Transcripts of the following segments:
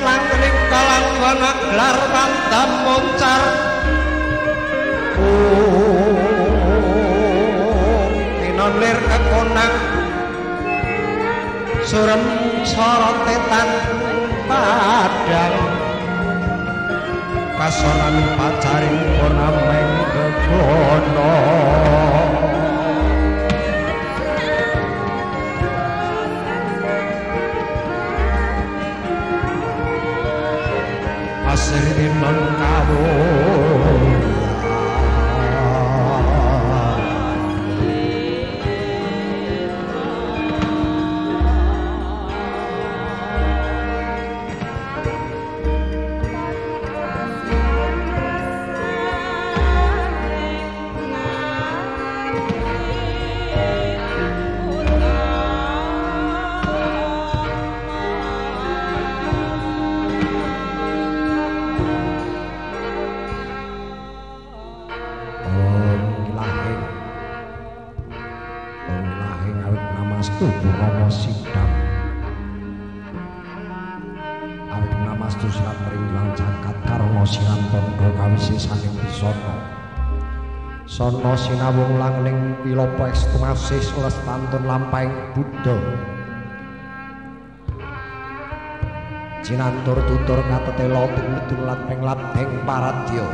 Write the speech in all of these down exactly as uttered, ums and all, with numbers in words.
langling kalangwana gelar pandam moncar tinolir kekonang surem sorotetan padang kasonan pacaring konameng kekono asir non kawula Purana sidang awit namastu sirat meringlang jangkat karana siran tandha kawisisaning bisana sana sinawung langling pilapa ekstumasis lestantun lampahing Buddha jinantur tutur katetela tumitulat ing labeng paradya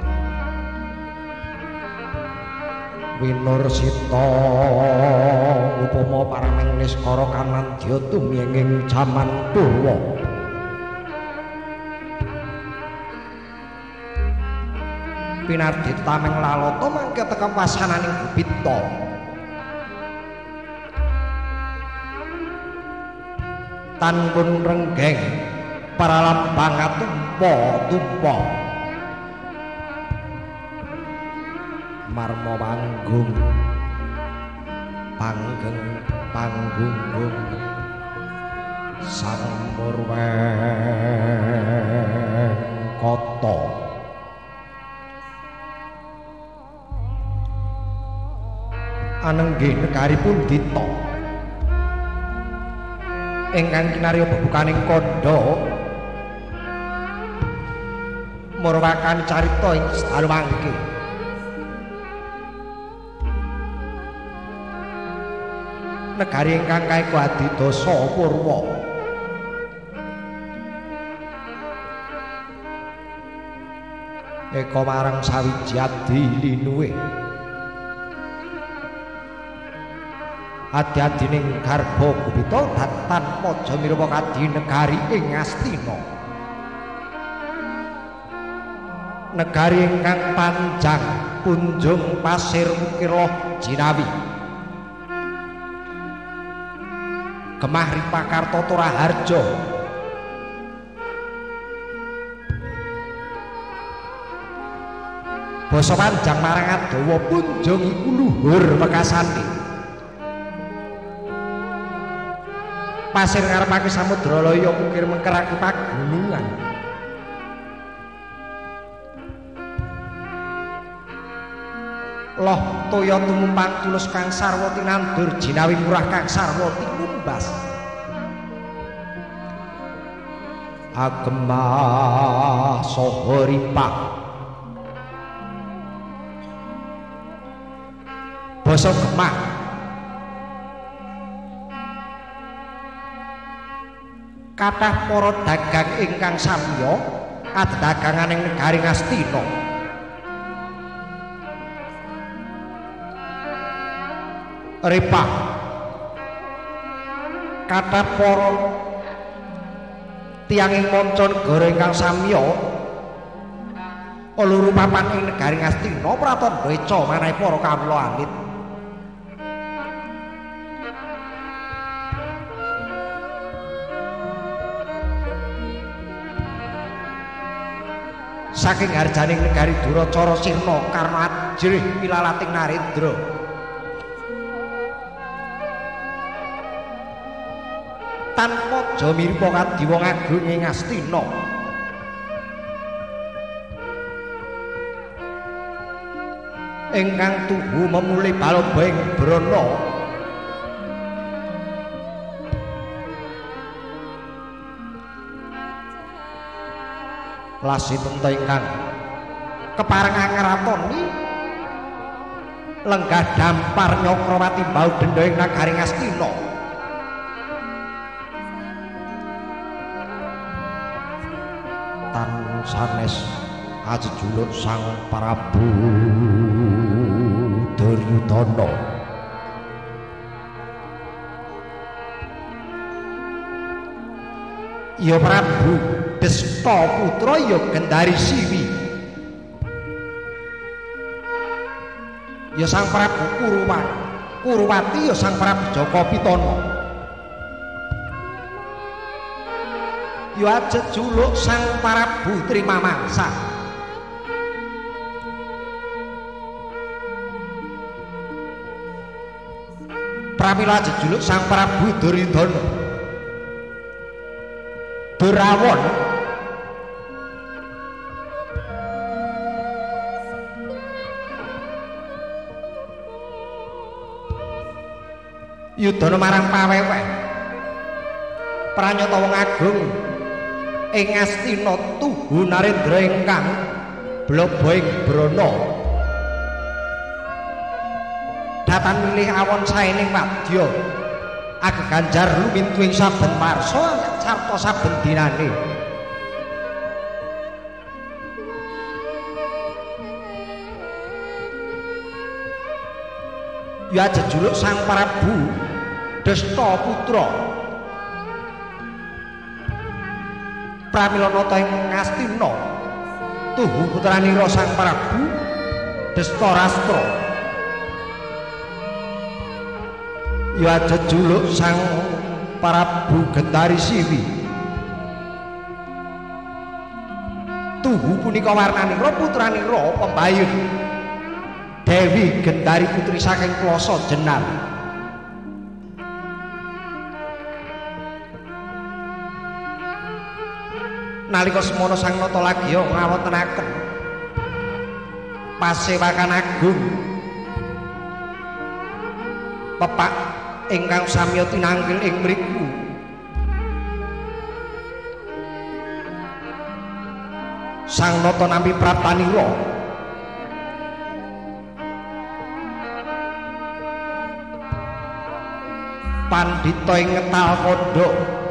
winur sita upama paraming niskara kanandya tuminging jaman purwa pinardita ming lalata mangke teka wasananing bubita tanpun renggeng paralambang tumpa-tumpa marma panggung panggeng panggung sang murweng kata anenggih negari Pundita ingkang kinarya bebukaning kandha murwakan carita ing sedalu mangke negari ingkang kaeku adidasa purwa eka marang sawiji adi linuwe adi-adining garba Gupita datan maja mirwa kadi negari ing Astina negari ingkang panjang punjung pasir ukir loh jinawi Gemah Ripakarta Toraharja basa panjang marang Adawa punjung iku luhur wekasane pasir ngarepake samudra laya ukir mengkeraki pagunungan loh toya tumumpang tulus kang sarwa tinandur jinawi murah kang sarwa tinumbas agemah saha ripak basa gemah kathah para dagang ingkang samya adaganganing negari Ngastina Ripak kathah para tiyanging manca negara ingkang samya luru papan ing negari Ngastina pratandha eca manahe para kawula alit saking harjaning negari Duracara Sirna karna ajrih pilalating Narendra tanpa jamirpa kadi wong agung ing Astina ingkang tuhu memulih balobeng brana lasipun ingkang kepareng angeratoni lenggah dampar Nyakrawati bau denda ing nagari Ngastina tan sanes ajejuluk Sang Prabu Duryudana ya Prabu Desta putra ya Gendari Siwi ya Sang Prabu Kuruwati Kuruwati ya Sang Prabu Jaka Pitana ya jejuluk Sang Prabu Trimamangsa pramila jejuluk Sang Prabu Duryudana Durawon yudana marang paweweh pranyata wong agung ing Ngastina tuhu Narendra ingkang blaba ing brana datan milih awon saening wadya ageganjar lumintu ing saben warsa sarta saben dinane ya jejuluk Sang Prabu Desta putra pramila nata ing Ngastina tuhu putranira Sang Prabu Desta Rastra ya jejuluk Sang Prabu Gendari Siwi tuhu punika warnanira putranira pembayun Dewi Gendari putri saking Klasa Jenar nalika semana Sang Natalagya ngawontenaken pasewakan agung pepak ingkang samya tinanggil ing mriku Sang Nata nampi prapanira pandhita ing ngetal kandha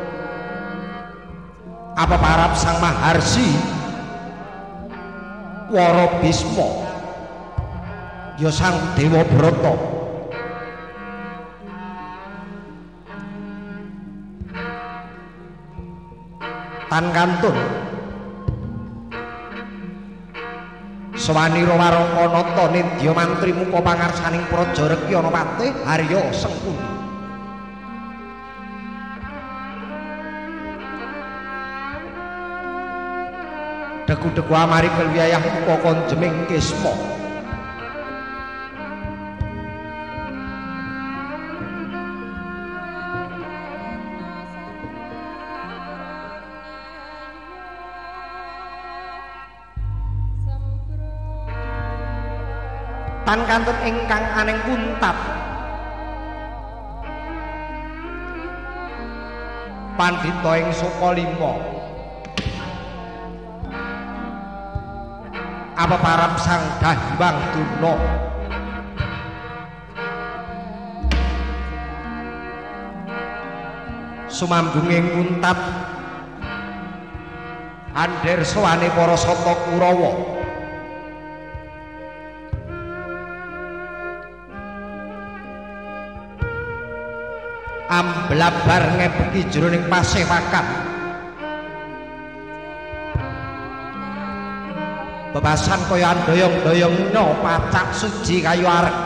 apa parab Sang Maharsi Wara Bisma ya Sang Dewa Brata tan kantun Swanira Warangka Nata Nindya mantri muka pangarsaning Praja Rekyana Patih Harya Sengkuni deku-deku amari kelwiyayah muka konjeming Kesma tan kantun ingkang aneng kuntap pandhita ing Sukalima apa parab Sang Dahyang Durna sumambunging kuntap andher sowane para Sata Kurawa amblabar ngebeki jroning pasewakan bebasan kaya doyong-doyongna pacak suci kayu arek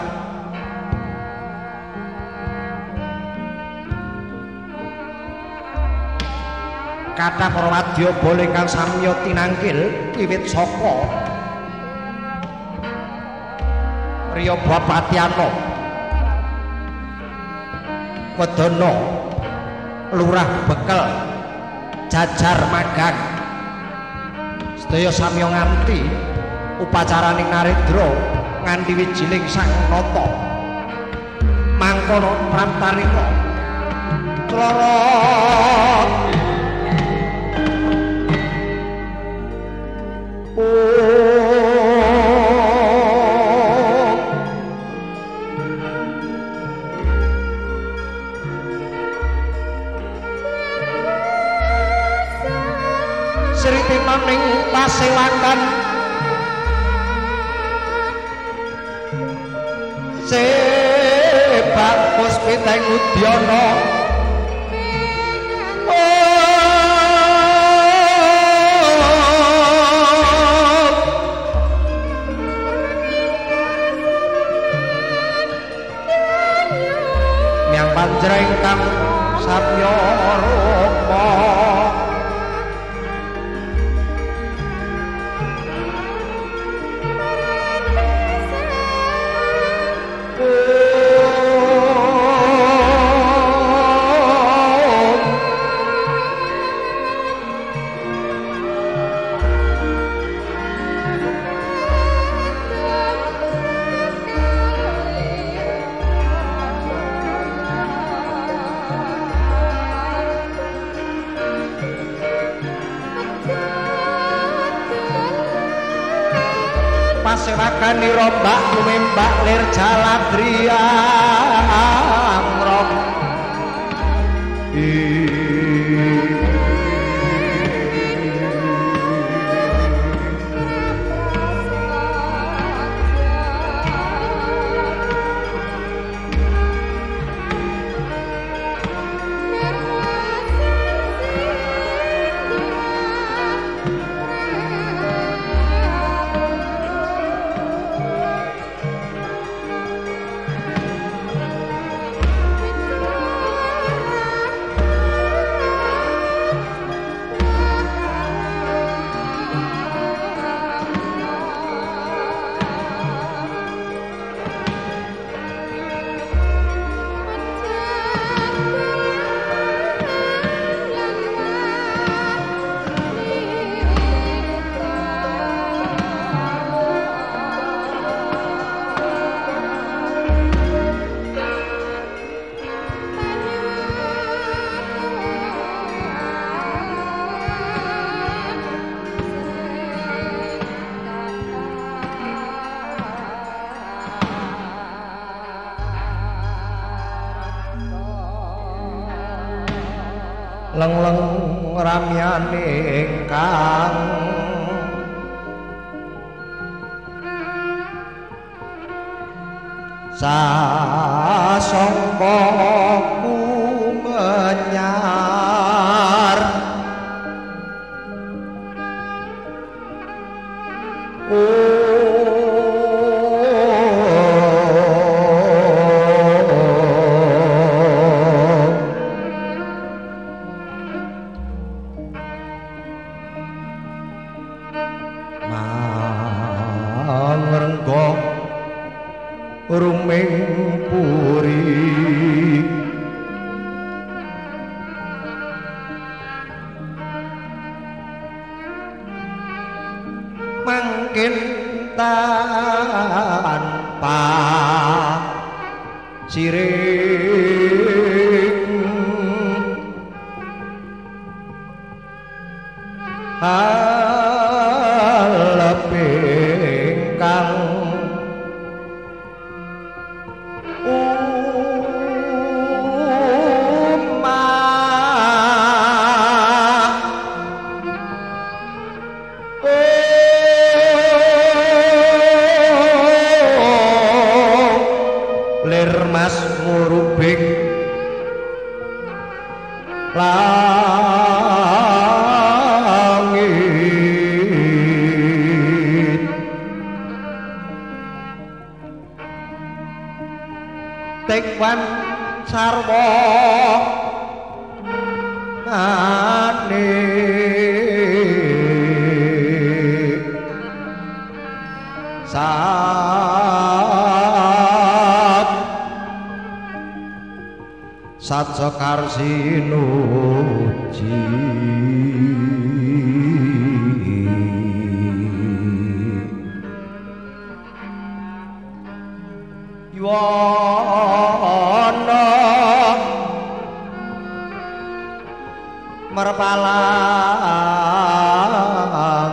kathah para wadyabala ingkang samya tinanggil wiwit saka Riya Bapatyana Wedana Lurah Bekel Jajar Magang sedaya samya nganti upacaraning Narendra nganti wijining Sang Nata mangkono prantarita Clara sritina ning pasewakan sebab puspiteng Udyana nyang panjreng kang sapya rupa pasewakan rombak lumembak lir jaladriang rom leng-leng ramyane ingkang sasangka kumenyar ruming puri mangkin tanpa siring haleping kang langit tekwan sarwa ane sat satsa karsinuji yuwana merpalang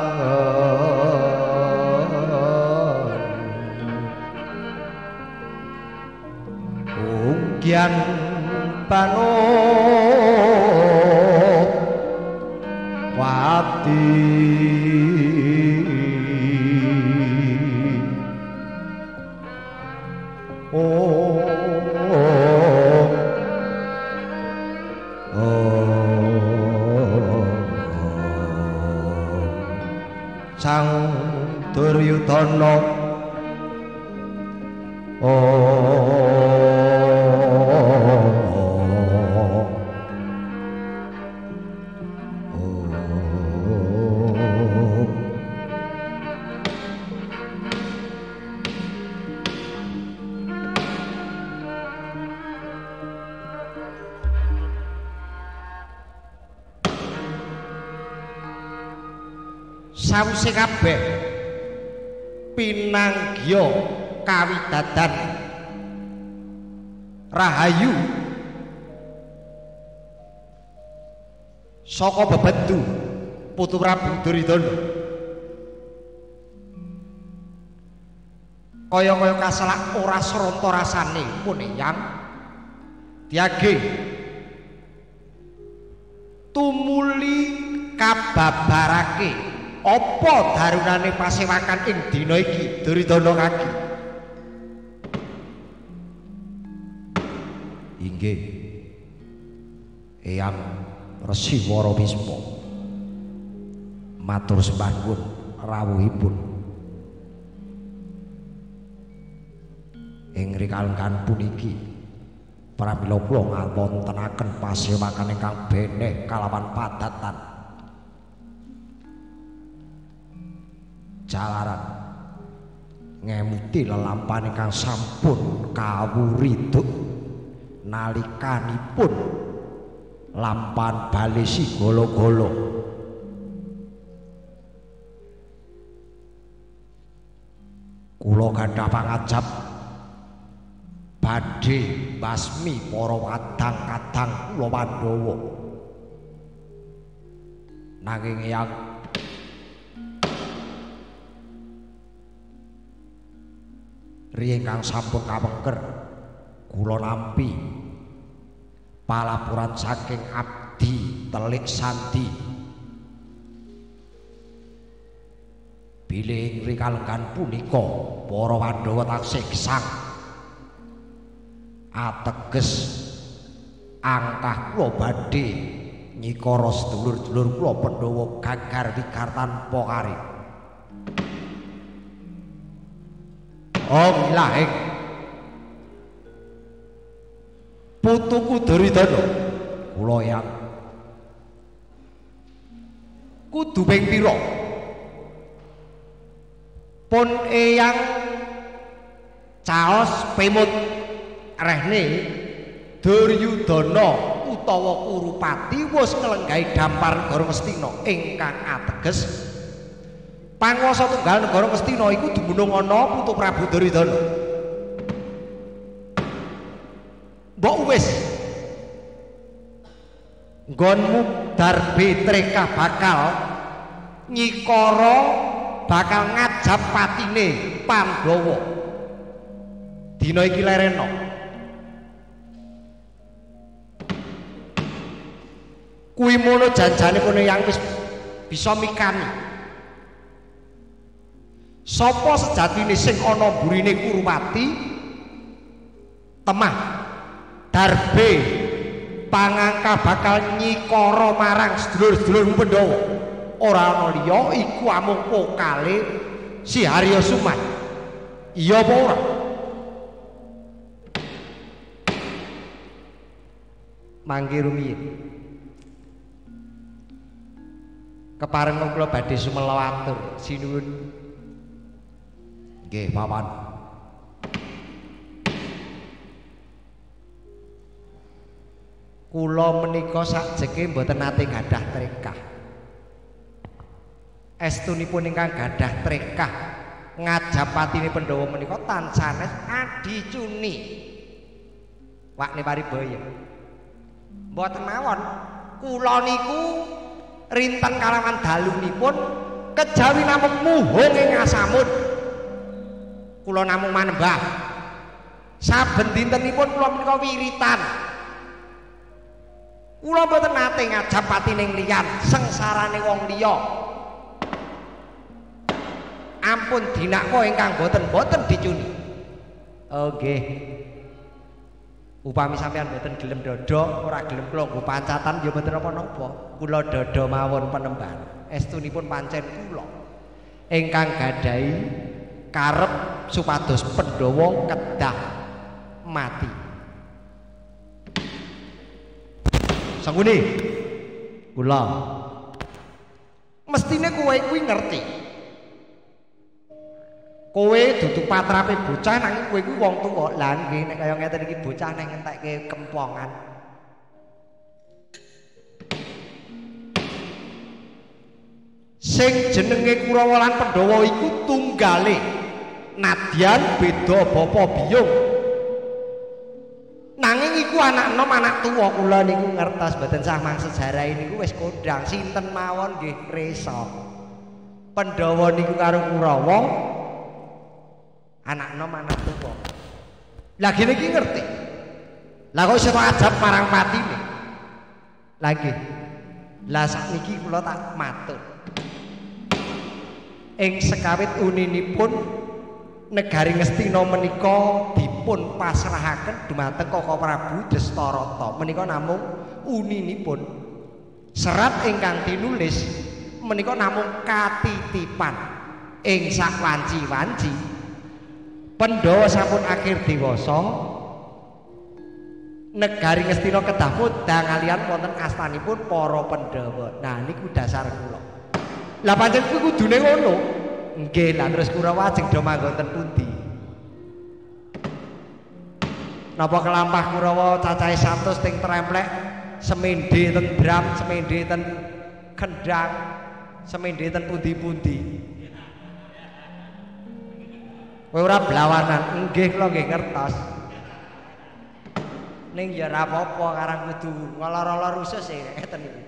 unggian panuk Wati oh Sang Duryudana oh sawise kabeh pinanggya kawidadan rahayu saka bebedu putu Prabu Duryudana kaya-kaya kaselak ora sranta rasane pun yang diage tumuli kababarake apa darunane pasewakan ing dina iki Duryudana kaki inggih Eyang Resi Wara Wisma matur sembah nuwun rawuhipun ing rikalenggan puniki pramila kula ngawontenaken pasewakan ingkang beneh kalawan padatan jalaran ngemuti lelampahan ingkang sampun kawuriduk nalikanipun lampahan balesi golo-golo kula gadhah pangajab badhe basmi para kadang-kadang kula Pandhawa nanging Eyang riyen kang sampun kawengker kula nampi palapuran saking abdi telik sandi bilih rikalenggan punika para Pandhawa taksih gesang ateges angkah kula badhe nyikara sedulur-sedulur kula Pandhawa gagar wigar tanpa kari Om Lahing putuku Duryudana kula Eyang kudu ping pira pun Eyang caos pemut rehne Duryudana utawa Kurupati wis nglenggahi dampar negara Ngastina ingkang ateges panguwasa tunggal negara Ngastina iku dumunung ana putu Prabu Duryudana mbok wis nggonmu darbe treka bakal nyikara bakal ngajab patine Pandhawa dina iki lerena kuwi mono janjane kono yang wis bisa mikani sapa sejatine sing ana burine Kurupati temah darbe pangangka bakal nyikara marang sedulur-sedulur Pandhawa ora ana liya iku amung pokale si Harya Suman iya apa ora mangke rumiyin kepareng kula badhe sumela atur sinuwun nggih pawan kula menika sakjeke mboten nate gadah trekah estunipun ingkang gadah trekah ngajab patine Pandhawa menika tansah adicuni wakne paribaya mboten mawon kula niku rinten kalawan dalunipun kejawi namung muhung ing asamud kula namung manembah saben dintenipun kula menika wiritan Kula mboten nate ngajab patining liyan, sengsarane wong liya. Ampun dinakwa ingkang boten-boten dicuni. Oh nggih. Upami sampean boten gelem dodho, ora gelem kula nggo pancatan ya boten napa-napa. Kula dodho mawon penemban. Estunipun pancen kula ingkang gadahi karep supados Pandhawa kedah mati. Sangguni kula mestine kowe kuwi ngerti. Kowe dudu patrape bocah nanging kowe kuwi wong tuwa. Lah nggih nek kaya ngeten iki bocah nek ngentekke kempongan. Sing jenenge Kurawa lan Pandhawa iku tunggale. Nadyan beda bapa biyung. Nanging iku anak enom anak tuwa kula niku ngertos mboten sah mang sejarah niku wis kondang sinten mawon nggih resa. Pandhawa niku karo Kurawa anak enom anak tuwa. Lah gene iki ngerti. Lah kok iso ajab marang patine. Lah nggih. Lah sakniki kula tak matur. Ing sekawit uninipun negari Ngastina menika dipun pasrahaken dumateng Koko Prabu Dastarata. Menika namung uninipun. Serat ingkang tinulis menika namung katitipan. Ing sak wanci-wanci Pandhawa sampun akhir dewasa. Negari Ngastina kedah mudhang kaliyan wonten astanipun para Pandhawa. Nah niku dasar kula. Lah pancen kuwi kudune ngono. Nggih, lah terus Kurawa ajeng do manggon ten pundi? Napa kelampah Kurawa cacahe satus ting tremplek, semende ten Bram, semende ten Kendang, semende ten pundi-pundi. Kowe ora blawanan. Nggih, kula nggih ngertos. Ning ya ora apa-apa karang kudu ngolor-olor usus e ngeten iki.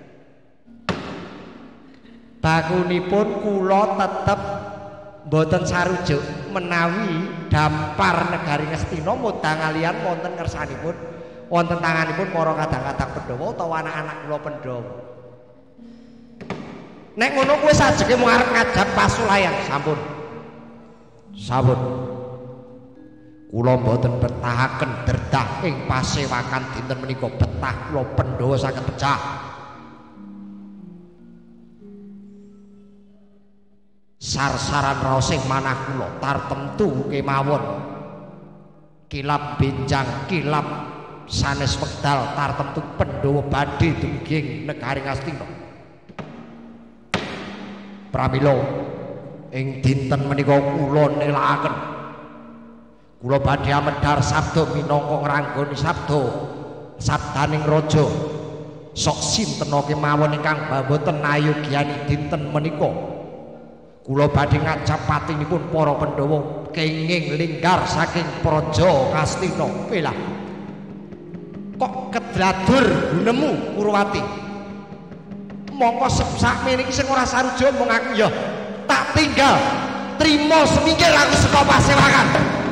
Bakunipun kula tetep mboten sarujuk menawi dampar negari Ngastina mudhang kaliyan wonten ngersanipun wonten tanganipun para kadang-kadang Pandhawa utawa anak-anak kula Pandhawa. Nek ngono kuwi sajeke mung arep ngajab pasulayan sampun. Sampun. Kula mboten betahaken derdah ing pasewakan dinten menika betah kula Pandhawa saged pecah. Sarsaran raosing manah kula tartemtu kemawon kilap benjang kilap sanes wekdal tartemtu Pandhawa badhe dumugi negari Ngastina. Pramila ing dinten menika kula nelakaken kula badhe amedhar sabda minangka ngranggoni sabda sabdaning raja sok sinten kemawon ingkang boten ayogyani dinten menika. Kula badhe ngajab patinipun para Pandhawa kenging linggar saking praja Ngastina. Pelah kok kedradur gunemu Kurwati. Mongko sakmene iki sing ora sarujuk mung aku ya tak tinggal trimo semingkir aku saka pasewakan.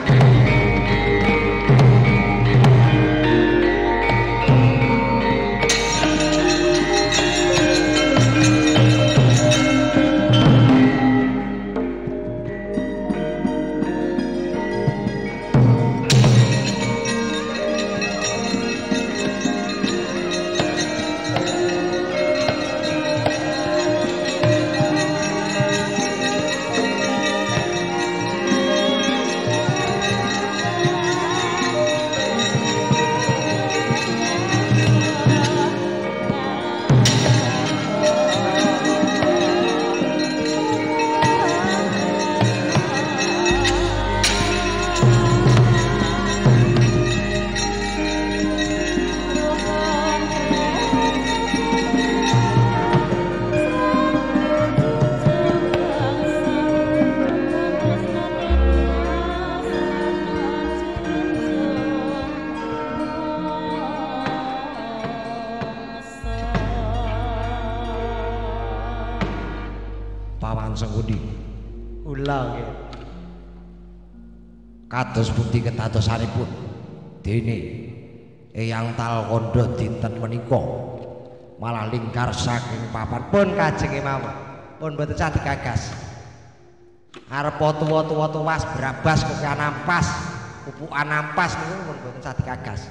Sengkudi ulang ya kados pundi ketadosanipun dene Eyang Talkanda dinten menika malah lingkar saking papan pun kajenge mawon pun mboten cah digagas arep tuwa-tuwa tuwas berabas kok anampas pupukan ampas niku pun mboten cah digagas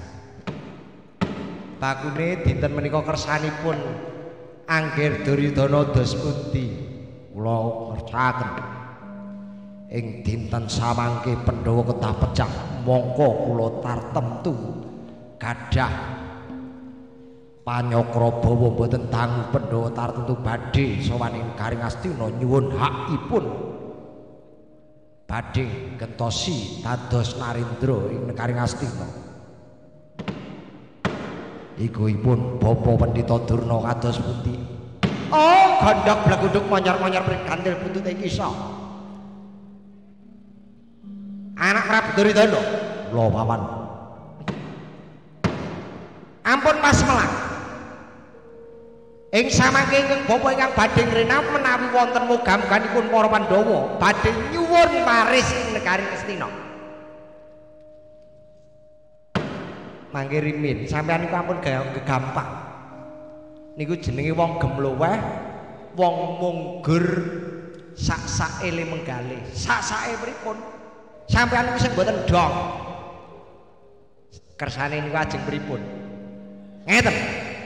bakune dinten menika kersanipun Angger Duryudana dos pundi kula ngercaken ing dinten samangke Pandhawa kedah pecah mongko kula tartemtu gadah Panyakrabawa mboten dangu Pandhawa tartemtu badhe sowan ing Garing Astina nyuwun hakipun badhe gentosi dados narendra ing Garing Astina iguipun Bapa Pendhita Durna kados pundi oh gondhok blaguduk monyor-monyor prigantil buntute kisah anak Prabu Duryudana lho paman ampun Mas Melang ing samangke ingkang bapa ingkang badhe ngrenam menawi wonten muga-muganipun para Pandhawa badhe nyuwun paris ing Negari Astina mangke rimin sampeyan niku ampun gampang niku jenenge wong gemloweh wong munggur sak-sakele menggale sak-sake pripun sampeyan niku sing mboten dong kersane niku ajeng pripun ngeten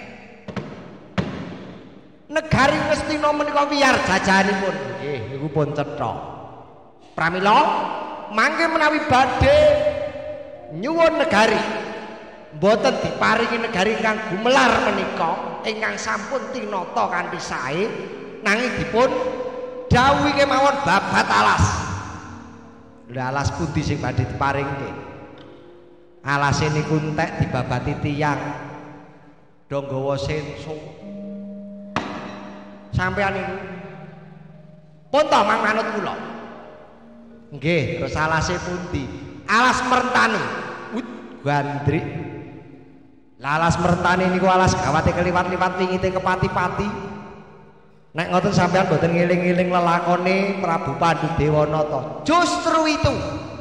Negari Astina menika wiyar jajahanipun nggih niku pun cetha pramila mangke menawi badhe nyuwun negari mboten diparingi negari ingkang gumelar menika ingkang sampun tinata kanthi sae nanging dipun dawuhi kemawon babat alas lha alas pundi sing badhe diparingke alase niku entek dibabati tiyang do nggawa senso sampeyan niku pun to manut kula nggih terus alase pundi alas mertani wit gandrik lalas mertani niku alas gawate keliwat-liwat wingite kepati-pati nek ngoten sampean mboten ngiling-iling lelakone Prabu Pandhudewana to justru itu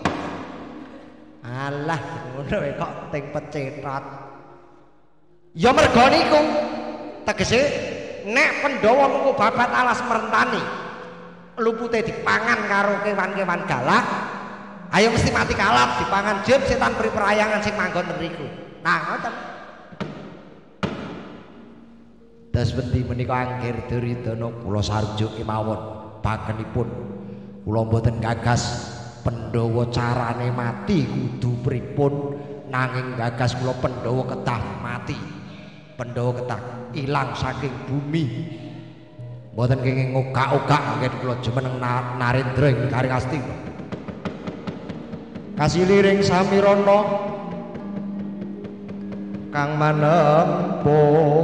alah ngono wae kok ting pecetot ya mergo niku tegese nek Pandhawa mengko babat alas mertani lupute dipangan karo kewan-kewan galak ayo mesti mati kalap dipangan jeb setan priperayangan sing manggon mriku nah ngoten das bendi menika Angger Duryudana kula sarjuk kemawon bagenipun kula mboten gagas Pandhawa carane mati kudu pripun nanging gagas kula Pandhawa kedah mati Pandhawa kedah ilang saking bumi mboten kenging ngogak-ogak nggih kula jumeneng narendra ing Garing Astina kasiliring samirana kang manempo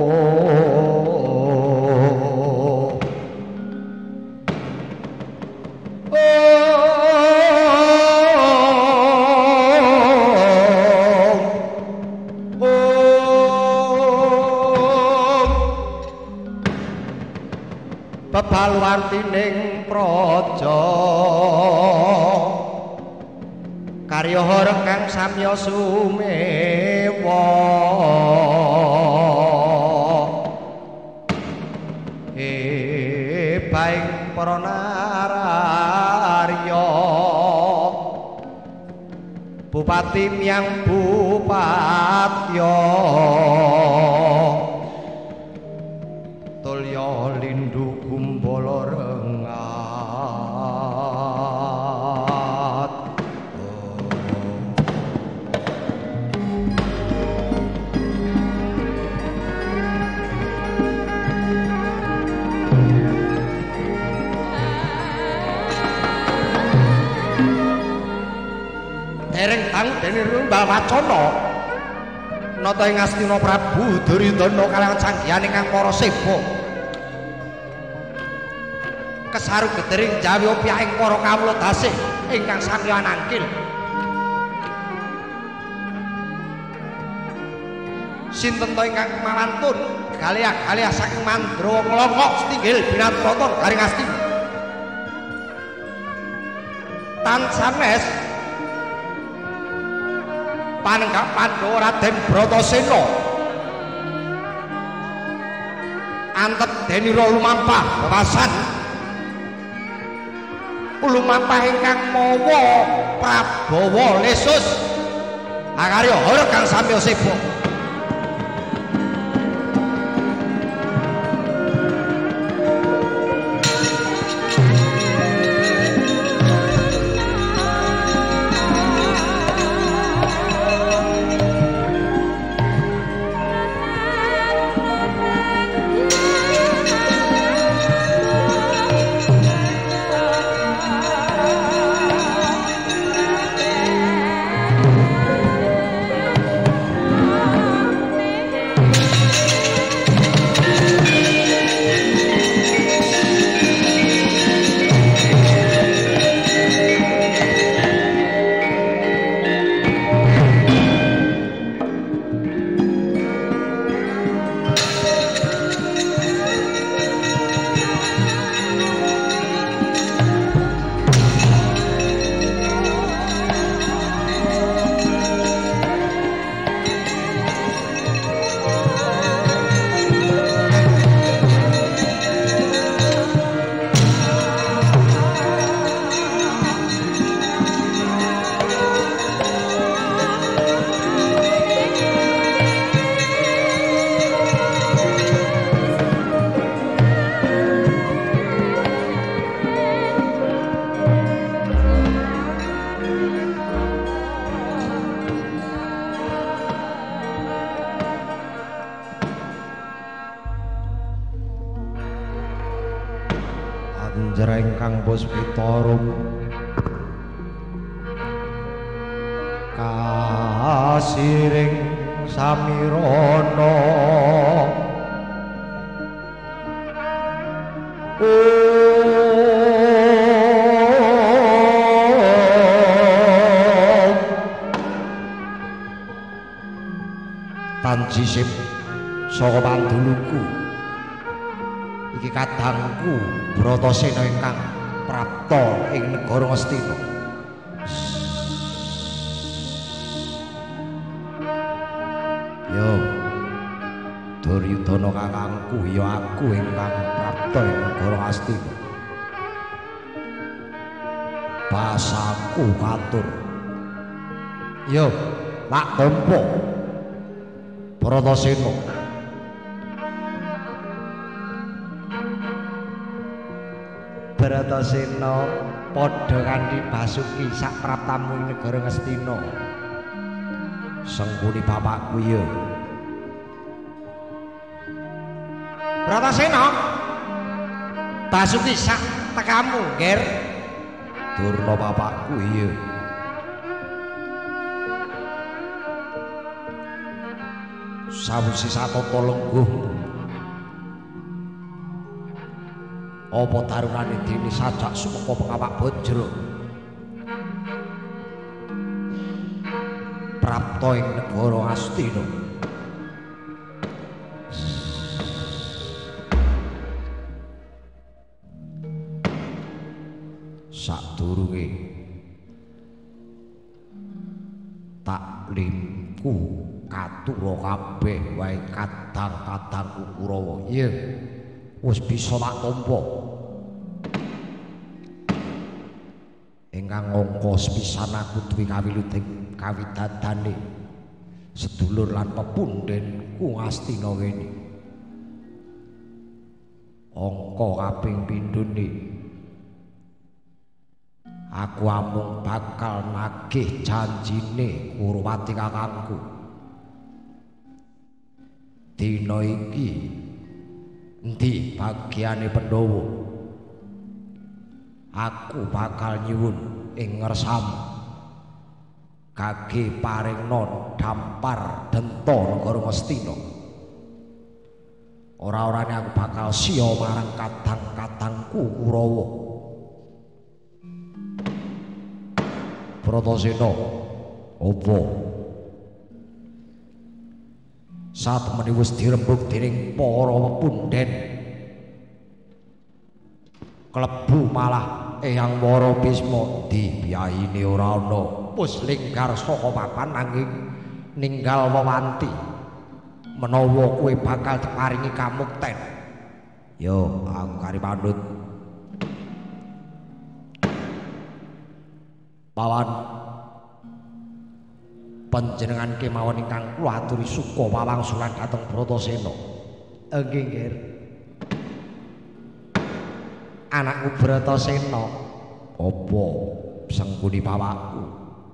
bebaluantining praja karya kang samya sumewa e baing para nararya bupati miyang bupatya tulya lindu gumbala rengat dereng tang dene Rumbal Wacana nata ing Astina Prabu Duryudana kaliyan sanggihan ingkang para seba kesaru gedering jawi opyaing para kawula dasih ingkang samya nangkil sinten to ingkang mawantun galiah-galiah saking Mandra nglongok setinggil Binatrata Garing Astina tan sanes panenggak Pandhawa Raden Bratasena antep denira lumampah wawasan lumampah ingkang mawa Prabawa lesus akarya hara kang samya seba Anjreng kang puspitarum kasiring samirana tanjisip saka panduluku iki kadangku Bratasena ingkang prapta ing negara Ngastina yo Duryudana kakangku ya aku ingkang prapta ing negara Ngastina basaku katur yo tak tampa Bratasena Bratasena padha kanthi Basuki sak praptamu ing negara Ngastina sengkuni bapakku ya Bratasena Basuki sak tekamu nger Durna bapakku ya sawise satata lengguhmu apa tarunane dene sajak sumeka pengawak Bajra prapta ing negara Astina sadurunge taklimku katura kabeh wae kadang-kadangku Kurawa iya wis bisa tak tampa ingkang angka sepisan aku duwe kawiluting kawidadane sedulur lan pepundhenku Ngastina kene angka kaping pindhone aku amung bakal nagih janjine Kurwati kakangku dina iki endi bagiane Pandhawa aku bakal nyuwun ing ngersam kage paringna dampar denta negara Ngastina ora-orane aku bakal siya marang kadang-kadangku Kurawa Bratasena apa saat temene wis dirembug dening para pepundhen klebu malah Eyang Wara Bisma dibiayine ora ana wis linggar saka papan nanging ninggal wewanti menawa kowe bakal diparingi kamukten Yo aku kari pandut Pawan panjenengan kemawon ingkang kula aturi suka pawangsulan dhateng Bratasena. Nggih nggih. Anakku Bratasena apa sengkuni pawakku.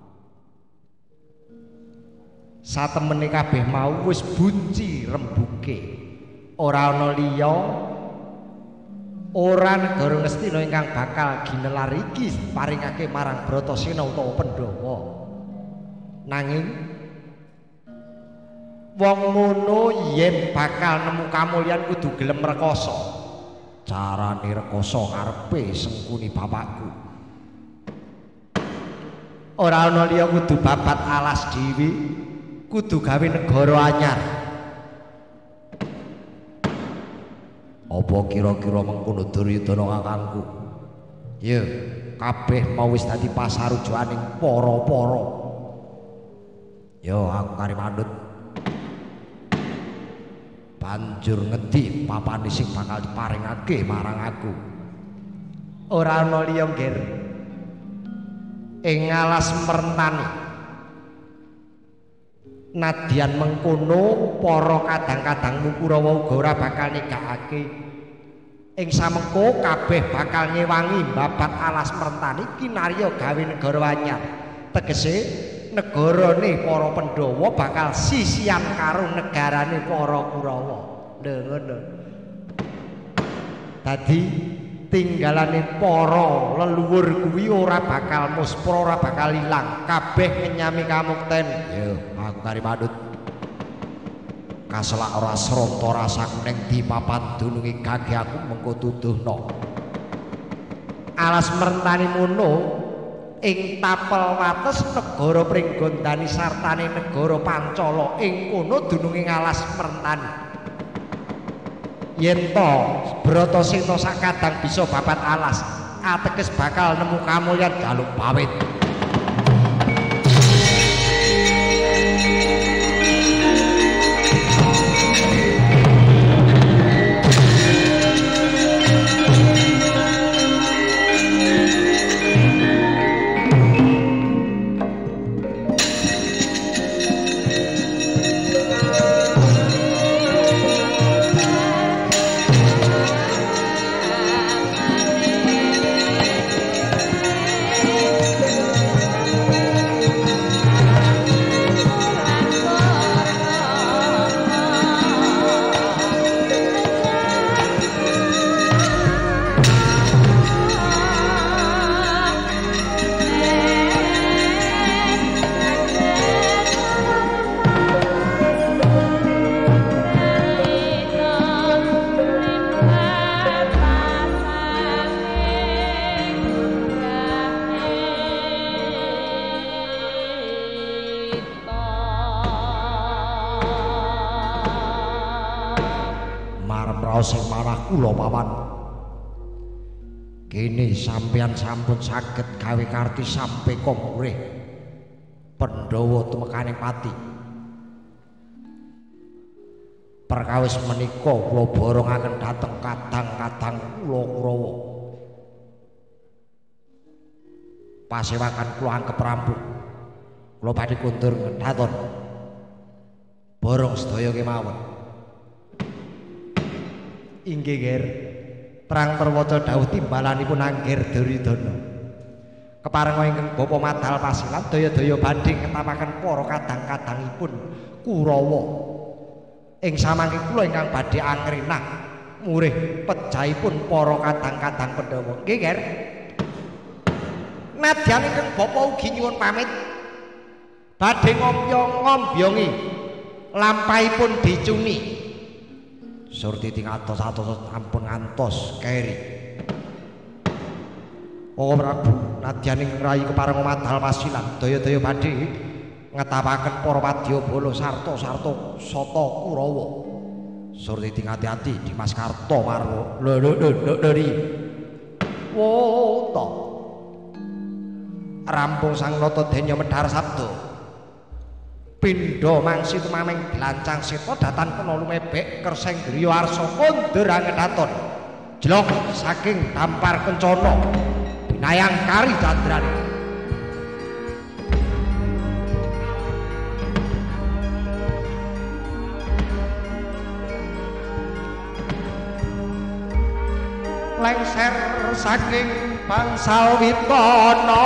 Satemene kabeh mau wis bunci rembuke. Ora ana liya ora negara Ngastina ingkang bakal ginelar iki paringake marang Bratasena utawa Pandhawa. Nanging wong ngono yen bakal nemu kamulyan kudu gelem rekoso. Carane rekoso karepe sengkuni bapakku. Ora ana liya kudu babat alas dhewe, kudu gawe negara anyar. Apa kira-kira mengkono Duryudana kakangku? Ya, kabeh mau wis dadi pasarujukaning para-para. Ya, aku kari mandut. Banjur ngendi papane sing bakal diparingake marang aku? Ora ana liya, Nger. Ing alas Mertani. Nadyan mengkono para kadang-kadangmu Kurawa uga ora bakal nigakake ing samengko kabeh bakal ngewangi babat alas Mertani kinarya gawe negara anyar. Tegese negarane para Pandhawa bakal sisian karo negarane para Kurawa. Lho ngono. Dadi tinggalane para leluhur kuwi ora bakal muspra, ora bakal ilang, kabeh ngenyami kamukten. Yo, aku kari pandut. Kaselak ora sranta rasaku ning di papan dununge kaki aku mengko tuduhna. Alas Mertani mono ing tapel wates negara Pringgondani sartane negara Pancala ing kono dununge alas Mertani. Yen to Bratasena sakadang bisa babat alas, ateges bakal nemu kamulyan jaluk pawit. Sing marah kula pawan. Kene sampeyan sampun saged gawe karti sampe komurih Pandhawa tumekaning pati. Perkawis menika kula borongaken dhateng kadang-kadang kula Kurawa. Pasewakan kula anggep rampung. Kula badhe kundur ngedhaton. Borong sedaya kemawon. Inggih Nger, terang perwaca dawuh timbalanipun Angger Duryudana. Keparenga ingkang Bapa Madal Pasilan daya-daya banding ketapaken para kadang-kadangipun Kurawa. Ing samangke kula ingkang badhe angrenah murih pejahipun para kadang-kadang Pandhawa. Nggih Nger. Nadyan ingkang Bapa ugi nyuwun pamit badhe ngompyo-ngombiongi lampahipun dicuni. Surti tingatos atos ampun ngantos keri. Oh Prabu, nadyan ing rayi kepareng Madal Pasilan daya-daya badhe ngetapaken para wadyabala sarta-sarta sata Kurawa. Surti tingati-ati Dimas Kartamarwa. Lho lho lho lho. Wo to. Rampung sang nata denya medhar sabda. pindha mangsi tumaming glancang seta datan kena lumebek kerseng griya arsa kondur angetaton jlok saking dampar kencana binayang kari jandrane lengser saking bangsal witana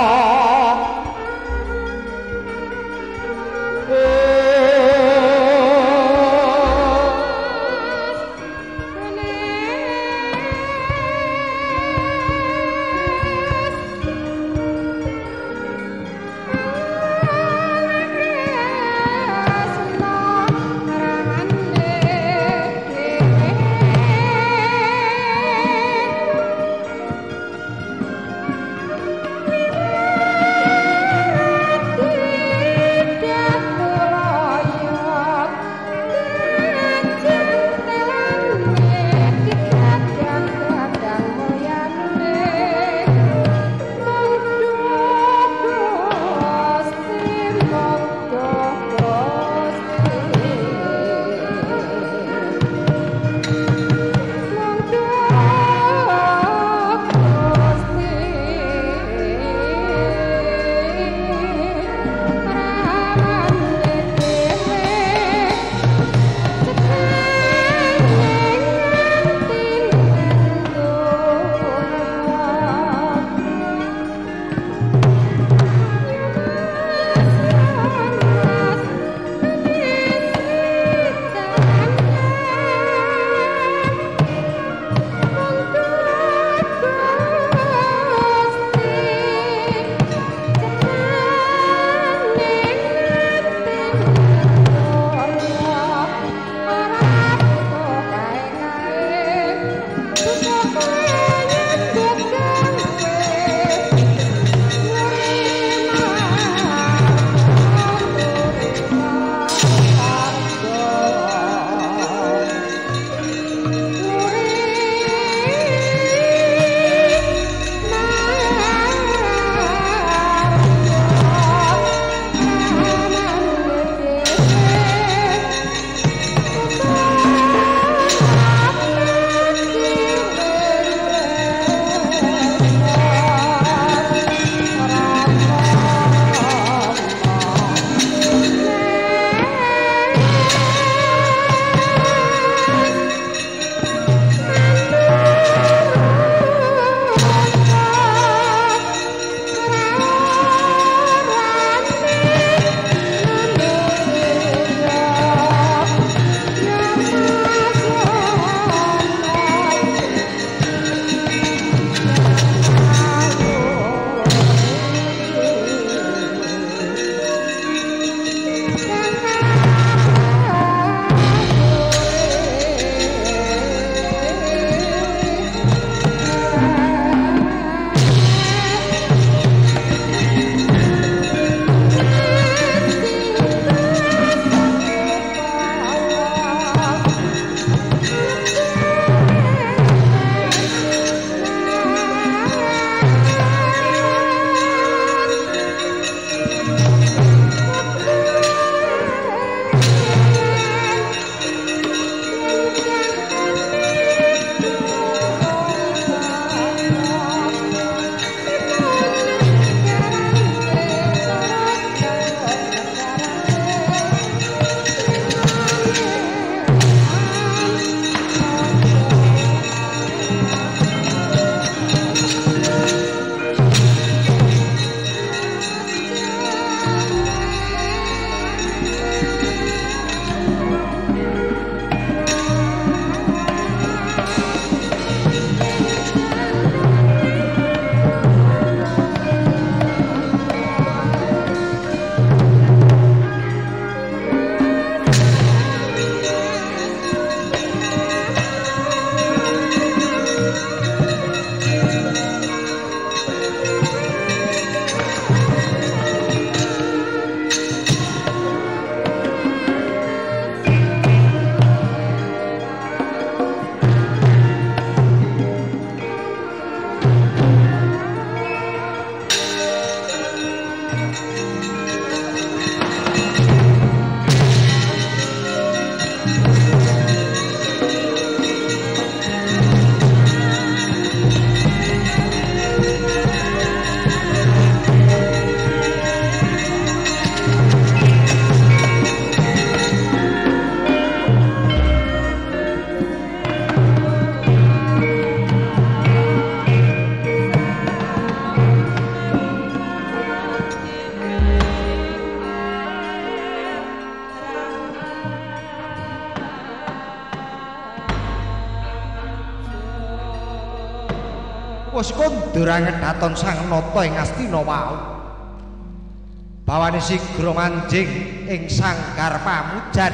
wis kondur ngedhaton sang nata ing Astina wau bawane sigra manjing ing sanggar pamujan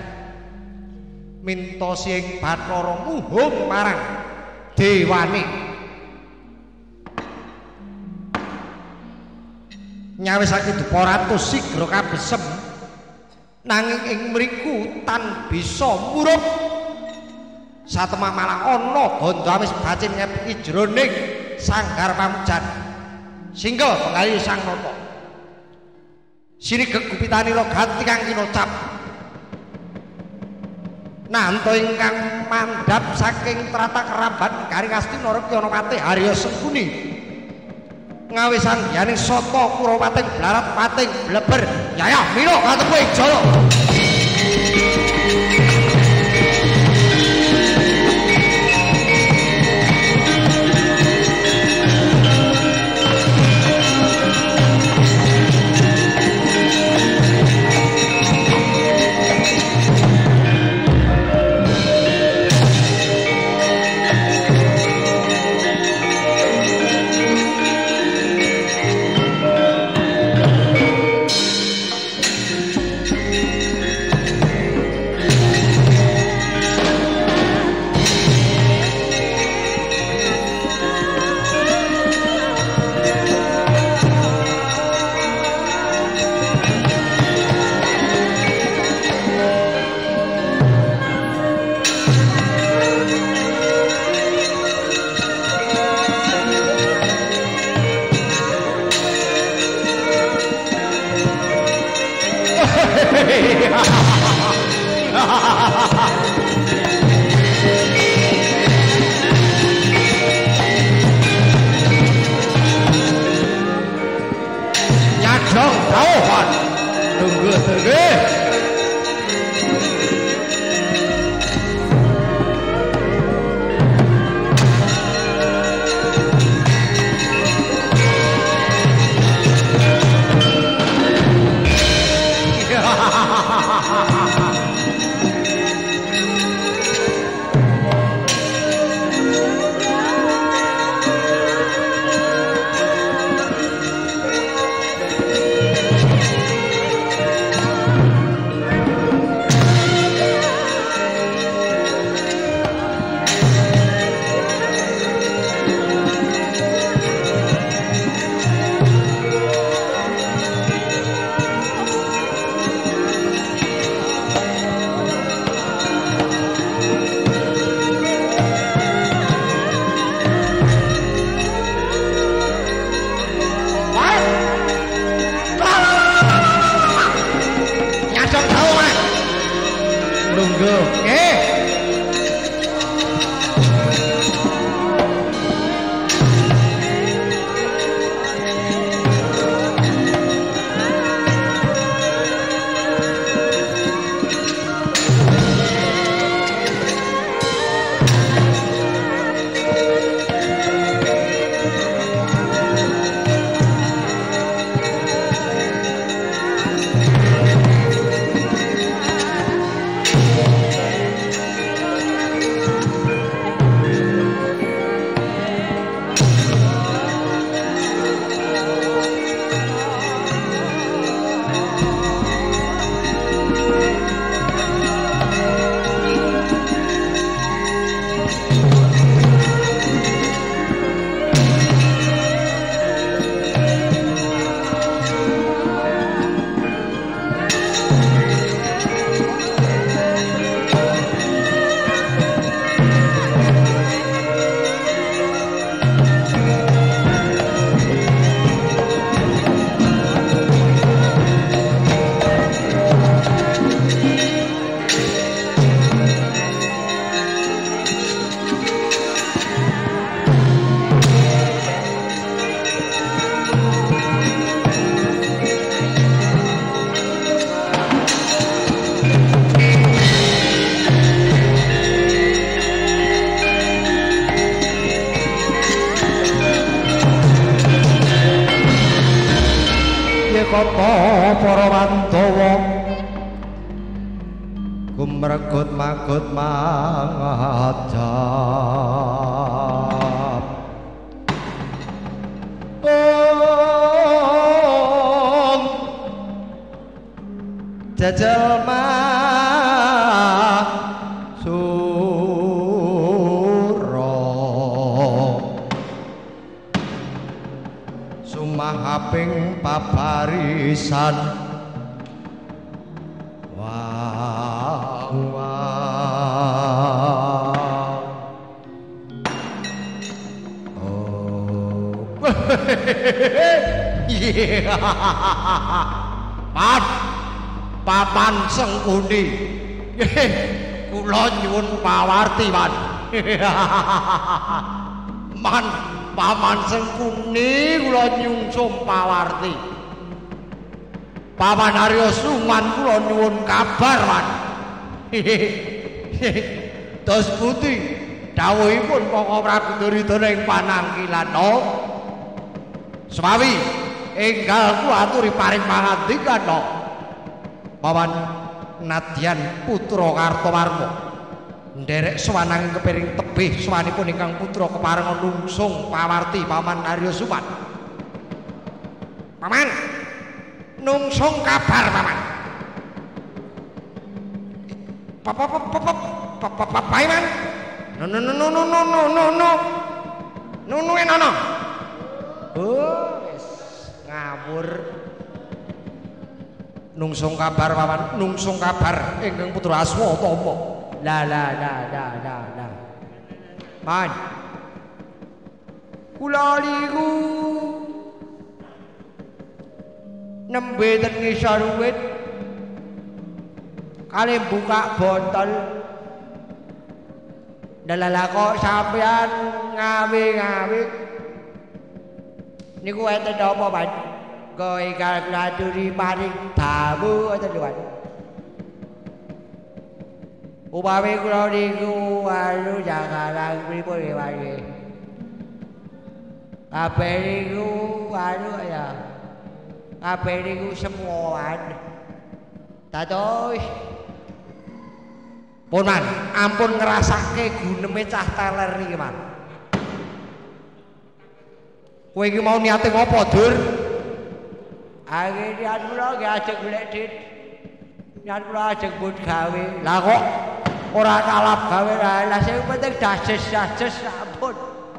mintosi ing Bathara muhung marang dewane nyawisake Dupa Ratu sigra kabesem nanging ing mriku tan bisa murup satemah malah ana gandha wis bacin ngepeki jroning sanggar pamujan singkel pengali sang nata sirigeg gupitanira ganti kang kinocap nanto ingkang mandhap saking trata kerabat Garing Astina Rekyanapati Harya Sengkuni ngawisan yaning sata Kurapating Blarat pating bleber yayah mira katepu ing jala nyadong dawuhan tunggu tunggu kata para Wandawa gumregut magut mangajab jejelma mahaping pabarisan wang wang oh Pat papan Sengkuni kula nyuwun pawarti man man Paman Sengkuni kula nyungsum pawarti. Paman Arya Suman kula nyuwun kabar, Man. Dos puti dawuhipun Koko Prabu Duryudana ing panangkilan no. Swawi enggal kula aturi paring pangandikan no. Paman nadyan putra Kartowarma nderek swananging kepiring tebih swanipun ingkang putra keparenga nungsung pawarti Paman Arya Suman. Paman nungsung kabar Paman. Papa papa papa papa papa man. No no no no no no no no no no no no no. Oh wis ngawur. Nungsung kabar Paman, nungsung kabar ingkang putra Aswatama. La la la la la la. Man. Kula niku nembe ten ngisor wit kali buka botol. Dalala kok sampean ngawi-ngawi. Niku enten apa, Pak? Kowe kalkaturi paring dawu enten lho, Pak. Upawe kula niku anu jagalang pripun nggih Pak nggih. Kabeh niku anu ya. Kabeh niku semuan. Dados pun Man, ampun ngrasake guneme cah teler iki Man. Kowe iki mau niate ngopo, Dur? Akhire niat kula nggih ajeng golek dit. Niat kula ajeng pun gawe. Lah kok ora kalap gawe lah sing penting dajes-dajes sampun.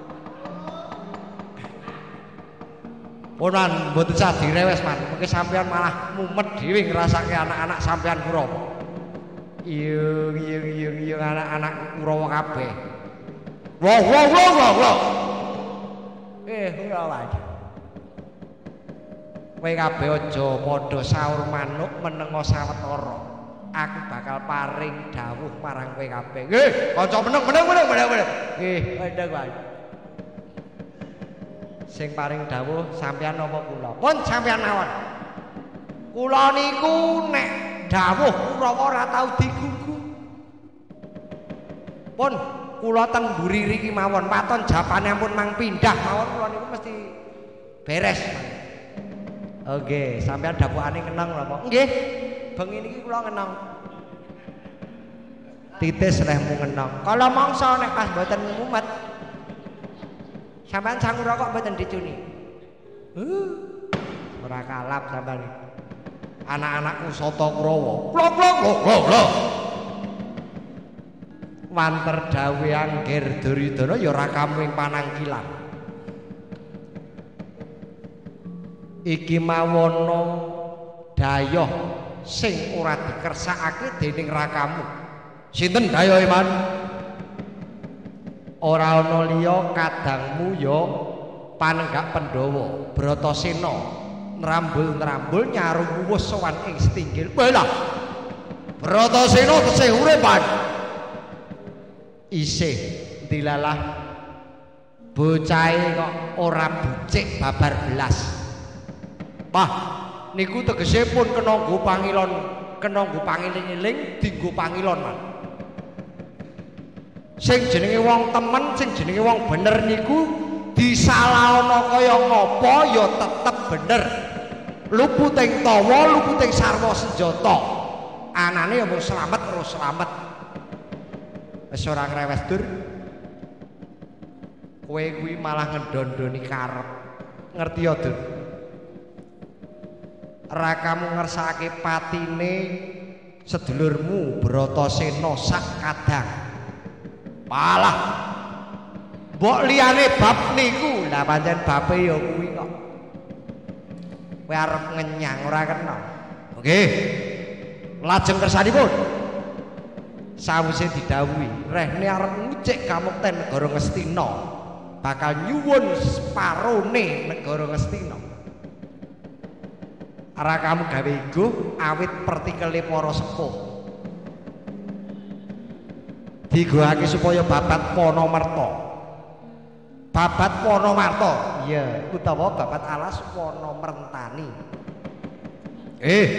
Punan mboten usah direwes Man, mengke sampean malah mumet dhewe ngrasake anak-anak sampean Kurawa. Iya iya iya iya anak-anak Kurawa kabeh. Woh woh woh woh woh. Eh Kurawa. Kowe kabeh aja padha saur manuk menenga sawetara. Aku bakal paring dawuh marang kowe kabeh. Nggih, kanca meneng meneng meneng meneng. Nggih, meneng wae. Sing paring dawuh sampean napa kula? Pun sampean mawon. Kula niku nek dawuh Kurawa ora tau digugu. Pun kula teng mburi riki mawon, paton japane ampun mang pindah mawon kula niku mesti beres. Oke, sampean dapukane ngeneng lho, Pak. Nggih. Bengi niki kula ngenong. Titis lehmu ngenong. Kala mangsa nek pas mboten mumet. Sampeyan sangura kok mboten dicuni. Uh, ora kalap sampeyan. Anak-anakku soto Kurawa. Plok plok plok plok. Wanter dawe Angger Duryudana ya ora kamu ing panangkilan. Iki mawana dayoh sing ora dikersakake dening rakamu. Sinten dayohe Man? Ora ana liya kadangmu ya Panenggak Pandhawa Bratasena nrambul-nrambul nyaru wuwus sowan ing setinggil. Lah Bratasena tesih urip Pan. Isih dilalah bocahe kok ora bucik babar belas. Wah, niku tegese pun kena nggo pangilon, kena nggo pangiling-iling dienggo pangilon, Man. Sing jenenge wong temen, sing jenenge wong bener niku disalahno kaya ngapa ya tetep bener. Luputing tawa, luputing sarwa senjata. Anane ya mung slamet terus slamet. Wis ora ngrewes Dur. Kowe kuwi malah ngedondoni karep. Ngerti ya, Dur? rakamu ngersake patine sedulurmu Bratasena sak kadang. Malah mbok liyane bab niku, lah pancen babe ya kuwi kok. Kowe arep ngenyang ora kena. Nggih. Lajeng kersanipun sawise didhawuhi, rehne arep ngucik kamukten negara Ngastina, bakal nyuwun separone negara Ngastina. Ara kamu gawe iguh awit pertikele para sepuh. Diguhake supaya babat Panamarta. Babat Panamarta, iya, utawa babat alas Panamertani. Eh.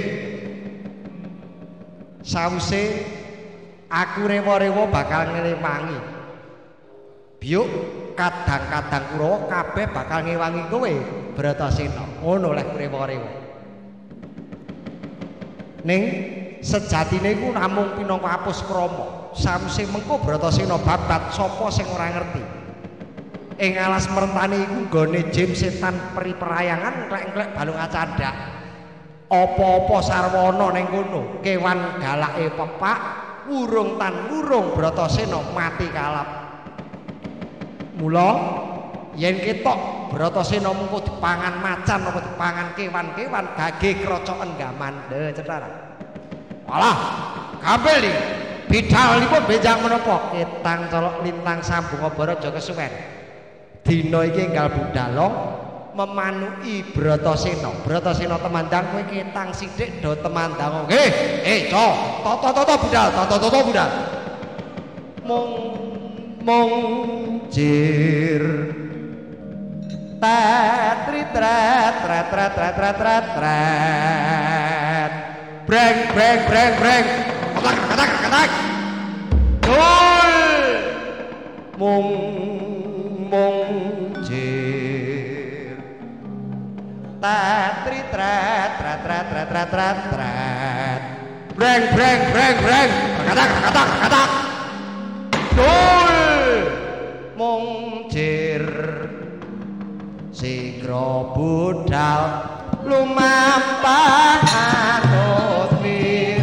Sawise aku rewa-rewa bakal nglewangi. Biyuk kadang-kadang Kurawa kabeh bakal ngewangi kowe Bratasena. Ngono leh rewa-rewa. Ning sejatine iku namung pinangka apus krama. Sawise mengko Bratasena babat sapa sing ora ngerti. Ing alas Mertani iku nggone jim setan peri-perayangan klek-klek balung acadak. Apa-apa sarwana ning kono, kewan galake pepak, wurung tan wurung Bratasena mati kalap. Mula yen ketok Bratasena mengko dipangan macan apa dipangan kewan-kewan gage krocoken gaman. Lho cetara. Walah, kabel iki bidalipun benjang menapa? Ketang colok lintang sambung Baraja kesuwen. Dina iki enggal budal memanui Bratasena. Bratasena temandang kowe ketang sithik do temandang. Nggih, eh co, toto-toto budal, toto-toto budal. Mung mung jir tatri trat trat trat trat trat trat trat breng breng breng breng katak katak katak dol mung mung jir tatri trat trat trat trat trat trat trat breng breng breng breng katak katak katak dol mung jir sigra budal lumampah anut wir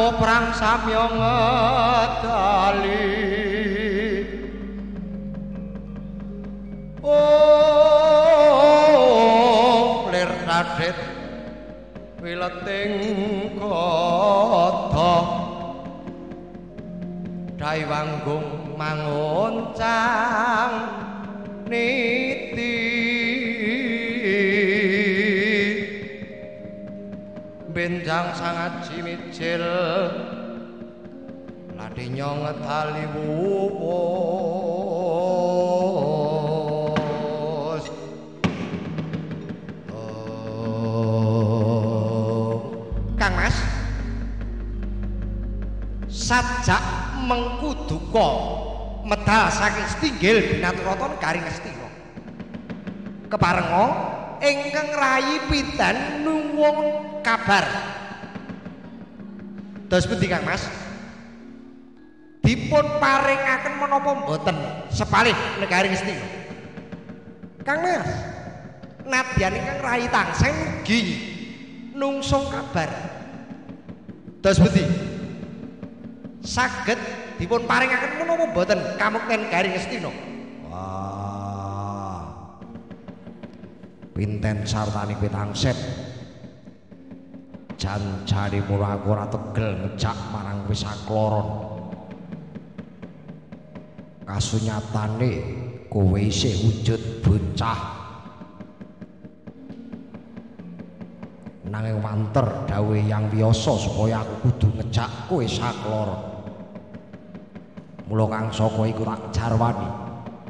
Prabu perang samya ngedali oh lir radit wileting kota dai wanggung mangoncang niti benjang sangat cimicil ladinya ngedali wuwus oh. Kang Mas sajak mengkuduka medal saking setinggil binaturata garing Astina keparenga ingkang rayi pinten nuwun kabar dos pundi Kang Mas dipun paringaken menapa mboten sepalih negari Astina Kang Mas nadyan ingkang rayi tangseng ugi nungsung kabar dos pundi saged dipun paringaken menapa mboten kamukten garing Astina wah pinten sartani kowe tangsep jan jane mula aku ora tegel ngejak marang wis sakloron kasunyatane kowe isih wujud bocah nanging wanter dawuh yang biasa supaya aku kudu ngejak kowe sakloron mula kang saka iku tak jarwani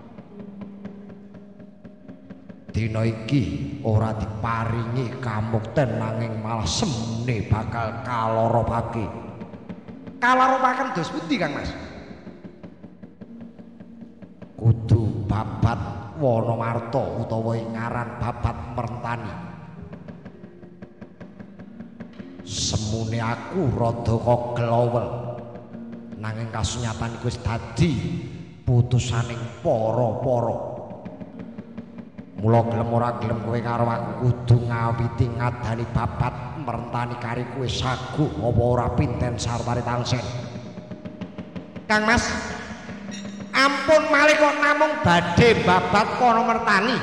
dina iki ora diparingi kamukten nanging malah semene bakal kaloropake. Kaloropaken dos pundi Kang Mas? Kudu babat Wanamarta utawa ngaran babat Mertani. Semune aku rada kogel nanging kasunyatan iku wis dadi putusaning para-para. Mula gelem ora gelem kowe karo aku kudu ngawiti ngadani babat Mertani kari kowe saguh apa ora pinten sartane tangsel. Kang Mas, ampun malih kok namung badhe babat kono Mertani.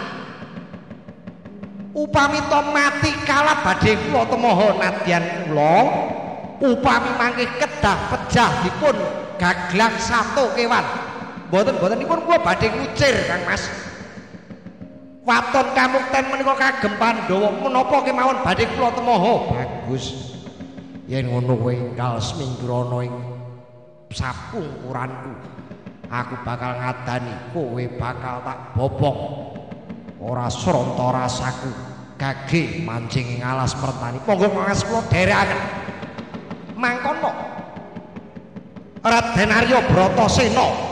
Upami to mati kala badhe kula temaha nadyan kula, upami mangke kedah pejah dipun gaglang sato kewan. Mboten-mboten nipun kula badhe ngucir Kang Mas. Waton kamukten menika kagem Pandhawa menapa kemawon badhe kula temaha bagus yen ngono kowe enggal seminggrana ing sapungkuranku aku bakal ngadani kowe bakal tak bobong ora sranta rasaku gage mancing ing alas Mertani monggo Mas kula dherekaken mangkono Raden Arya Bratasena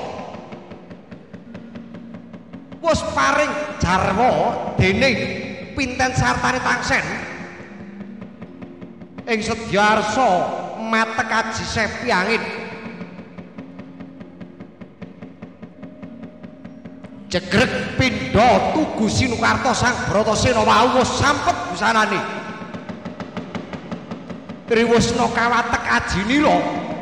wis paring jarwa dening pinten sartane tangsen ing Sedyarsa matek Aji Sepi Angin jegreg pindha Tugu Sinukarta Sang Bratasena wau wis sampet busanane Triwusna kawatek Aji Nila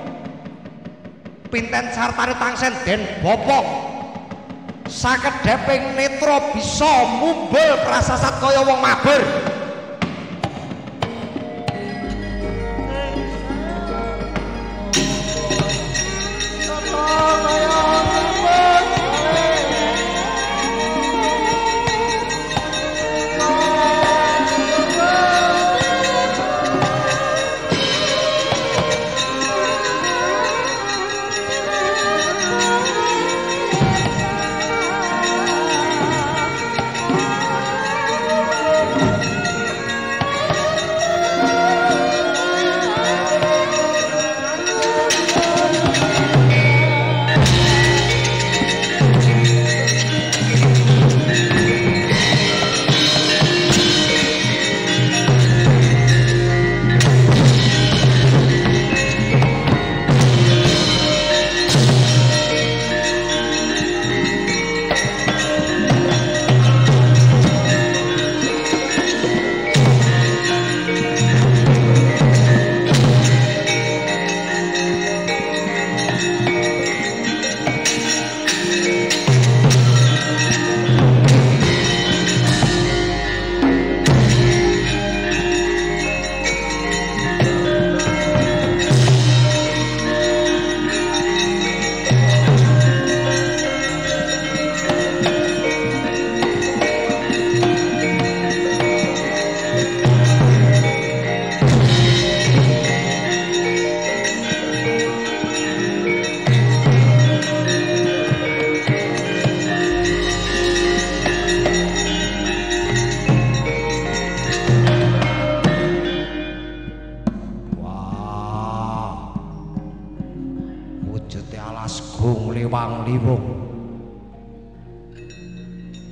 pinten sartane tangsen den bopong sakedheping netra bisa mumbul prasasat kaya wong mabur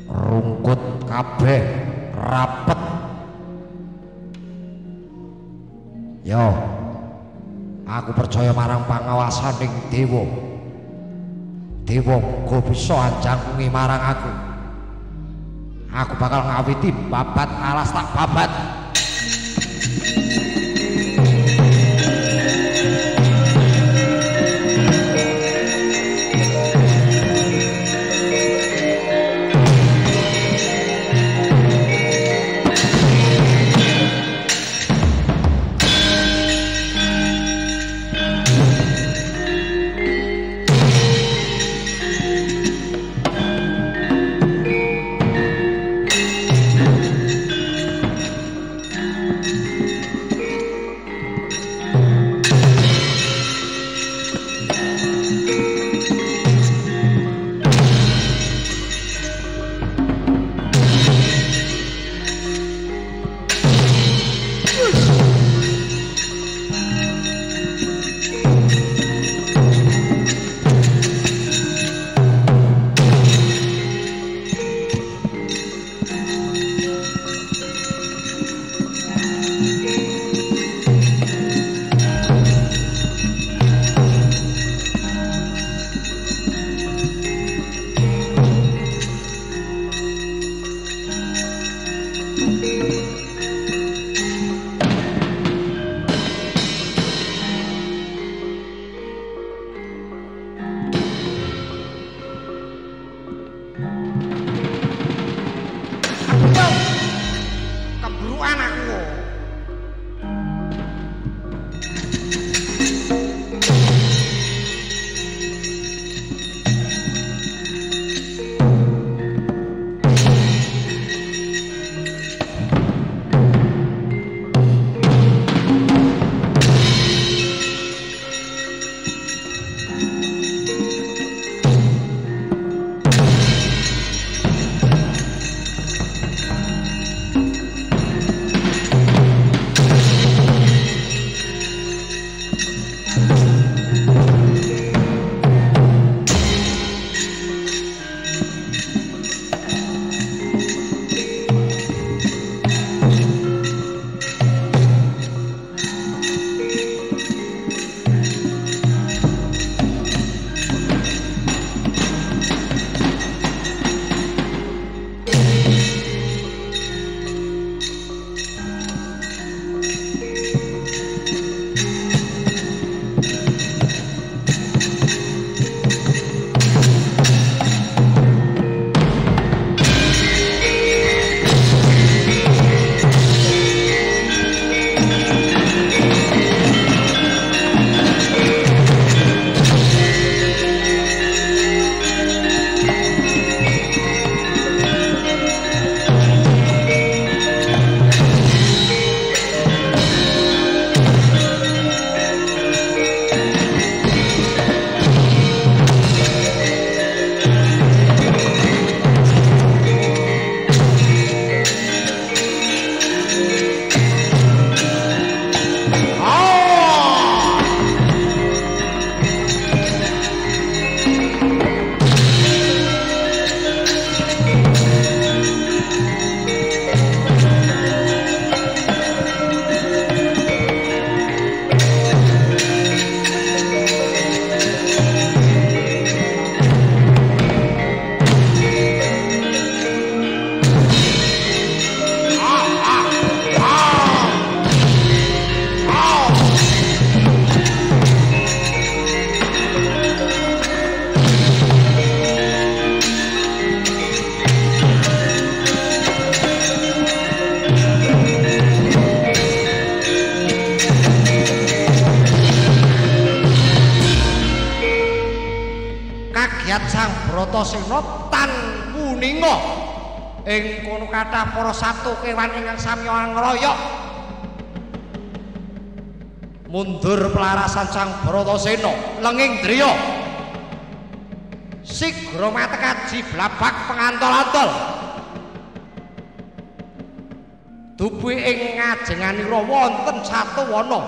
rungkut kabeh rapet. Yo, aku percaya marang pangawasaning dewa. Dewa muga bisa anjangkungi marang aku. Aku bakal ngawiti babat alas tak babat. Bratasena tan kuninga ing kono kathah para satu kewan ingkang samya ngroyok mundur pelarasan Sang Bratasena lenging driya sigra matekaji blabak pengantol-antol dupi ing ngajenganira wonten satu wana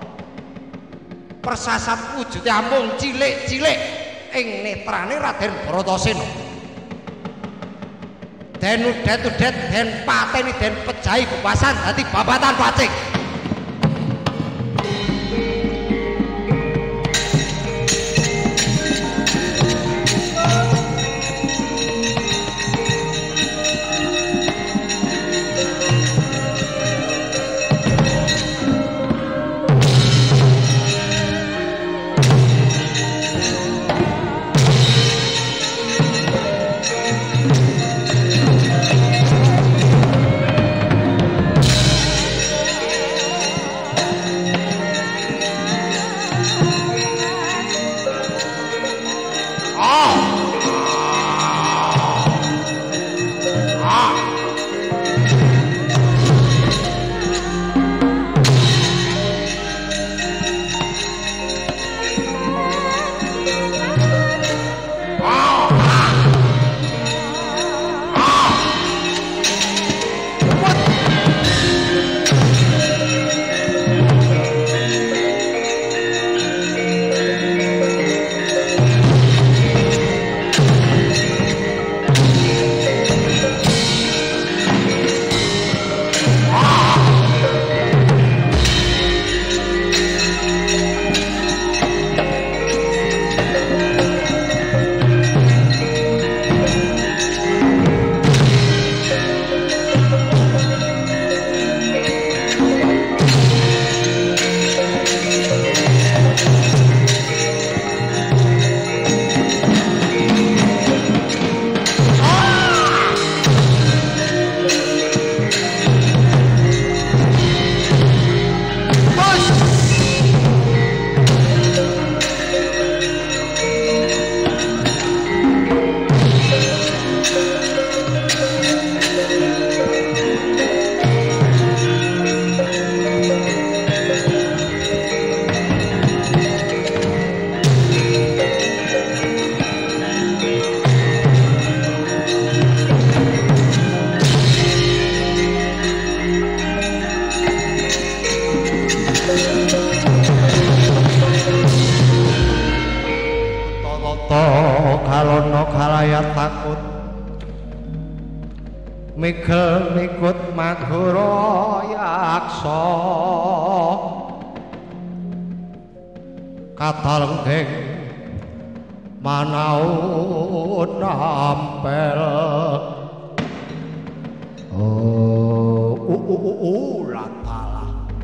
persasat wujude amung cilik-cilik ing netrane Raden Bratasena den udet-udet den pateni den pejahi bebasan dadi babatan pacing. Migel mikut Madura yaksa katalengking manau nampel oh uh uh uh uh latala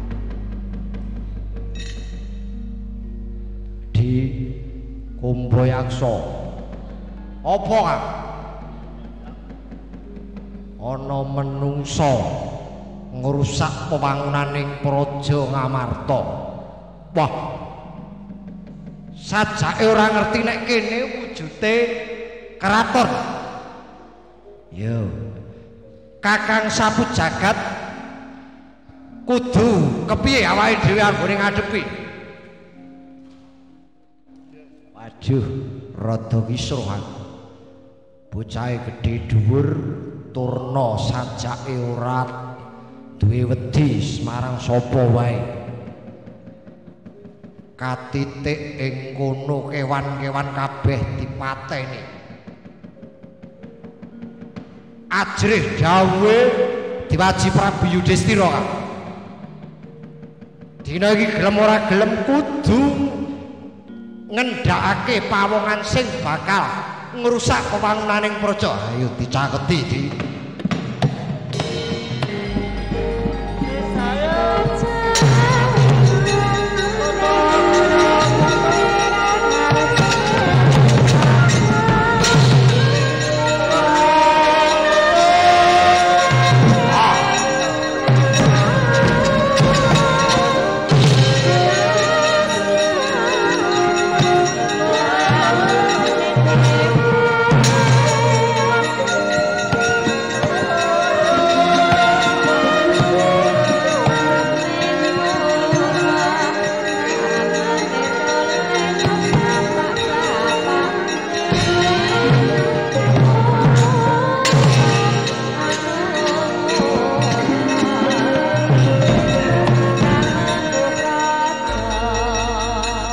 di Kumba Yaksa apa Kang? Ana menungsa ngrusak pewangunaning Praja Ngamarta. Wah. Sajake ora ngerti nek kene wujude keraton. Yo. Kakang Sapu Jagat kudu kepiye awake dhewe anggone ngadepi. Waduh, rada kisruh aku. Bocahe gedhe dhuwur turna sajake ora duwe wedi marang sapa wae. Katitik ing kono kewan-kewan kabeh dipateni. Ajrih dawuhe diwaji Prabu Yudhistira Kang. Dina iki gelem ora gelem kudu ngendhakake pawongan sing bakal ngrusak pembangunaning praja. Ayo dicaketi di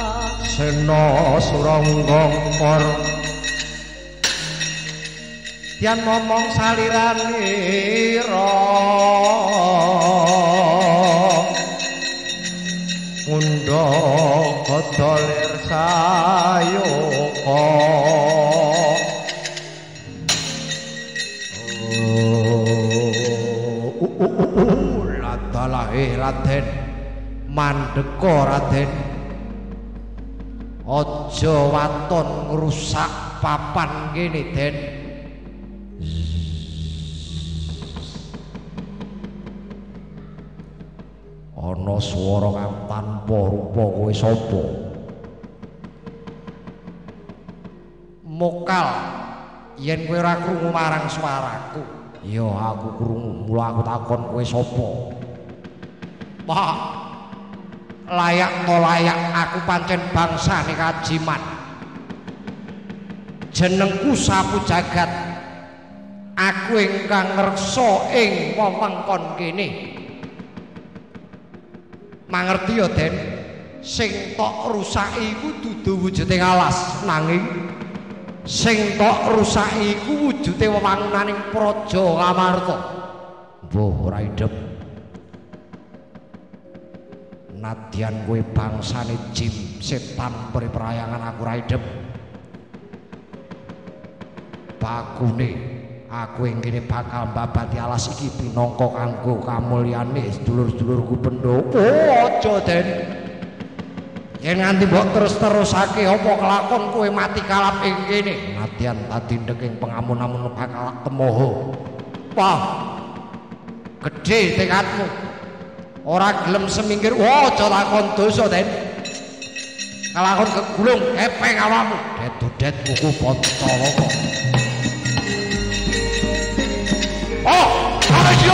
Suranggangkara Dian momong saliran ira Unda kodolir sayoko Ladalahe Raden mandeka Raden aja waton ngrusak papan kene Den ana swara kang tanpa rupa kowe sapa mokal yen kowe ora krungu marang swaraku ya aku krungu mula aku takon kowe sapa Pak layak to layak aku pancen bangsane Kajiman jenengku sapu jagat aku ingkang ngreksa ing wewengkon kene mangerti ya Den sing tok rusaki iku dudu wujude alas nanging sing tok rusaki iku wujude wewangunaning Praja Ngamarta mbuh ora idep nadyan kowe bangsane jin setan periprayangan aku ora idep bakune aku ing kene bakal mbabati alas iki pinangka kanggo kamulyane sedulur-sedulurku Pendhapa aja Den yen nganti mbok terus-terusake apa kelakon kowe mati kalap ing kene nadyan tadindhek ing pengamun-amun bakal temoho wah gedhe tekadmu ora gelem semingkir aja takon dosa Den kelakon kegulung epeng awakmu det-det buku Pancalaka Oh, Harajo!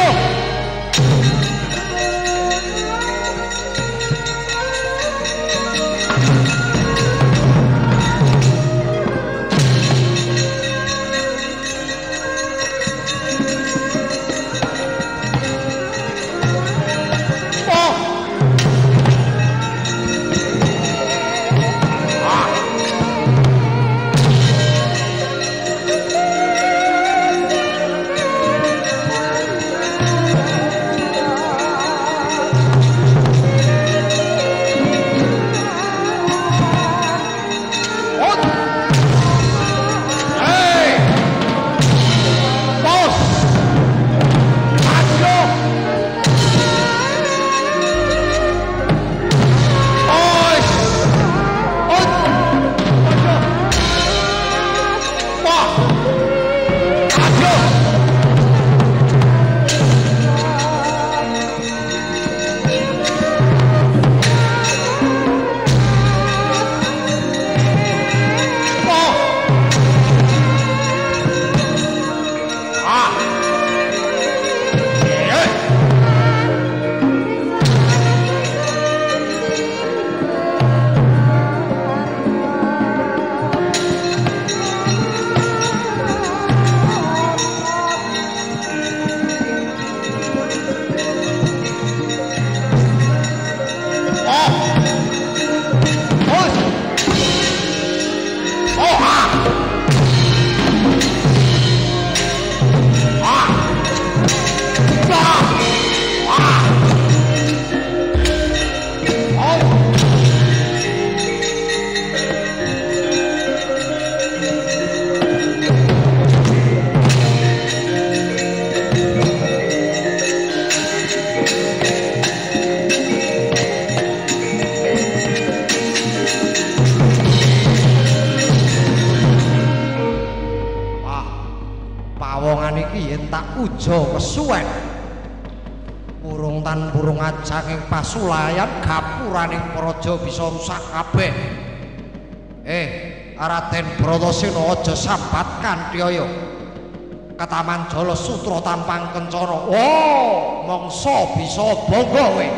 Ujo kesuwen burung tan burung ajang ing pasulayan gapuraning praja bisa rusak kabeh eh Raden Bratasena aja sambat kanthi aya ketaman Jala Sutra tampang kencana oh mangsa bisa bangga kowe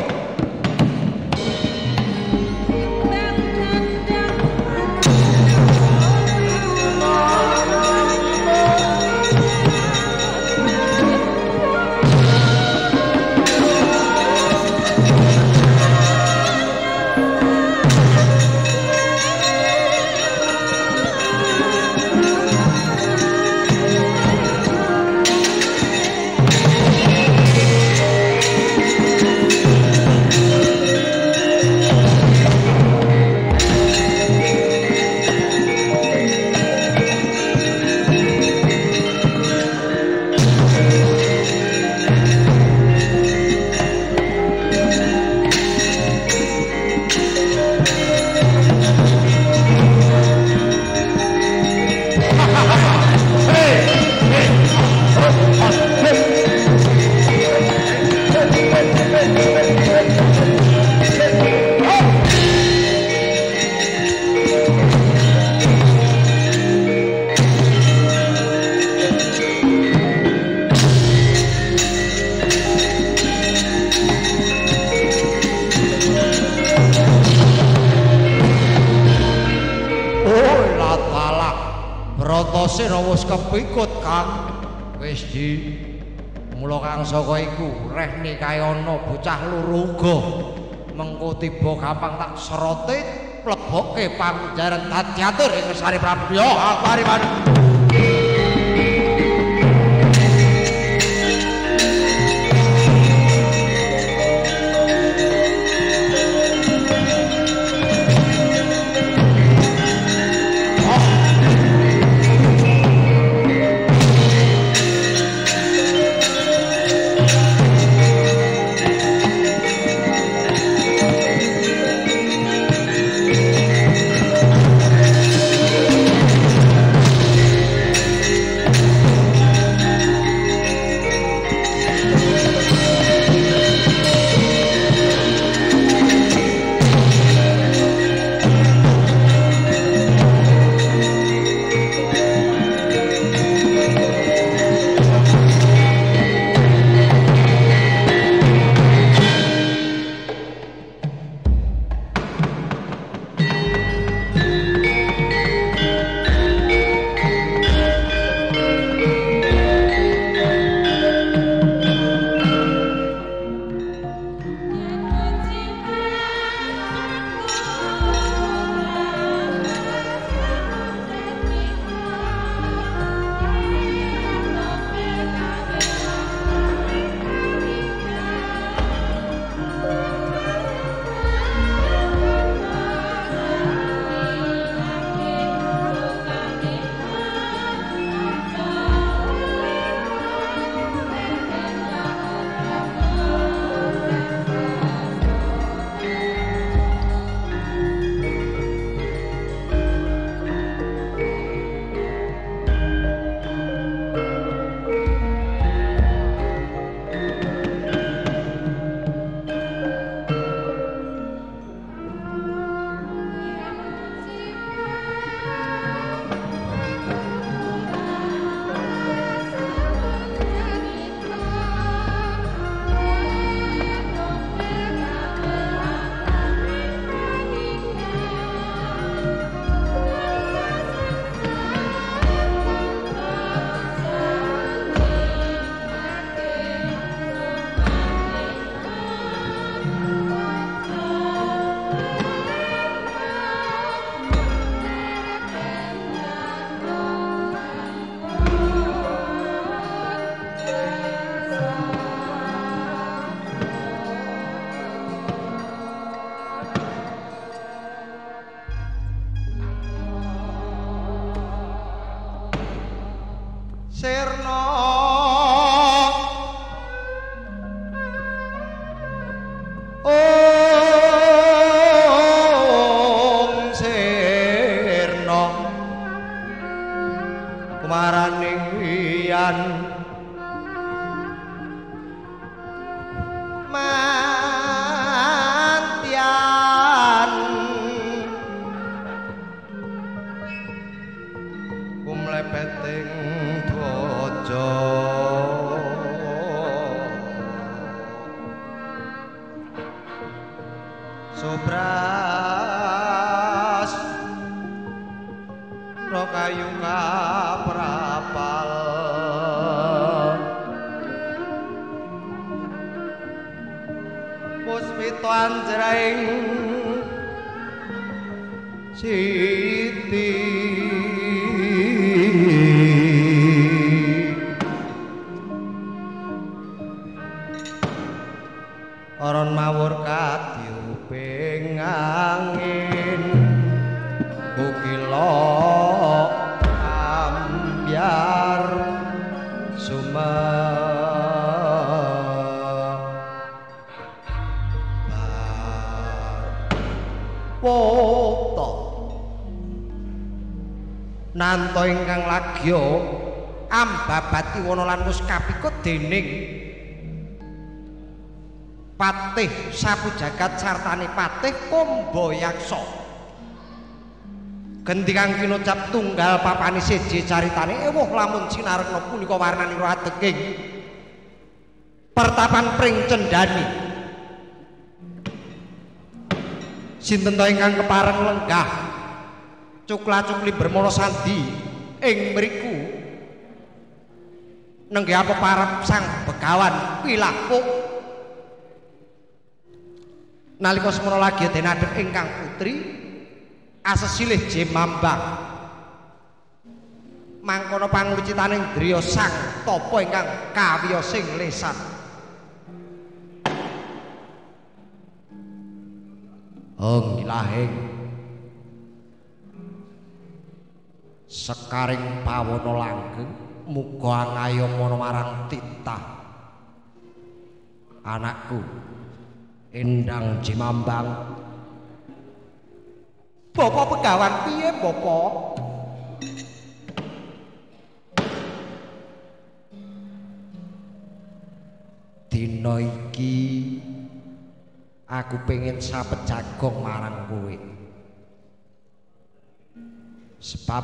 ikut Kang. Wis di mula Kang saka iku reh nikahe ana bocah loro uga. Mengko tiba gampang tak serote plebokke panjaran dadi atur ing Sari Prabu. Yo aku ari manut. Sirna Om Sirna kumaraning wiyan mantian kumlepeting Sobras rokayu kaprapal puspita anjring Siti Aron mawur kadyuping angin kukila ambyar sumebar poto nanto ingkang lagya ambabati wana lan wis kapikut dening Patih sapu jagat sartane Patih Kombayaksa gendingang kinocap tunggal papani seje caritane ewuh lamun sinarekna punika warnanira adeging pertapan pring cendani sinten ta ingkang kepareng lenggah cukla-cukli bermana sandi ing mriku nenggih apa parep sang Begawan pilaku nalika semana lagi den adhep ingkang putri asesilih Jemambang mangkono panglucitaning driya sang tapa ingkang kawiyosing lesan Hong ilahing sekaring pawana langgeng muga ngayomana marang titah anakku Endang Jemambang. Bapak Begawan piye bapak? Dina iki aku pengen sapet jagong marang kowe sebab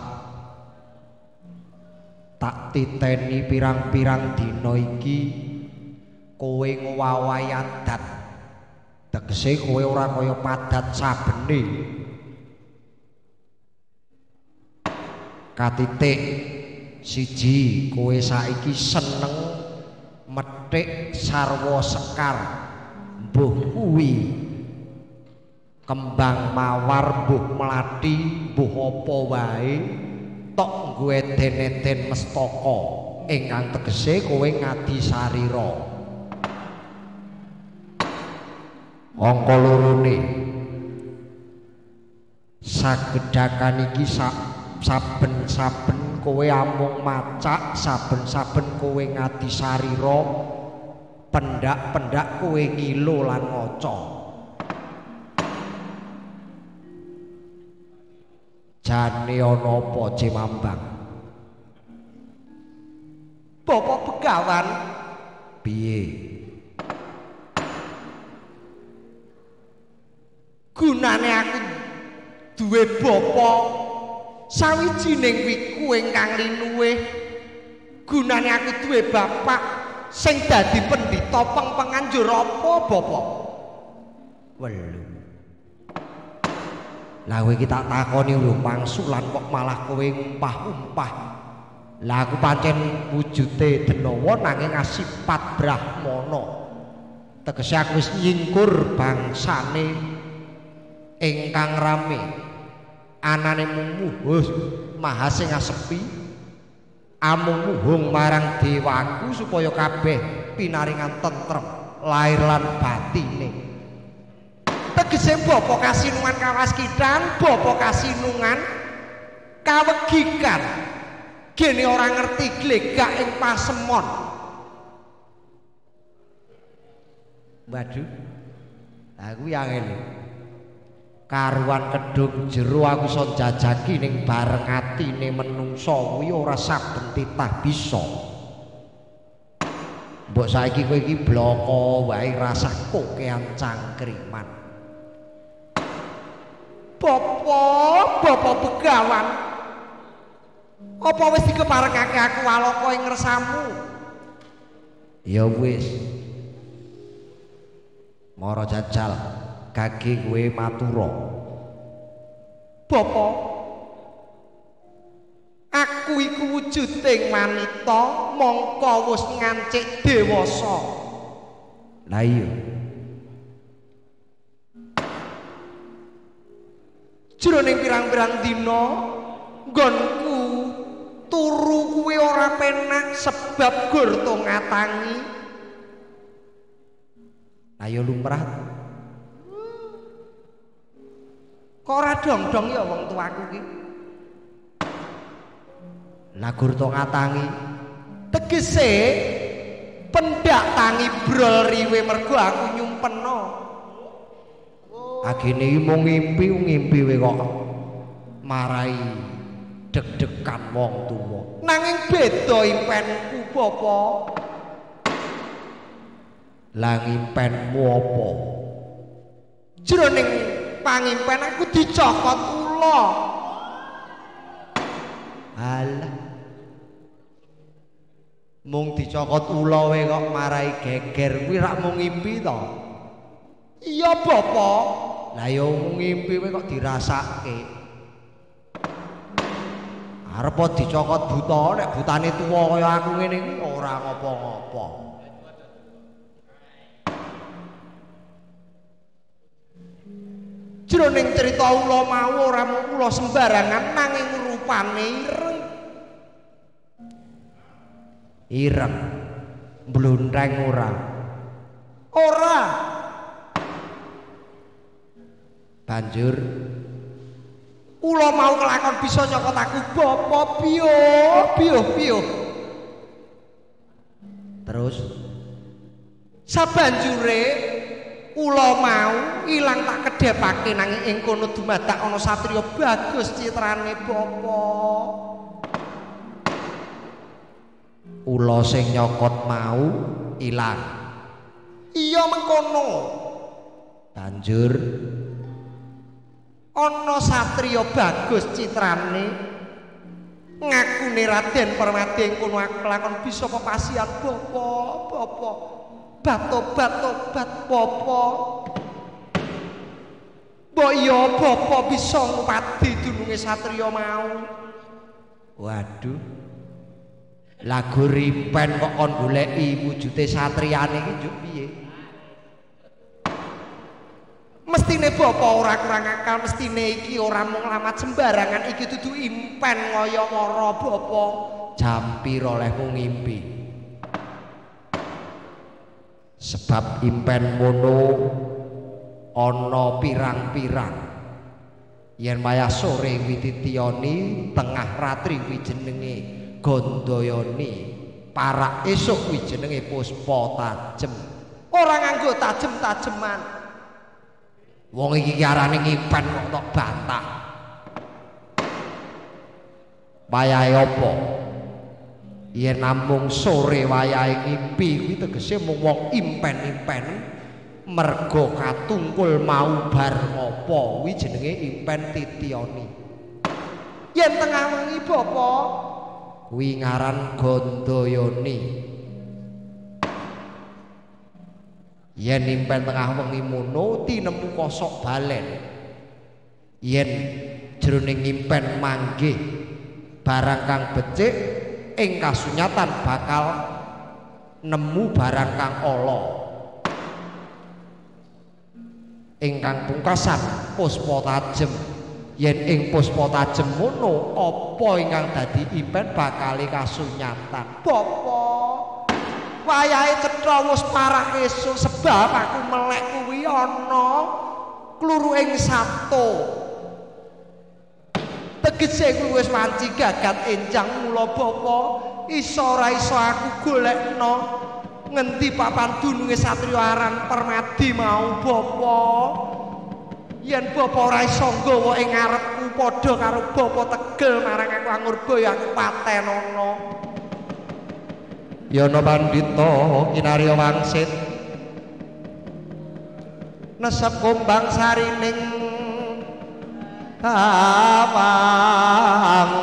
tak titeni pirang-pirang dina iki kowe ngowahi adat tegese kowe ora kaya padat sabene katitik siji kowe saiki seneng methik sarwa sekar mbuh kuwi kembang mawar mbuh mlathi mbuh apa wae tok nggo eden-eden mestaka ingkang tegese kowe ngadi sarira angka lorone sagedhakan iki saben-saben kowe amung macak saben-saben kowe ngadi sarira pendak-pendak kowe ngilo lan ngaca jane ana apa Jemambang Bapak Begawan piye gunane aku duwe bapa sawijining wiku ingkang linuwih gunane aku duwe bapak sing dadi pendhita pengpengan njur apa bapak welu lah kowe iki tak takoni lho mangsulan kok malah kowe umpah-umpah lah aku pancen wujude denawa nanging asipat brahmana tegese aku wis nyingkur bangsane ingkang rame anane mumuh maha sing asepi amung muhung marang dewaku supaya kabeh pinaringan tentrem lair lan batine tegese bapa kasinungan kawaskidan bapa kasinungan kawegikan gene ora ngerti glegak ing pasemon waduh aku yang ngene karuan kedung jero aku iso jajaki ning bareng atine menungso kuwi ora saben titah bisa mbok saiki kowe iki bloko wae rasah kokean cangkriman Bapak Bapak Begawan apa wis dikeparengake aku walaka ing ngersamu ya wis mara jajal kaki kowe matura Bapak aku iku wujuding wanita mongko wis ngancik dewasa lah iya jroning pirang-pirang dina nggonku turu kuwi ora penak sebab gur to ngatangi ayo lumrah kok ora dong-dong ya wong tuaku iki lah gur to ngatangi tegese pendak tangi brol riwe mergo aku nyumpeno agene iki mung ngimpi ngimpi we kok marai deg-degan wong tuwa nanging beda impenku Bapak lah impenmu apa jroning pangimpen aku dicokot ula alah mung dicokot ula we kok marai geger kuwi rak mung ngimpi to iya Bapak lah ya mung ngimpi we kok dirasake arep dicokot buta nek butane tuwa kaya aku ngene iki ora ngopo-ngopo. Jroning cerita ula mau ora mung ula sembarangan nanging rupane ireng. Ireng. Blundeng ora. Ora. Banjur ula mau kelakon bisa nyokot aku bapa piyo piyo piyo. Terus sabanjure ula mau ilang tak kedhepake nanging ing kono dumadak ana satriya bagus citrane bapa. Ula sing nyokot mau ilang. Iya mengkono. Banjur ana satriya bagus citrane ngakune Raden Permadi ing kono aku lakon bisa pepasihan bapa bapa bat-obat tobat bapa mbok iya bapa bisa ngupadi dununge satriya mau. Waduh lagu ripen kok kon goleki wujude satriyane iki njuk piye? Mestine bapa ora kurang akal, mestine iki ora mung lamat sembarangan, iki dudu impen kaya mara bapa. Jam pira olehmu ngimpi? Sebab impen mono ana pirang-pirang. Yen maya sore wititioni, tengah ratri kuwi jenenge Gandayani, parak esuk kuwi jenenge Puspa Tajem. Ora nganggo tajem-tajeman. Wong iki arane ngipen kok tok bantah. Wayahe apa? Yen namung sore wayahe ngimpi kuwi tegese mung wong impen-impen merga katungkul mau bar ngopo kuwi jenenge impen titioni. Yen tengah wengi bapa kuwi ngaran Gandayani. Yen impen tengah wengi mono tinemu kosok balen. Yen jroning impen manggih barang kang becik ing kasunyatan bakal nemu barang kang ala. Ingkang pungkasan Puspa Tajem. Yen ing Puspa Tajem mono apa ingkang dadi impen bakal kasunyatan. Bapa wayahe cetha wis parah esuk sebab aku melek kuwi ana kluru ing Sabtu. Tegese kuwi wis wanci gagat enjang mula bapa iso ora iso aku golekno ngendi papan dununge satriya aran Permadi mau bapa. Yen bapa ora iso nggawa ing ngarepku padha karo bapa tegel marang aku Angurbaya aku patenono. Yana Pandhita kinarya wangsit nesep kumbang sarining awang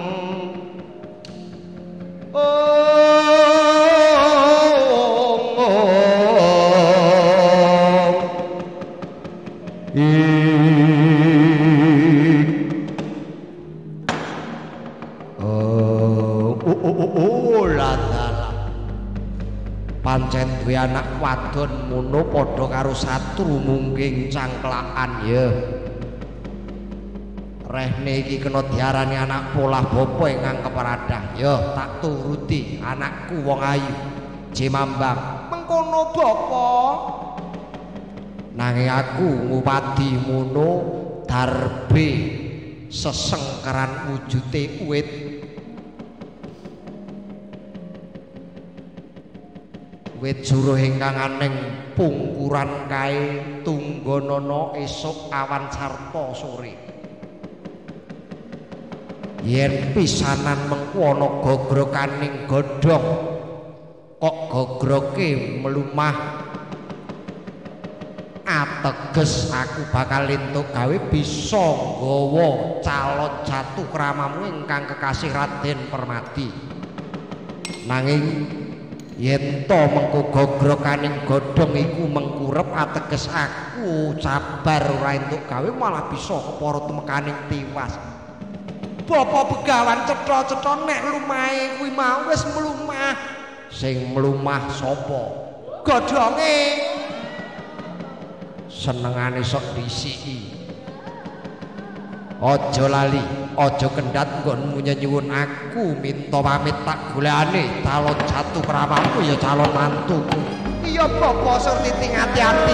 pancen duwe anak wadon mono padha karo satru mungking cangklakan ya. Rehne iki kena diarani anak polah bapa ingkang keperadah. Ya tak turuti anakku wong ayu. Jemambang. Mengkono bapa. Nanging aku ngupadi mono darbe sesengkeran wujude uwit. Wit juruh ingkang aneng pungkuran kae tunggonana esuk awan sarta sore. Yen pisanan mengko ana gogrokaning godhong kok gogroke melumah ateges aku bakal entuk gawe bisa nggawa calon jatuh kramamu ingkang kekasih Raden Permadi. Nanging yen to mengko gogrokaning godhong iku mengkurep ateges aku sabar ora entuk gawe malah bisa kepara temekaning tiwas. Bapak Begawan cetha-cetha nek lumahe kuwi mau wis mlumah. Sing mlumah sapa? Godhonge. Senengane sok disiki. Aja lali, aja kendhat nggonmu nyuwun aku minta pamit tak golekane calon jatuh kramamu ya calon mantuku. Iya Bapak Surtiti ngati-ati.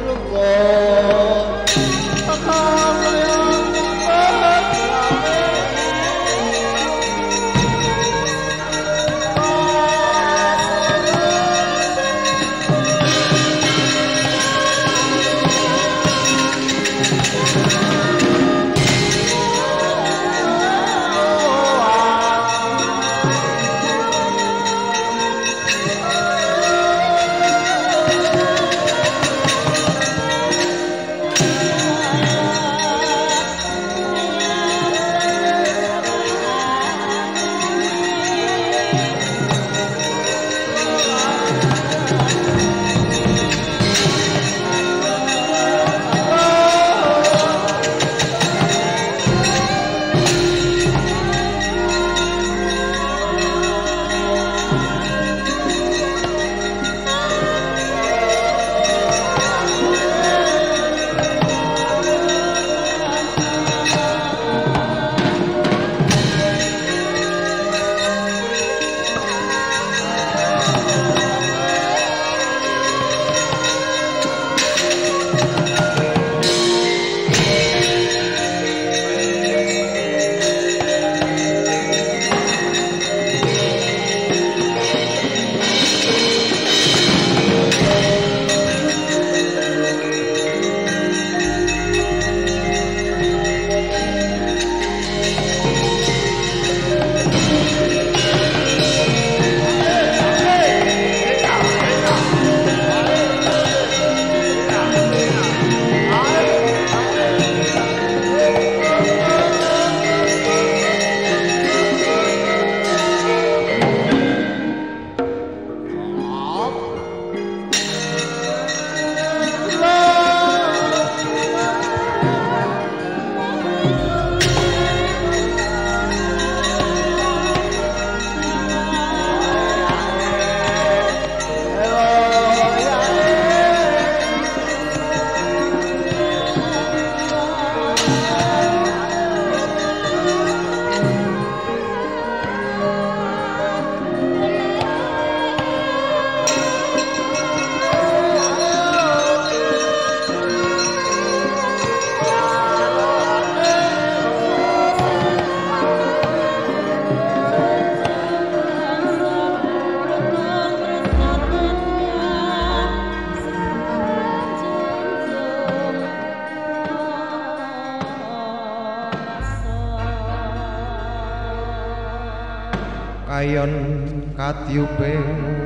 Kayon katiuping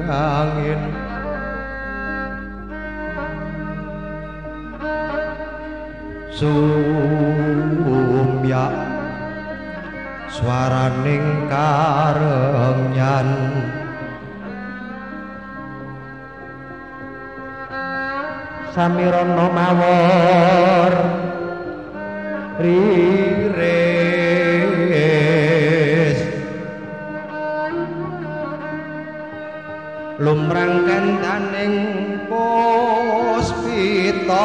angin sumyak swaraning karengyan samirana mawor riris lumrang kandaning puspita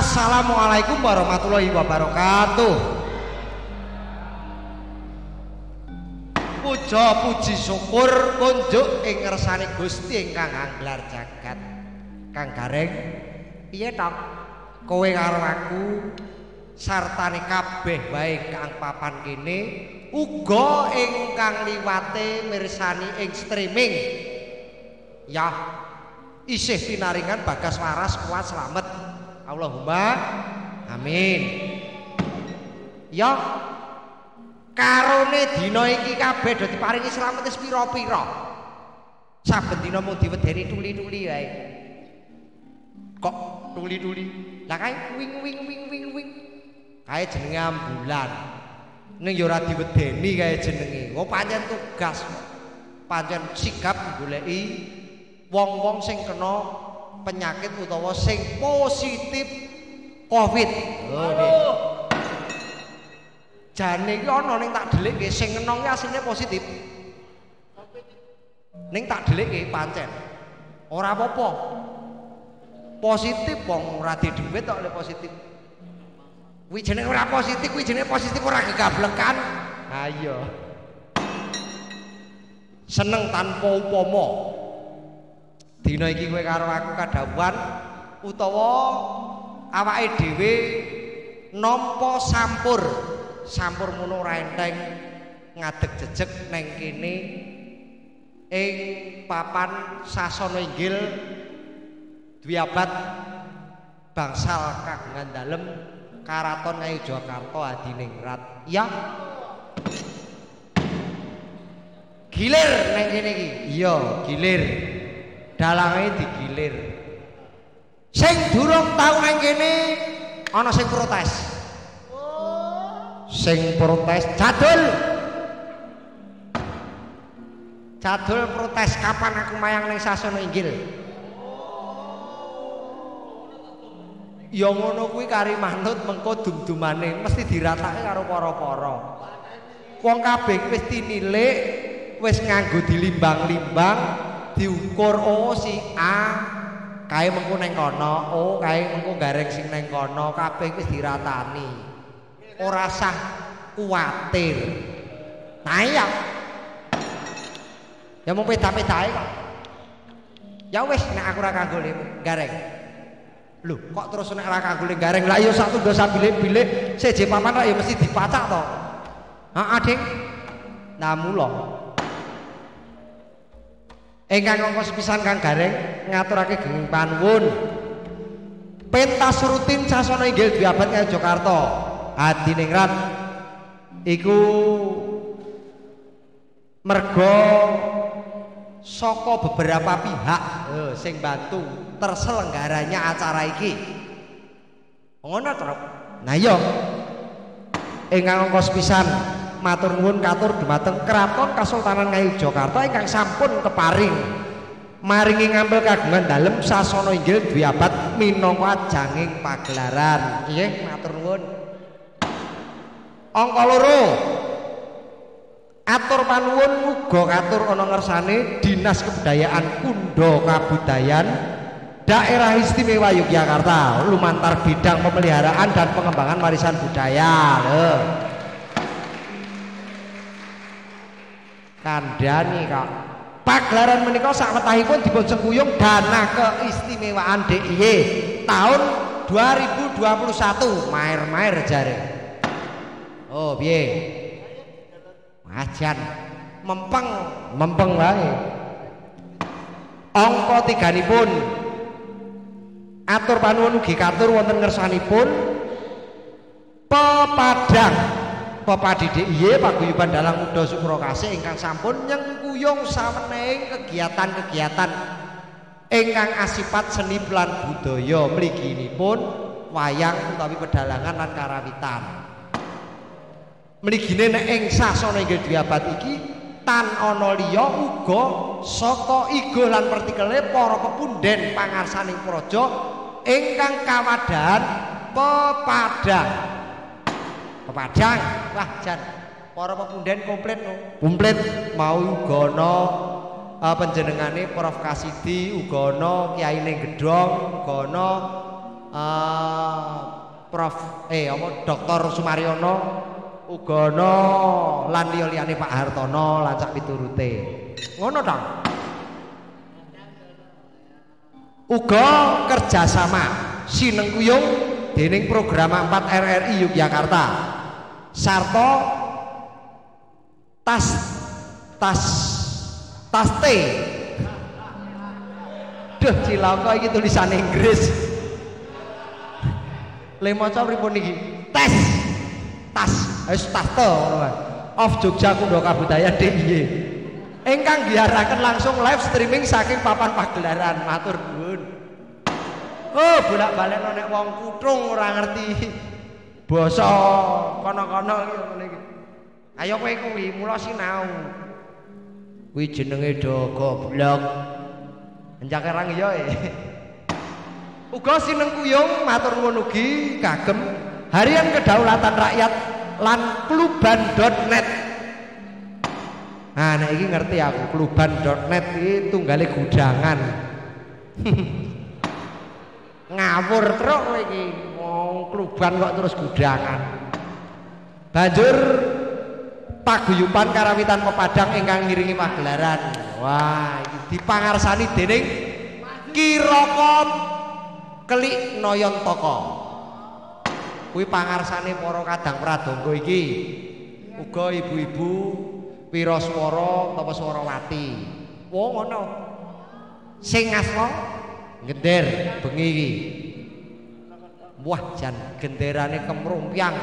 Assalamualaikum warahmatullahi wabarakatuh. Puja puji syukur kunjuk ing ngersane Gusti ingkang anggelar jagat. Kang Gareng, piye to? Kowe karo aku sartane kabeh wae kang papan kene uga ingkang liwate mirsani ing streaming. Ya, isih pinaringan bagas waras kuat slamet. Allahumma amin. Ya, karone dina iki kabeh do diparingi slamet wis pira-pira. Saben dina mung diwedeni tuli-tuli wae. Kok tuli-tuli? Lah kae wing wing wing wing wing. Kae jenenge ambulan. Ning ya ora diwedeni kae jenenge. Oh pancen tugas. Pancen sigap goleki wong-wong sing kena penyakit utawa sing positif Covid. Oh nggih. Jane iki ana ning tak delikke sing enong ki asline positif. Ning tak delikke pancen ora apa-apa. Positif wong ora di dhuwit kok lek positif. Kuwi jenenge ora positif, kuwi jenenge positif ora gegablekan. Ha iya. Seneng tanpa upama. Dina iki kowe karo aku kadhawuhan utawa awake dhewe nampa sampur. Sampur ngono ora enteng ngadeg jejeg neng kene ing papan sasana inggil dwi abad bangsal kagungan dalem Karaton Ngayogyakarta Hadiningrat. Ya. Gilir neng kene iki. Iya, gilir. Dalange digilir. Sing durung tau neng kene ana sing protes. Sing protes jadul. Jadul protes kapan aku mayang ning sasana inggil. Ya ngono kuwi kari manut mengko dum-dumane mesti diratake karo para-para. Wong kabeh wis tinilik, wis nganggo dilimbang-limbang, diukur oh si A kae mengko neng kono, oh kae mengko Gareng sing neng kono, kabeh wis diratani. Ora sah kuwatir. Nah iya. Ya mau peda-pedake kok. Ya wis nek aku ora kanggo Gareng. Lho, kok terus nek ora kanggo Gareng? Lah ya satu dosa bilik-bilik seje papan ra ya mesti dipacak to. Heeh, Ding. Nah mula. Ingkang angka sepisan Kang Gareng ngaturake geng panuwun. Pentas rutin sasana inggil dwi abad Ngayogyakarta Hadiningrat iku mergo saka beberapa pihak eh, sing bantu terselenggaranya acara iki. Ngono to. Nah iya. Ingkang angka sepisan matur nuwun katur dumateng Kraton Kasultanan Ngayogyakarta ingkang sampun keparing maringi ngambil kagungan dalem sasana inggil dwi abad minangka ajanging pagelaran. Nggih, matur nuwun. Angka loro. Atur panuwun uga katur ana ngersane Dinas Kebudayaan Kundo Kabudayan Daerah Istimewa Yogyakarta lumantar bidang pemeliharaan dan pengembangan warisan budaya. Lho. Kandhani kok. Pagelaran menika sawetahipun dipun sengkuyung dana keistimewaan D I Y tahun dua ribu dua puluh satu. Maer-maer jare. Oh, piye? Ajan mempeng mempeng wae. Angka tiganipun atur panuwun ugi katur wonten ngersanipun pepadang Pepadi D I Y Paguyuban Dalang Muda Sukrakasih ingkang sampun nyengkuyung sawenehing kegiatan-kegiatan ingkang asipat seni lan budaya mliginipun wayang utawi pedalangan lan karawitan. Mligine nek ing sasana inggil dwi abad iki tan ana liya uga saka igo lan pertikele para pepunden pangarsaning praja ingkang kawadahan pepadang. Pepadang, wah jan para pepunden komplit no. Komplit mau uga ana uh, panjenengane Prof Kasidi, uga ana Kyaine Gedhong, uga ana uh, Prof eh apa Doktor Sumaryono uga ana lan liya-liyane Pak Hartono lan sak piturute. Ngono ta? Uga kerjasama sinengkuyung dening program empat R R I Yogyakarta sarta tas tas tas T. Duh cilaka iki tulisan Inggris. Le maca pripun iki? Tes. Tas, wis tas to of Jogja Kundo Kabudaya D I Y. Ingkang giyaraken langsung live streaming saking papan pagelaran. Matur nuwun. Oh, bolak-balik nek wong kuthung ora ngerti basa kono-kono iki ngene iki. Ayo kowe kuwi mula sinau. Kuwi jenenge do goblok. Enjak erang iya e. Uga sinengkuyung matur nuwun ugi kagem Harian Kedaulatan Rakyat lan kluban dot net. Nah, nek iki ngerti aku, kluban dot net iki tunggale gudangan. Ngawur truk kowe iki. Wong kluban kok terus gudangan. Banjur paguyuban karawitan pepadang ingkang ngiringi pagelaran. Wah, iki dipangarsani dening Kiraka Kelik Noyontaka. Kuwi pangarsane para kadang pradangga iki. Uga ibu-ibu wiraswara utawa swarawati. Wong ngono. Sing ngasma gender bengi iki. Wah, jan genderane kemrumpiang.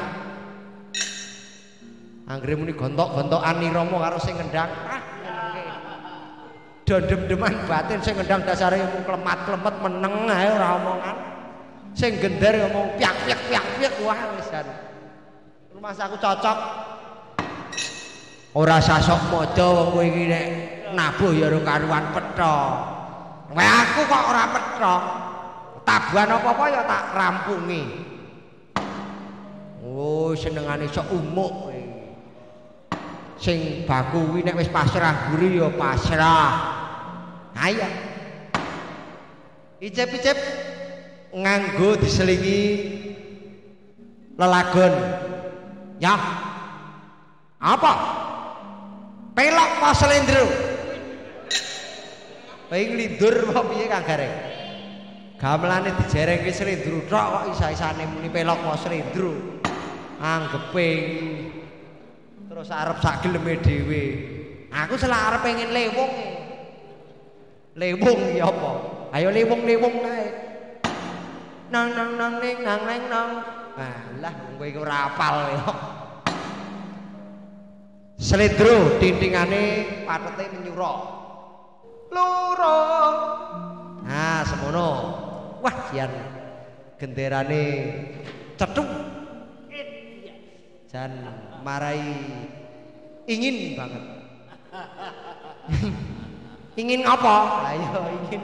Anggere muni gontok-gontokan Nirama karo sing ngendang. Ah, dendem-deman batin sing ngendang dasare klemat-klemet meneng ae ora omongan. Sing gender ngomong piak-piak piak-piak wah wisan. Rumah saku cocok. Ora sasok maca wong kowe iki nek nabuh ya ora karuan petha. Wae aku kok ora petha. Tabuhan apa-apa ya tak rampungi. Oh, senengane sok umuk kowe. Sing baku kuwi nek wis pasrah guri ya pasrah. Ayo. Icip-icip nganggo diselingi lelagon. Ya. Apa? Pelok apa selendro? Ping lindur apa piye kagare? Gamelane dijerengke selendro tok kok isa-isane muni pelok apa selendro. Anggepe terus arep sak geleme dhewe. Aku selak arep pengen lewung. Lewung ya apa? Ayo lewung-lewung kae. Nang nang nang ning nang nang nang. Alah kowe iki ora apal ya. Slendro tintingane patete menyura. Loro. Nah, semono. Wah, jan genderane cethuk. Jan marai ingin banget. Ingin apa? Ayo ingin.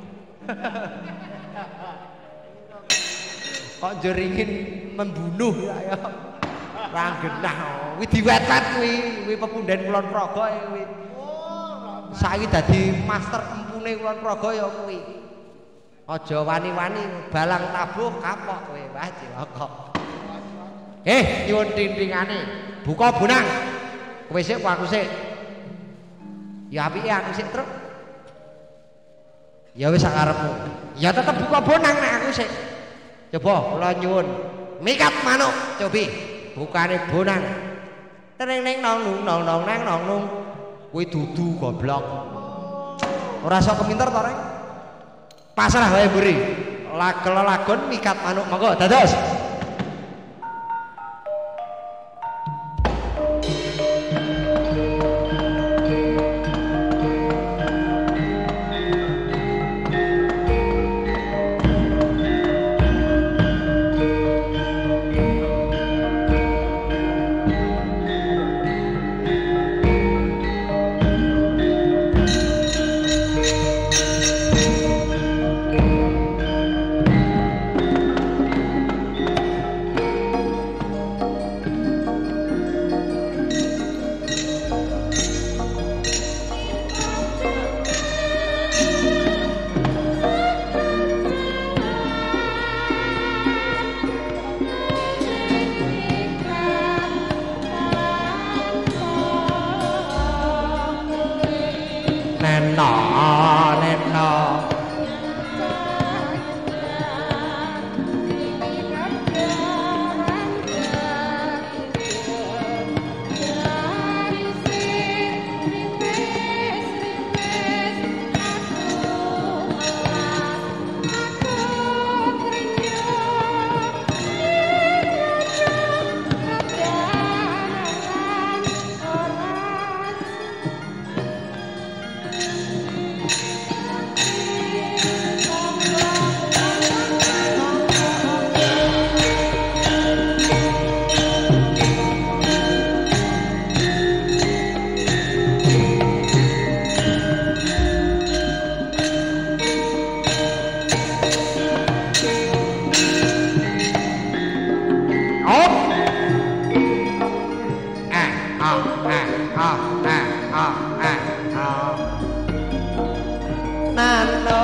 Kok njur ingin membunuh ayo. Ra genah. Kuwi diwet-wet kuwi, kuwi pepunden Kulon Progo kuwi. Saiki dadi master empune Kulon Progo ya kuwi. Aja wani-wani balang tabuh kapok kowe, wah cilaka. Eh, nyuwun tintingane. Buka bonang. Kowe sik aku sik. Ya apike aku sik, Truk. Ya wis sak karepmu. Ya tetep buka bonang nek aku sik. Coba kula nyuwun. Mikat manuk, cobi. Bukane bonang. Teneng neng nong nung nong nong neng nong nung. Kuwi dudu goblok. Ora sok keminter to, Reng? Pasrah wae mburi. Lagon mikat manuk monggo dados.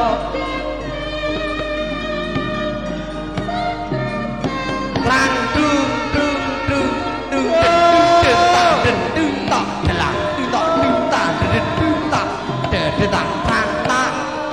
Lang dung dung dung dung dung dung dung tak delang dung tak dung tak dung tak dung tak tang tang.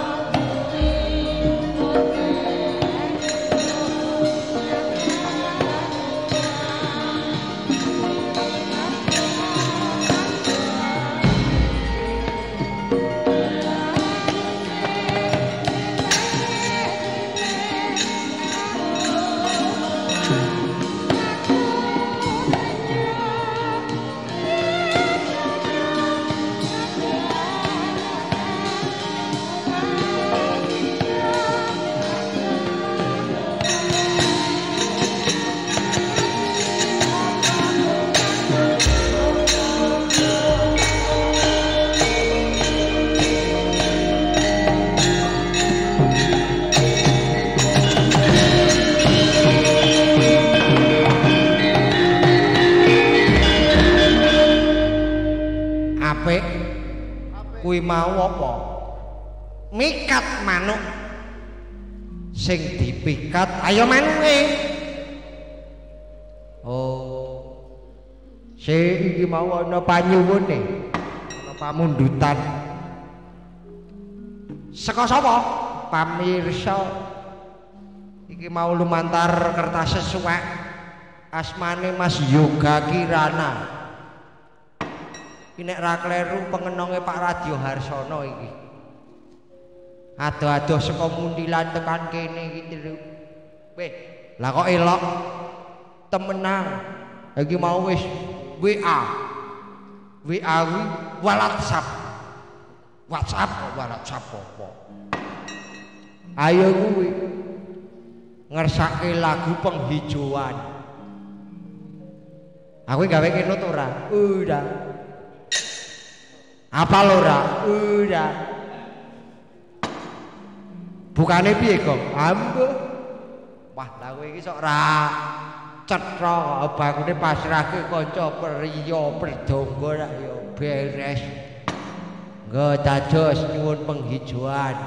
Kuwi mau apa? Mikat manuk sing dipikat ayo manuke. Oh. Sing iki mau ana panyuwune. Ana pamundutan. Saka sapa? Pamirsa. Iki mau lumantar kertas sesuwek. Asmane Mas Yoga Kirana. Iki nek ra kleru pengenonge Pak Radio Harsono iki. Adoh-adoh saka mundilan tekan kene iki lho. Weh, lah kok elok temenan. Iki mau wis W A. W A kuwi WhatsApp. WhatsApp WhatsApp apa? Ayo kuwi ngersake lagu penghijauan. Aku gawe kene to ora? Udah. Apa lora? Udah. Bukane piye kok? Ambo. Wah, lha kowe iki sok ra cetha bakune pasrahke kanca priya perdonga rak ya beres. Nggo dados nyuwun penghijauan.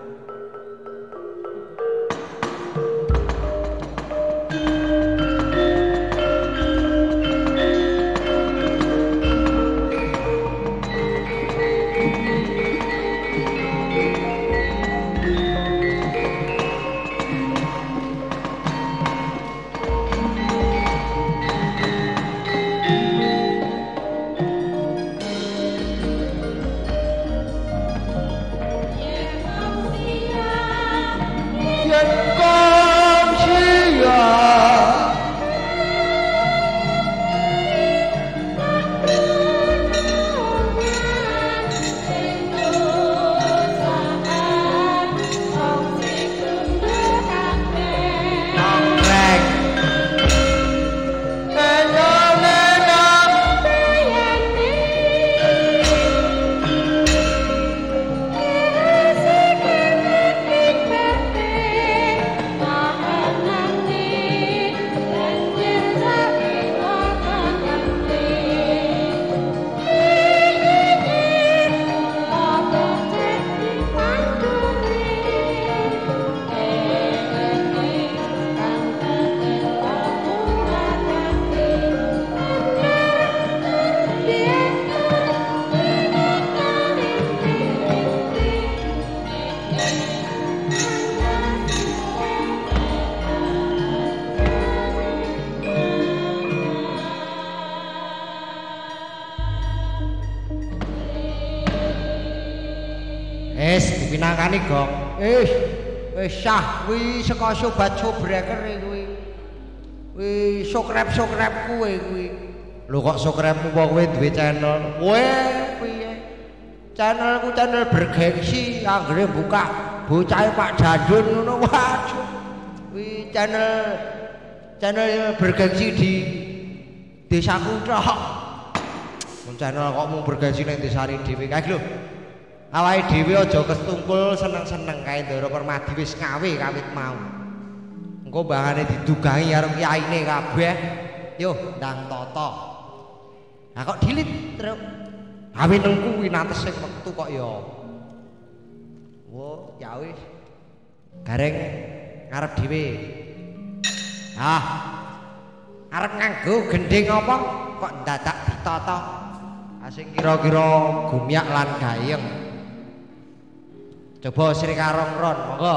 Pinangkani gong. Eh, wis sah kuwi saka sobat sobreker kuwi. Kuwi sokrep-sokrep kuwe kuwi. Lho kok sokrepmu kok kowe duwe channel? Weh, piye? Channelku channel bergengsi, anggere buka bocahe Pak Jandun ngono waduh. Kuwi channel channel bergengsi di desaku tok. Mun channel kok mung bergengsi ning desane dhewe kae lho. Awake dhewe aja ketungkul seneng-seneng kae Ndara Permadi wis ngawe kawit mau. Engko mbangane didugangi karo kyaine kabeh. Yo, ndang tata. Lah kok dilit, Truk? Gawe nang kuwi nates sing wektu kok ya. Oh, ya wis. Gareng ngarep dhewe. Ah. Arep nganggo gending apa kok dadak ditata? Asing kira-kira gumyak lan gayeng. Coba Sri Karong Ron, monggo.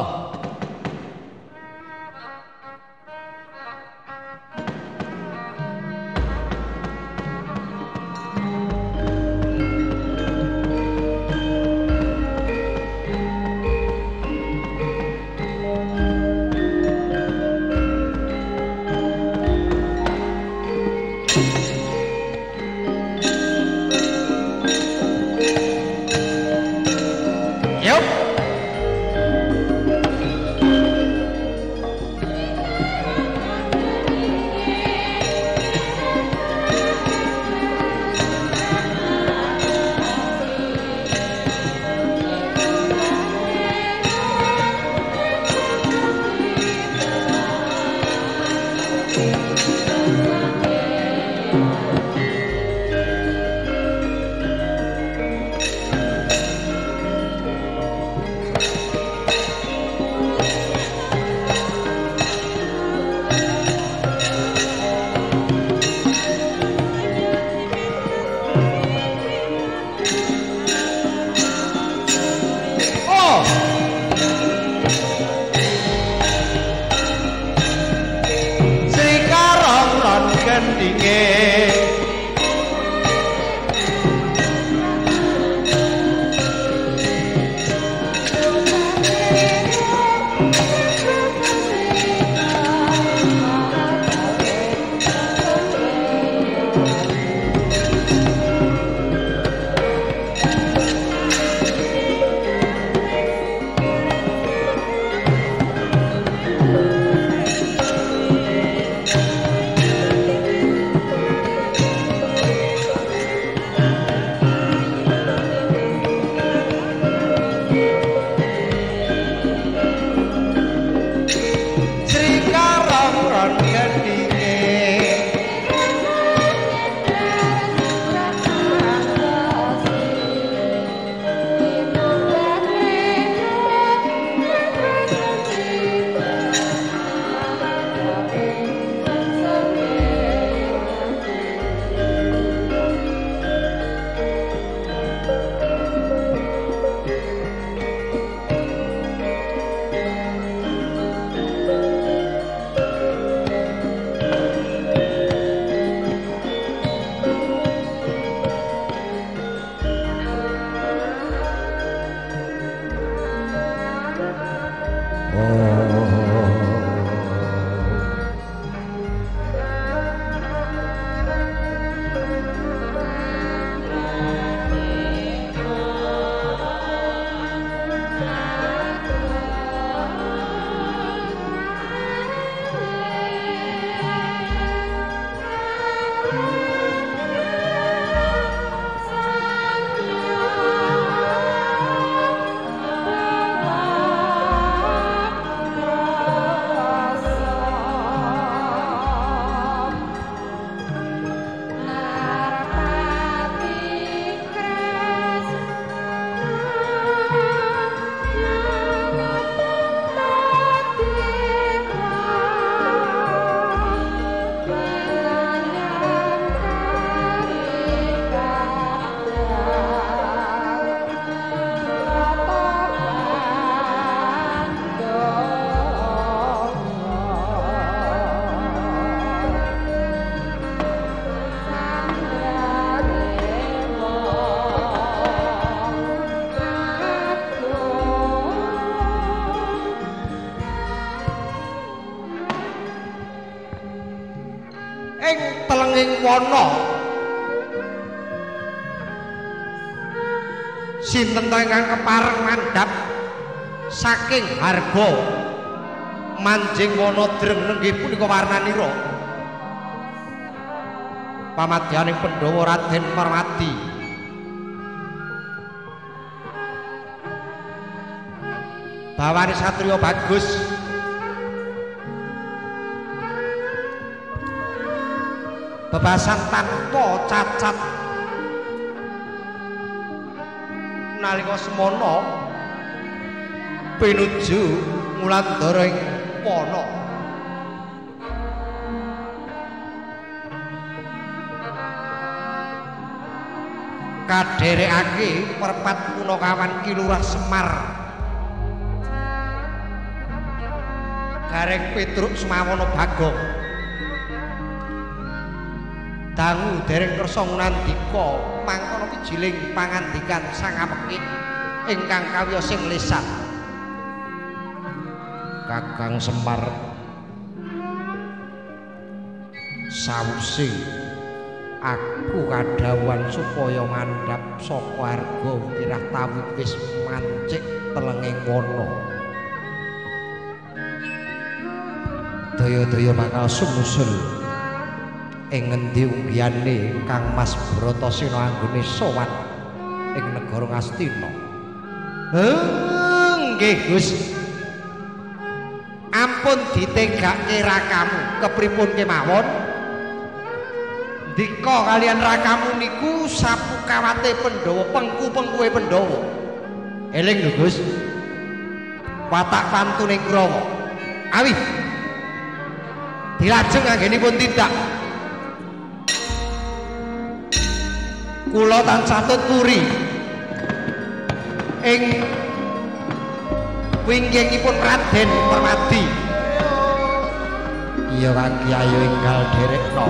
telenging wana sinten to ingkang kepareng mandhap saking harga manjing wana dreng nggih punika warnanira pamadyaning Pandhawa Raden Permati bawani satriya bagus bebasan tanpa cacat nalika semana pinuju Wulandara ing wana. Kadherekake perpat Punakawan Kilurah Semar Gareng Petruk Semawana Bagong dangu dereng kersa ngunandika mangkono pijiling pangandikan Sang Apekik ingkang kawiyosing lisan. Kakang Semar sawuse aku kadhawan supaya ngandhap saka arga kirah tawit wis mancik telenging wana. Daya-daya bakal sumusul ing ngendi unggiyane Kang Mas Bratasena anggone sowan ing negara Ngastina. Nggih Gus. Ampun ditegake rakamu kepripun kemawon? Dika kalian rakamu niku sapukawate Pandhawa, pengku-pengkuwe Pandhawa. Eling lho Gus. Watak pantune Kurawa. Awih. Dilajeng anggenipun tindak. Kula tansah tuturi ing winggengipun Raden Permadi. Iya Kang Kyai enggal derekno.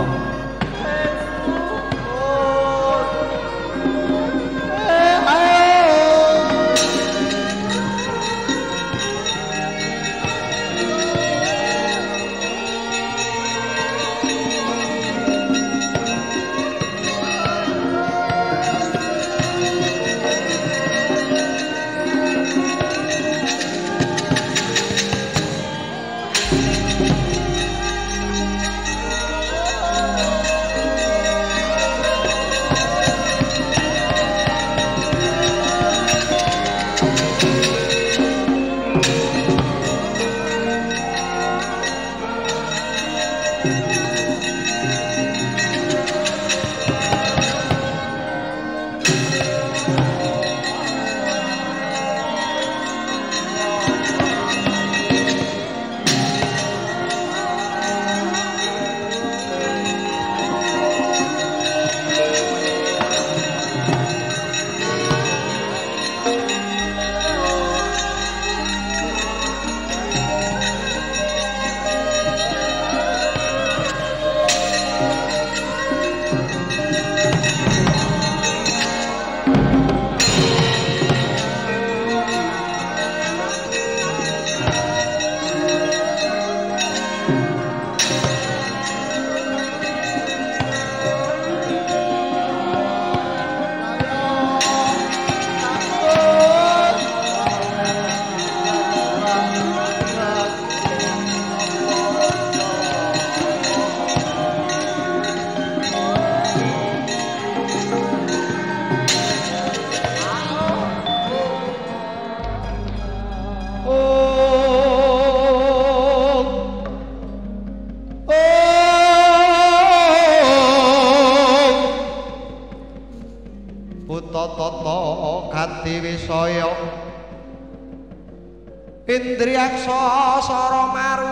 Indriyaksa Sara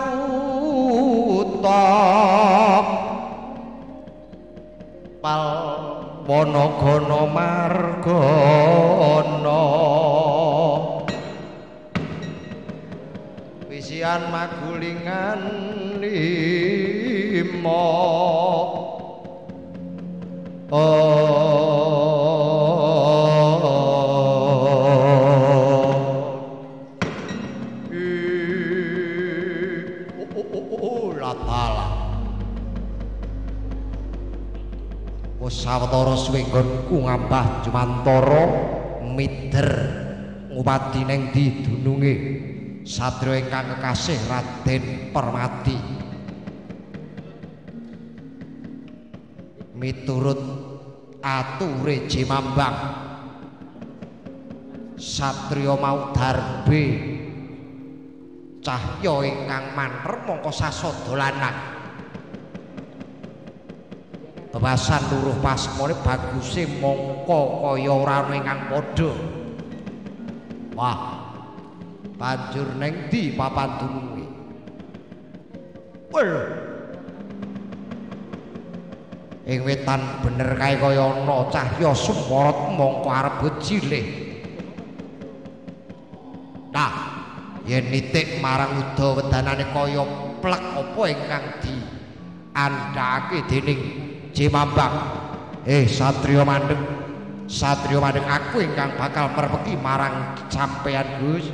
Maruta Palwanagana Margana Wisian Magulingan lima oh sawetara swenggonku ngambah Jumantara mider ngupati ning didununge sadra ingkang kekasih Raden Permadi. Miturut ature Jimambang satriya mau darbe cahya ingkang manter mongko sasada lanang. Bebasan luruh pasmone baguse mongko kaya ora ana ingkang padha. Wah. banjur neng ndi papan dununge? Wel. Ing wetan bener kae kaya ana cahya semorot mongko arep becilih. Nah, yen nitik marang uda wedanane kaya plek apa ingkang diandhake dening Jemambang. Eh Satrio Mandeg, Satrio Mandeg aku ingkang bakal merpeki marang sampeyan Gus.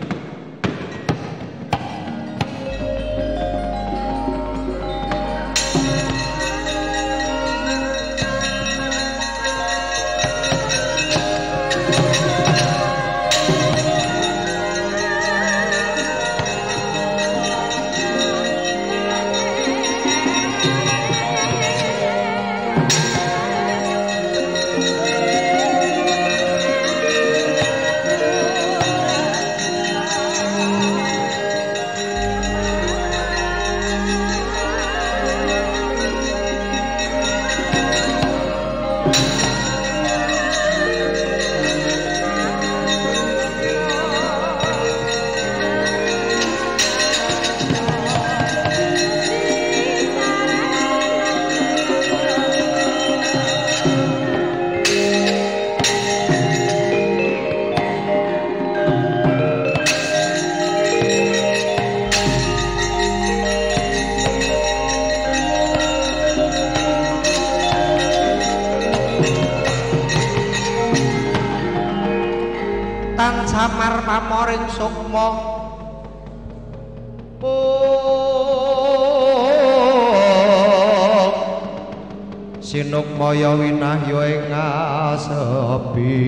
Samar pamoring sukma oh sinukmaya winahya ing asepi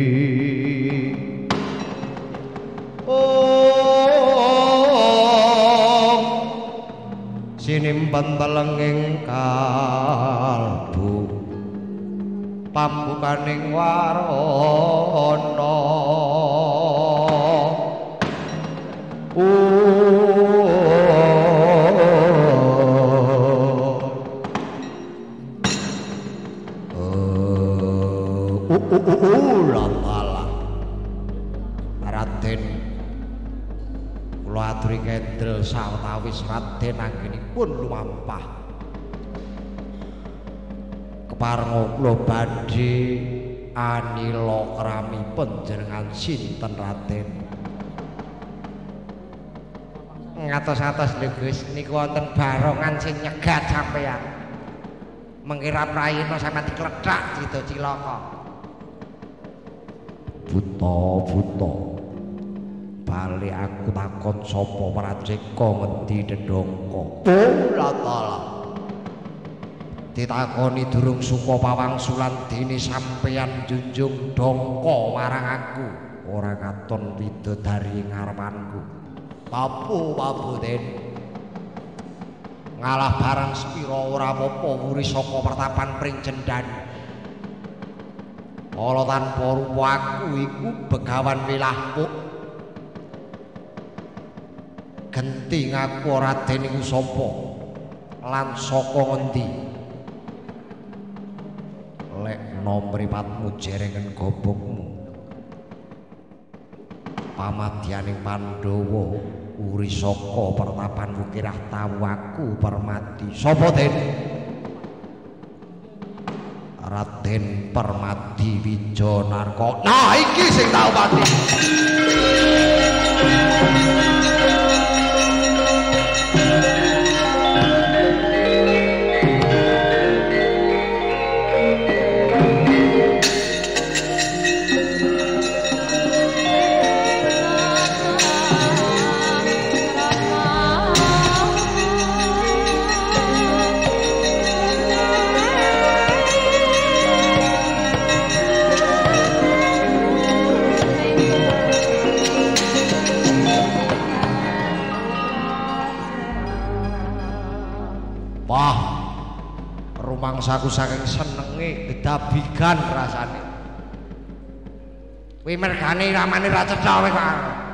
oh sinimpen telenging kalbu pambukaning warana oh lala Raden kula aturi kendel sawetawis Raden anggenipun lumampah keparenga kula badhe anila krami panjenengan sinten Raden? Ngatos-atos lho Gus, niku wonten barongan sing nyegat sampeyan. Mengira prayina sampeyan diklethak sida cilaka. Buta-buta. Bali aku takon sapa Prajeka ngendi Dedongko. Oh latala. Ditakoni durung suka pawangsulan dene sampeyan junjung dongko marang aku. Ora katon widodari ngarepanku. Papu papu den ngalah barang sepira ora apa-apa wuri saka pertapan Pringjendan. Ala tanpa rupa aku iku begawan wilahku. Genti ngaku Raden iku sapa lan saka ngendi? Lek nomripatmu jerengen gobokmu pamadyaning Pandhawa uri saka pertapan Wukirah tawu aku Permati. Sapa den? Raden Permati Wijanarka. Nah iki sing tak pati. Rumangsaku saking senenge gedabigan rasane. Kuwi mergane ramane ra cetha kowe kok.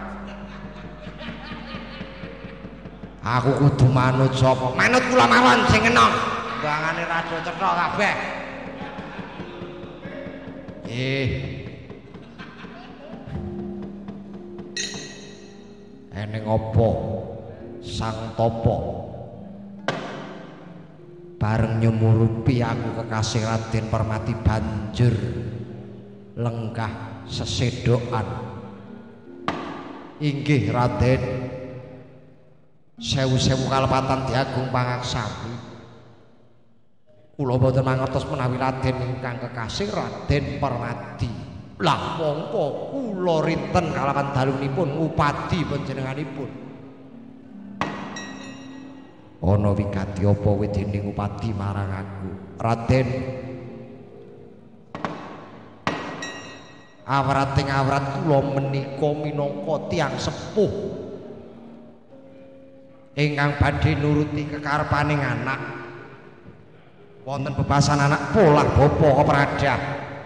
Aku kudu manut sapa? Manut kula mawon sing enong. Mbangane ra cetha kabeh. Eh. eneng apa sang topo bareng nyumurupi aku kekasih Raden Permati banjur lenggah sesedokan. Inggih Raden, sewu-sewu kalepatan Diagung Pangaksami, kula boten mangertos menawi Raden ingkang kekasih Raden Permati. Lah mongko kula rinten kalawan dalunipun ngupadi panjenenganipun. Ana wigati apa wedene ngupadi marang aku? Raden, awrating awrat kula menika minangka tiyang sepuh ingkang badhe nuruti kekarepaning anak. Wonten bebasan anak polah bapa kepradah.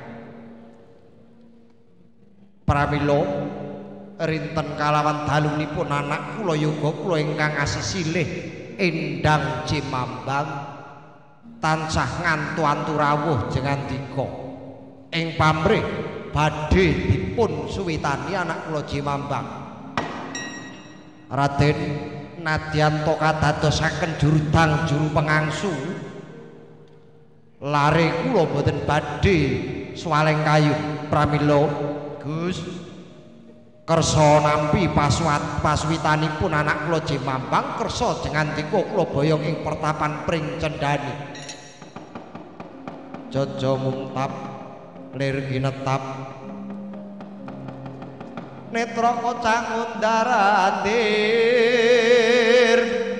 Pramila rinten kalawan dalunipun anak kula yoga kula ingkang asisilih Endang Cimambang tansah ngantu-antu rawuh jengandika ing pamrih badhe dipun suwitani anak kula Cimambang. Raden, nadyan to kadadosaken jurudang juru pengangsu, lare kula boten badhe swaleng kayu. Pramila Gus kersa nampi paswat paswitanipun anak kula Cimambang, kersa jengandika kula boyong ing pertapan Pring Cendani. Jaja mungtap lir ginetap netra kocang undaratir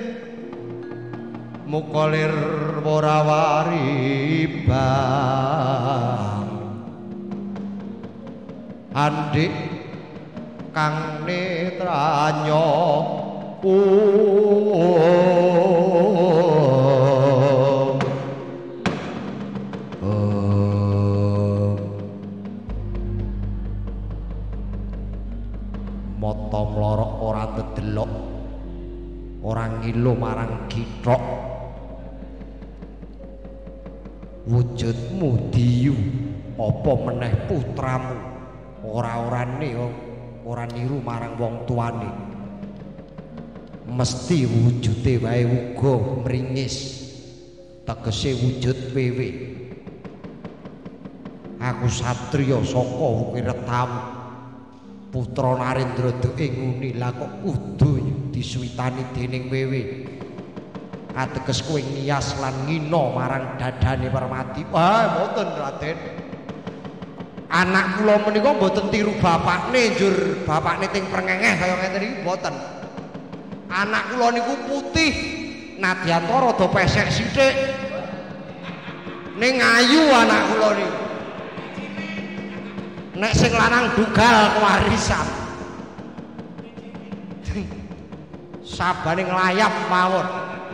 muka lir warawari bang andik kang netranya um, um, mata mlorok ora tedelok ora ngilu marang githok wujudmu diyu apa meneh putramu ora-orane ora niru marang wong tuane, mesti wujude wae uga mringis tegese wujud wewe. Aku satriya saka Wiretamu putra Narendra Nguni, lah kok kudu disuwitani dening wewe ateges kowe ngias lan ngina marang dadane Permati. Wah mboten Raden, anak kula menika mboten tiru bapakne njur bapakne ting prengengeh kaya ngeten iki mboten. Anak kula niku putih nadyan to rada pesek sithik ning ayu anak kula niku. Nek sing lanang dugal kewarisan sabane nglayap mawon.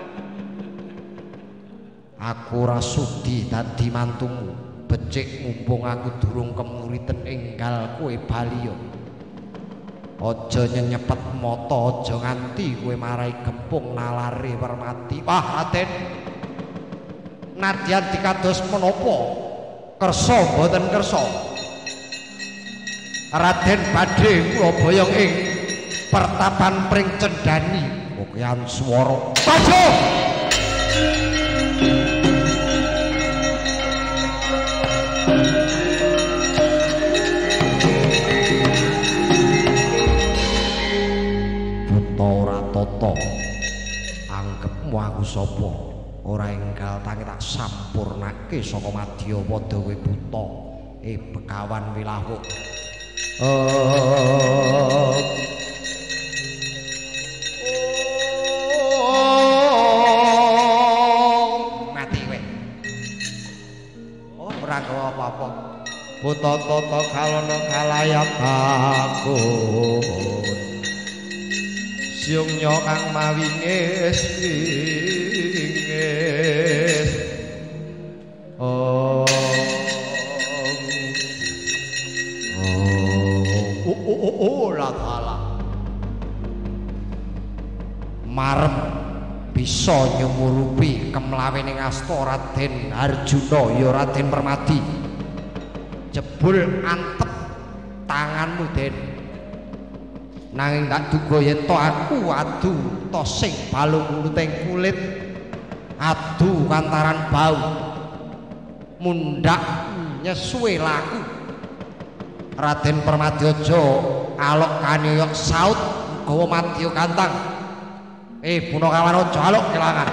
Aku ora sudi dadi mantumu, becik mumpung aku durung kemuriten enggal kowe bali yo. Aja nyenyepet mata, aja nganti kowe marai gempung nalare Permati. Wah Raden, nadyan dikados menapa kersa mboten kersa Raden badhe kula boyong ing pertapan Pring Cendani. Pokokan swara Tajo Toto, anggepmu aku sapa? Ora enggal tangi tak sampurnake saka madya padha kowe buta. Eh Bekawan Wilawuk. Oh. Oh. Mati kowe. Oh ora gawa apa-apa. Buta toto kalono kalayap aku. Siungnya kang mawingis wingis oh oh oh oh oh la tala marem bisa nyumurupi kemlawening asta Raden Arjuna ya Raden Permati. Jebul antep tanganmu Den, nanging tak duga yen to aku adu to sing balung uluting kulit adu kantaran bau mundak nyesuwe laku Raden Permadiojo alok kaniyok saut gawa madya kantang eh Punakawan aja alok kelangan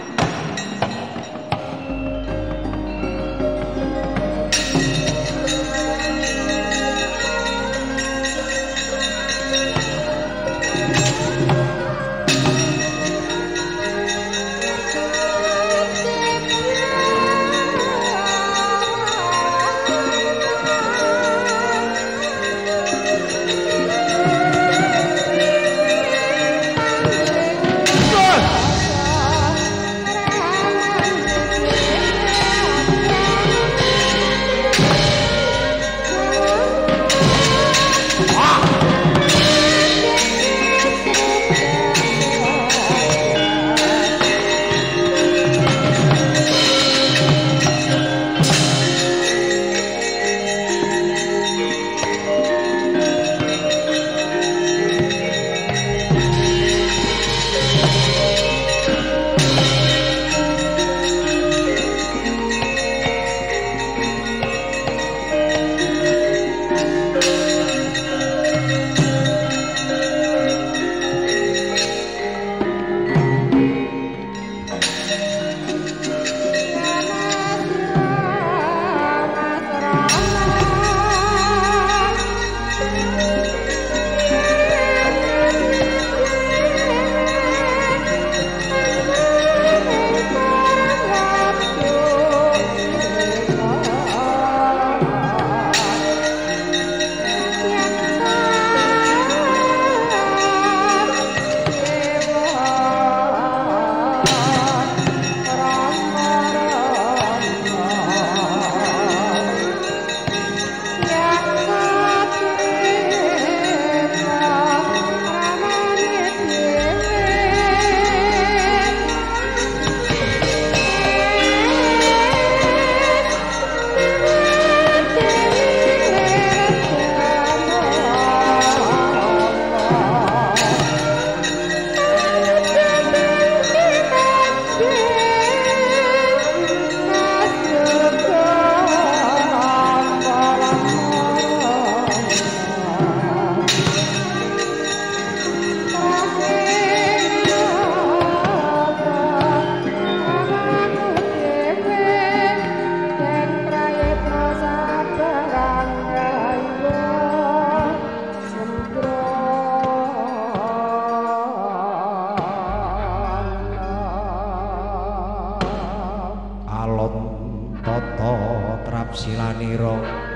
silaniro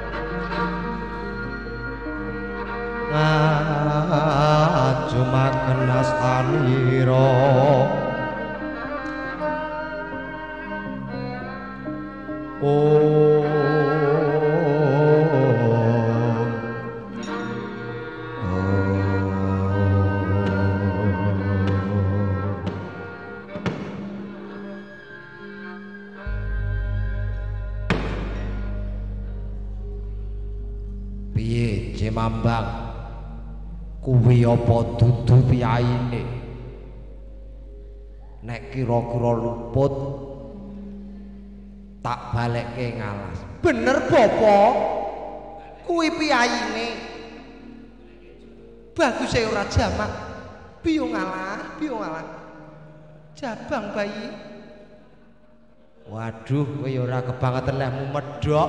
ngajumaken astaniro oh Mambang kuwi apa dudu piyaine nek kira-kira luput tak balekke ngalas bener bapa kuwi piyaine bagus e ora jamak biyo ngalah biyo ngalah jabang bayi waduh kowe ora kebangetan lehmu medhok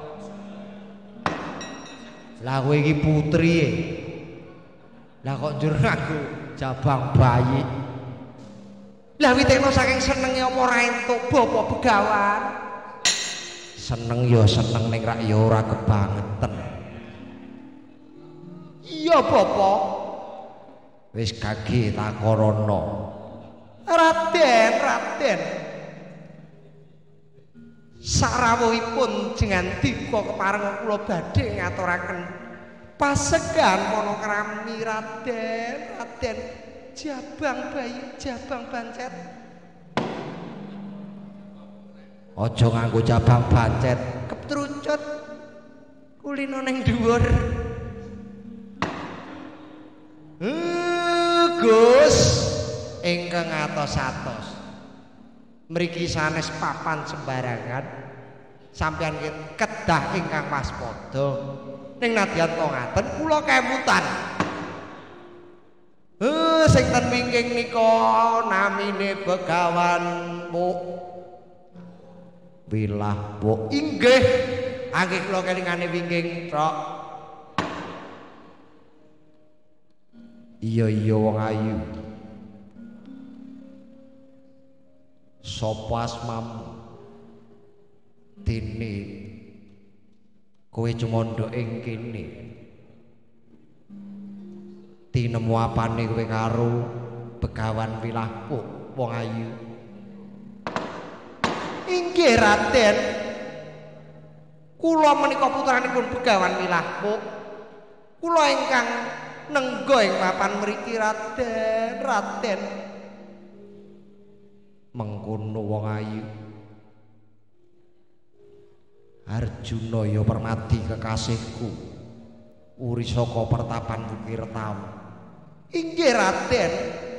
lah kowe iki putri e. Lah kok njur aku jabang bayi. Lah witekno saking senenge apa ora entuk bapa begawan. Seneng ya seneng ning rak ya ora kebangetan. Iya bapa. Wis kage takorana. Raden, Raden. Sarawuhipun jenengan dika kepareng kula badhe ngaturaken pasegan Monokrami Raden, Raden jabang bayi, jabang bancet. Aja nganggo jabang bancet, ketrucut kulino ning dhuwur. ingkang atos-atos mriki sanes papan sembarangan sampeyan kedah ingkang waspada ning nadyan to ngaten kula kemutan eh sing ten wingking nika namine Begawan Puk Wilah Puk inggih angge kula kelingane wingking tok iya iya wong ayu sapa asmamu dene kowe cumandha ing kene tinemu apane kowe karo Begawan Wilah Puk wong ayu inggih Raden kula menika putranipun Begawan Wilah Puk kula ingkang nenggo ing papan mriki Raden Raden mengkono wong ayu Arjuna ya Permadi kekasihku uri saka pertapan Tirtawu inggih Raden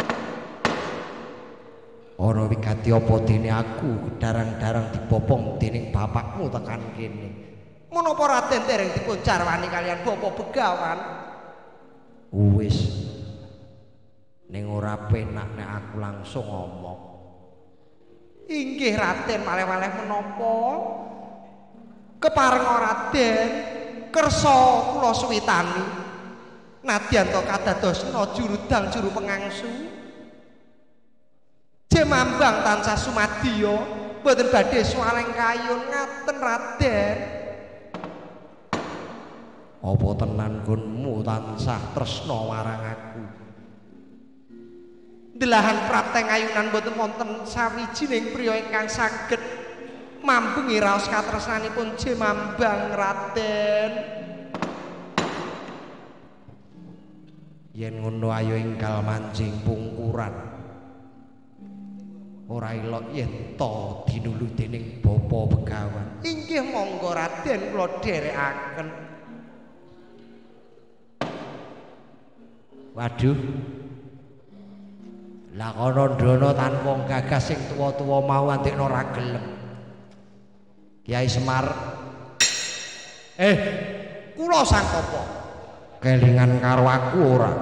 ana wigati apa dene aku kedarang-darang dibopong dening bapakmu tekan kene menapa Raden dereng dipun jarwani kalian Bapak Begawan wis ning ora penak nek aku langsung ngomong inggih Raden malih-malih menapa kepareng Raden kersa kula suwitani nadyan to kadadosna jurudang juru pengangsu jemambang tansah sumadya boten badhe swaleng kayun ngaten Raden apa tenan gunmu tansah tresna marang aku delahan prateng ayunan boten wonten sawijining priya ingkang saged mambengi raos katresnanipun jemambang Raden yen ngono ayo enggal mancing pungkuran ora elok yen to dinulu dening Bapa Begawan inggih monggo Raden kula dherekaken waduh lah kono ndono tanpa gagas sing tuwa-tuwa mau antekno ora gelem Kiai Semar eh kula sang apa kelingan karo aku ora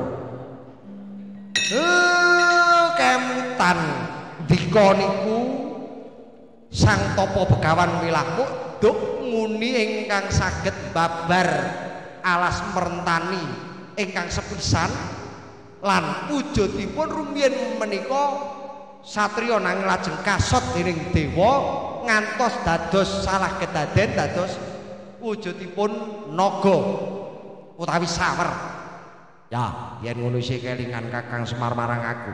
eh kemutan dika niku sang Tapa Begawan Wilah Puk duk nguni ingkang saged babar alas merentani ingkang sepisan lan wujudipun rumiyin menika satriya nanging lajeng kasot dening dewa ngantos dados salah kedaden dados wujudipun naga utawi sawer ya yen ngono isih kelingan Kakang Semar marang aku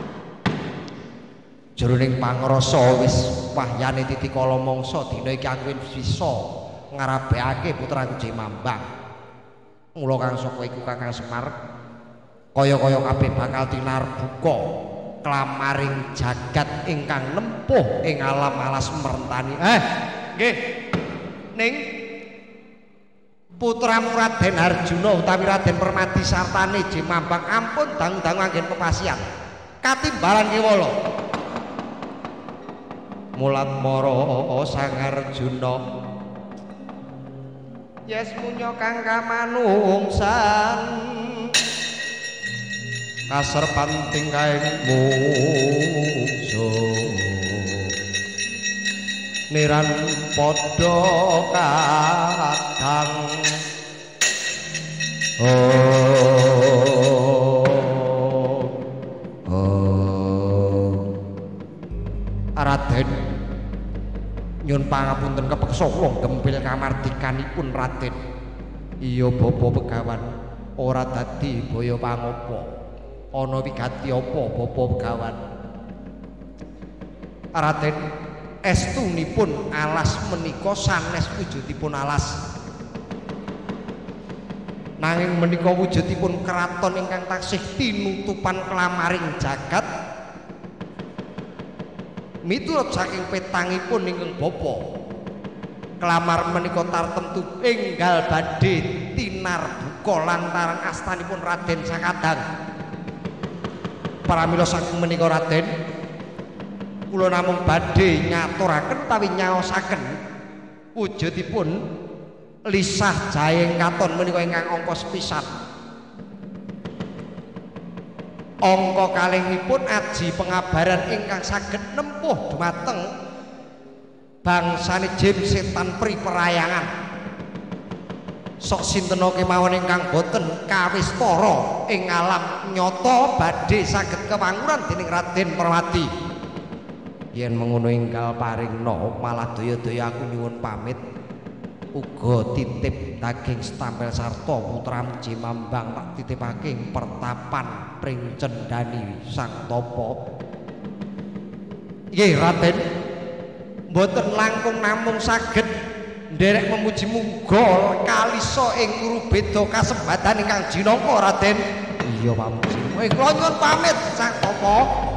jroning pangrasa wis wahyane titi kala mangsa dina iki aku bisa ngarabekake putraku Jemambang mula kang saka iku Kakang Semar kaya-kaya kabeh bakal tinarbuka klamaring jagat ingkang nempuh ing alam alas merentani eh nggih ning putramu Raden Arjuna utawi Raden Permadi sartane Jemambang ampun dangu-dangu anggen pepasihan katimbalan kewala mulat mara Sang Arjuna yes munya kang kamanungsan kaserpanting kaing musuh niran padha kadang oh oh Raden nyun pangapunten kepeksa kula gempil kamardikanipun Raden iya Bapa Begawan ora dadi baya pangapa ana wigati apa Bapa Begawan Raden estunipun alas menika sanes wujudipun alas nanging menika wujudipun keraton ingkang taksih tinutupan klamaring jagat miturut saking petangipun ingkang Bapa klamar menika tartemtu enggal badhe tinarbuka lantaran astanipun Raden Sakadang Pramila saking menika Raden, kula namung badhe nyaturaken utawi nyaosaken wujudipun lisah jaeng katon menika ingkang angka sepisan. Angka kalihipun aji pengabaran ingkang saged nempuh dhumateng bangsane jin setan pri perayangan. Sok sinten kemawon ingkang boten kawistara ing alam nyata badhe saged kewanguran dening Raden Permati. Yen mengono enggal paringna malah daya-daya aku nyuwun pamit. Uga titip daging stampel sarta putra Jimambang tak titipake pertapan pring cendani sang tapa. Nggih Raden, mboten langkung namung saged nderek memuji muga kalisa ing urubeda kasembatan ingkang jinangka Raden. Iya pamuji. Kowe kula nyuwun pamit sang tapa.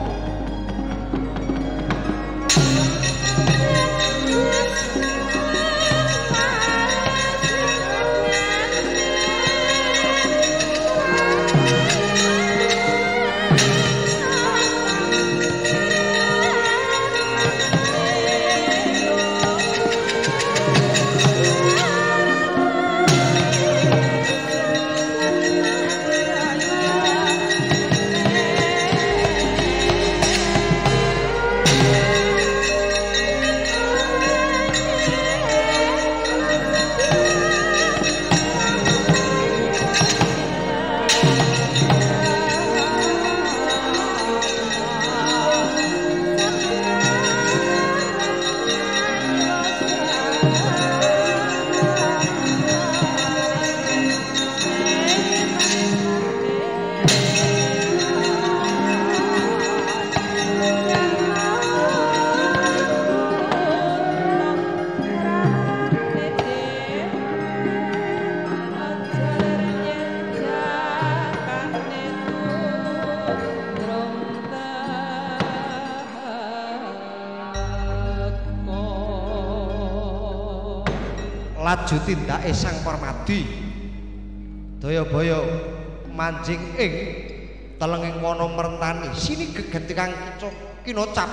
Laju tindake sang Permadi daya-baya manjing ing telenging wana merentani sini gegenti kang kinocap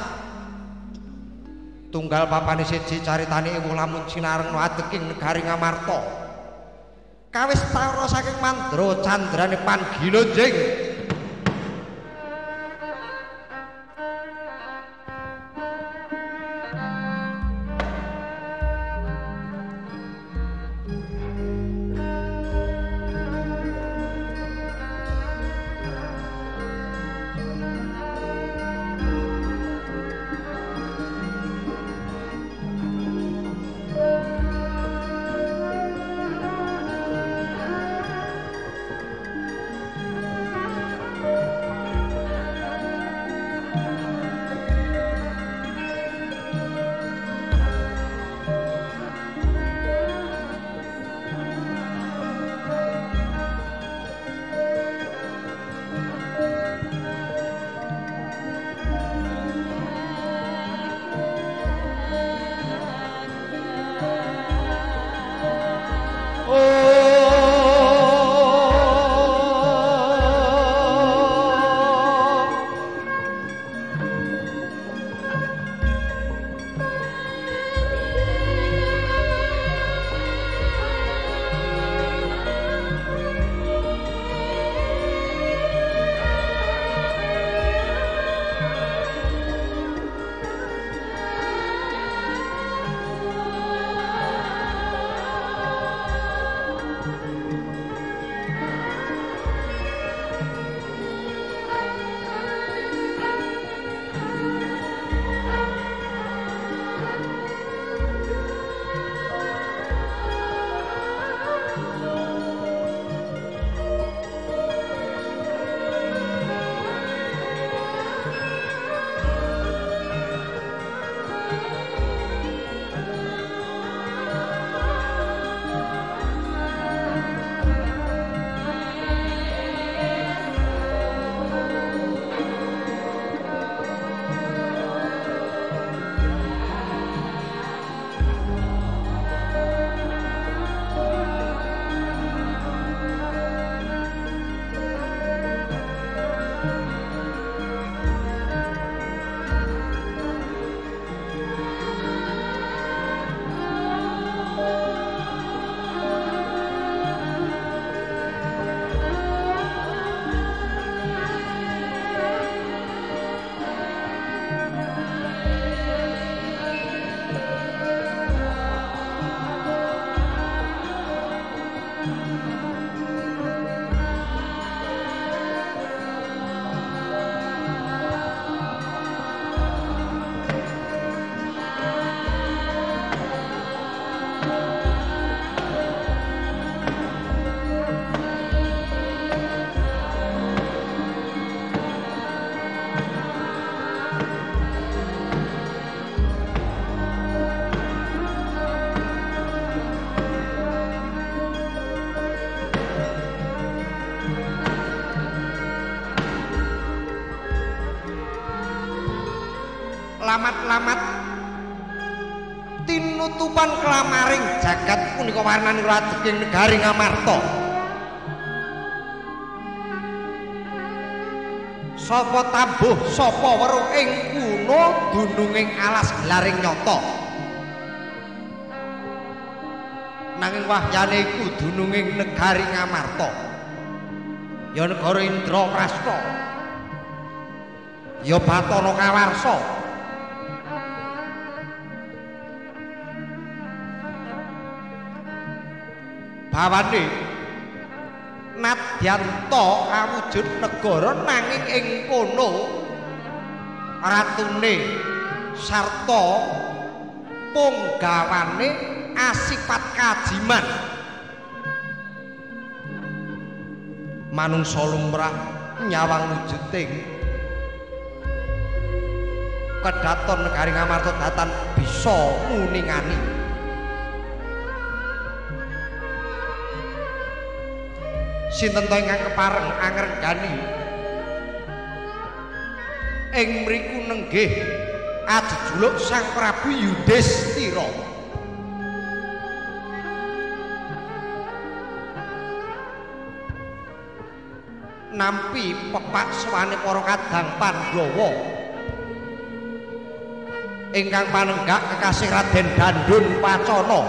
tunggal papane siji caritane ewu lamun sinareng adeg ing negari Ngamarta kawis tara saking Mandra candrane Pangginonjing. lamat-lamat tinutupan kelamaring jagat punika warnani rateging negari Ngamarta. Sapa tabuh sapa weruh ing kuno dununging alas gelaring nyata. Nanging wahyane iku dununging negari Ngamarta. Ya negara Indraprastha. Ya Batana Kawarsa. Bawane nadyanta awujud negara nanging ing kono ratune sarta punggawane asipat kajiman. Manungsa lumrah nyawang wujuding kedaton negari Ngamarta datan bisa nguningani. Sinten to ingkang kepareng angrenggani ing mriku nenggih ajejuluk Sang Prabu Yudhistira. Nampi pepak swane para kadang Pandhawa ingkang panenggak kekasih Raden Dandun Pacana.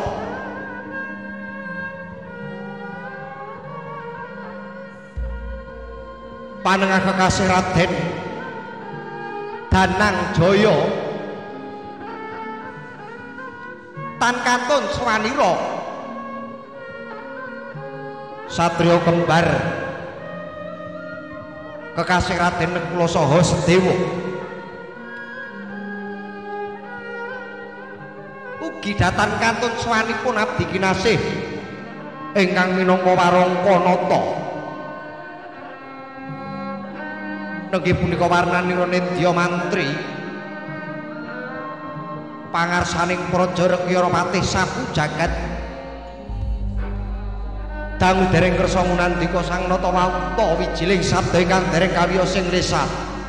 Panengah kekasih Raden Danang Jaya tan kantun swanira satriya kembar kekasih Raden Nakula saha Sedewa. Ugi datan kantun swanipun abdi kinasih ingkang minangka Warangkanata. Nenggih punika warnanira Nedya Mantri pangarsaning Praja Rekyara Patih sapu jagat dangu dereng kersa ngunandika Sang Natawauta wijiling sabda ingkang dereng kawiyos ing lesat.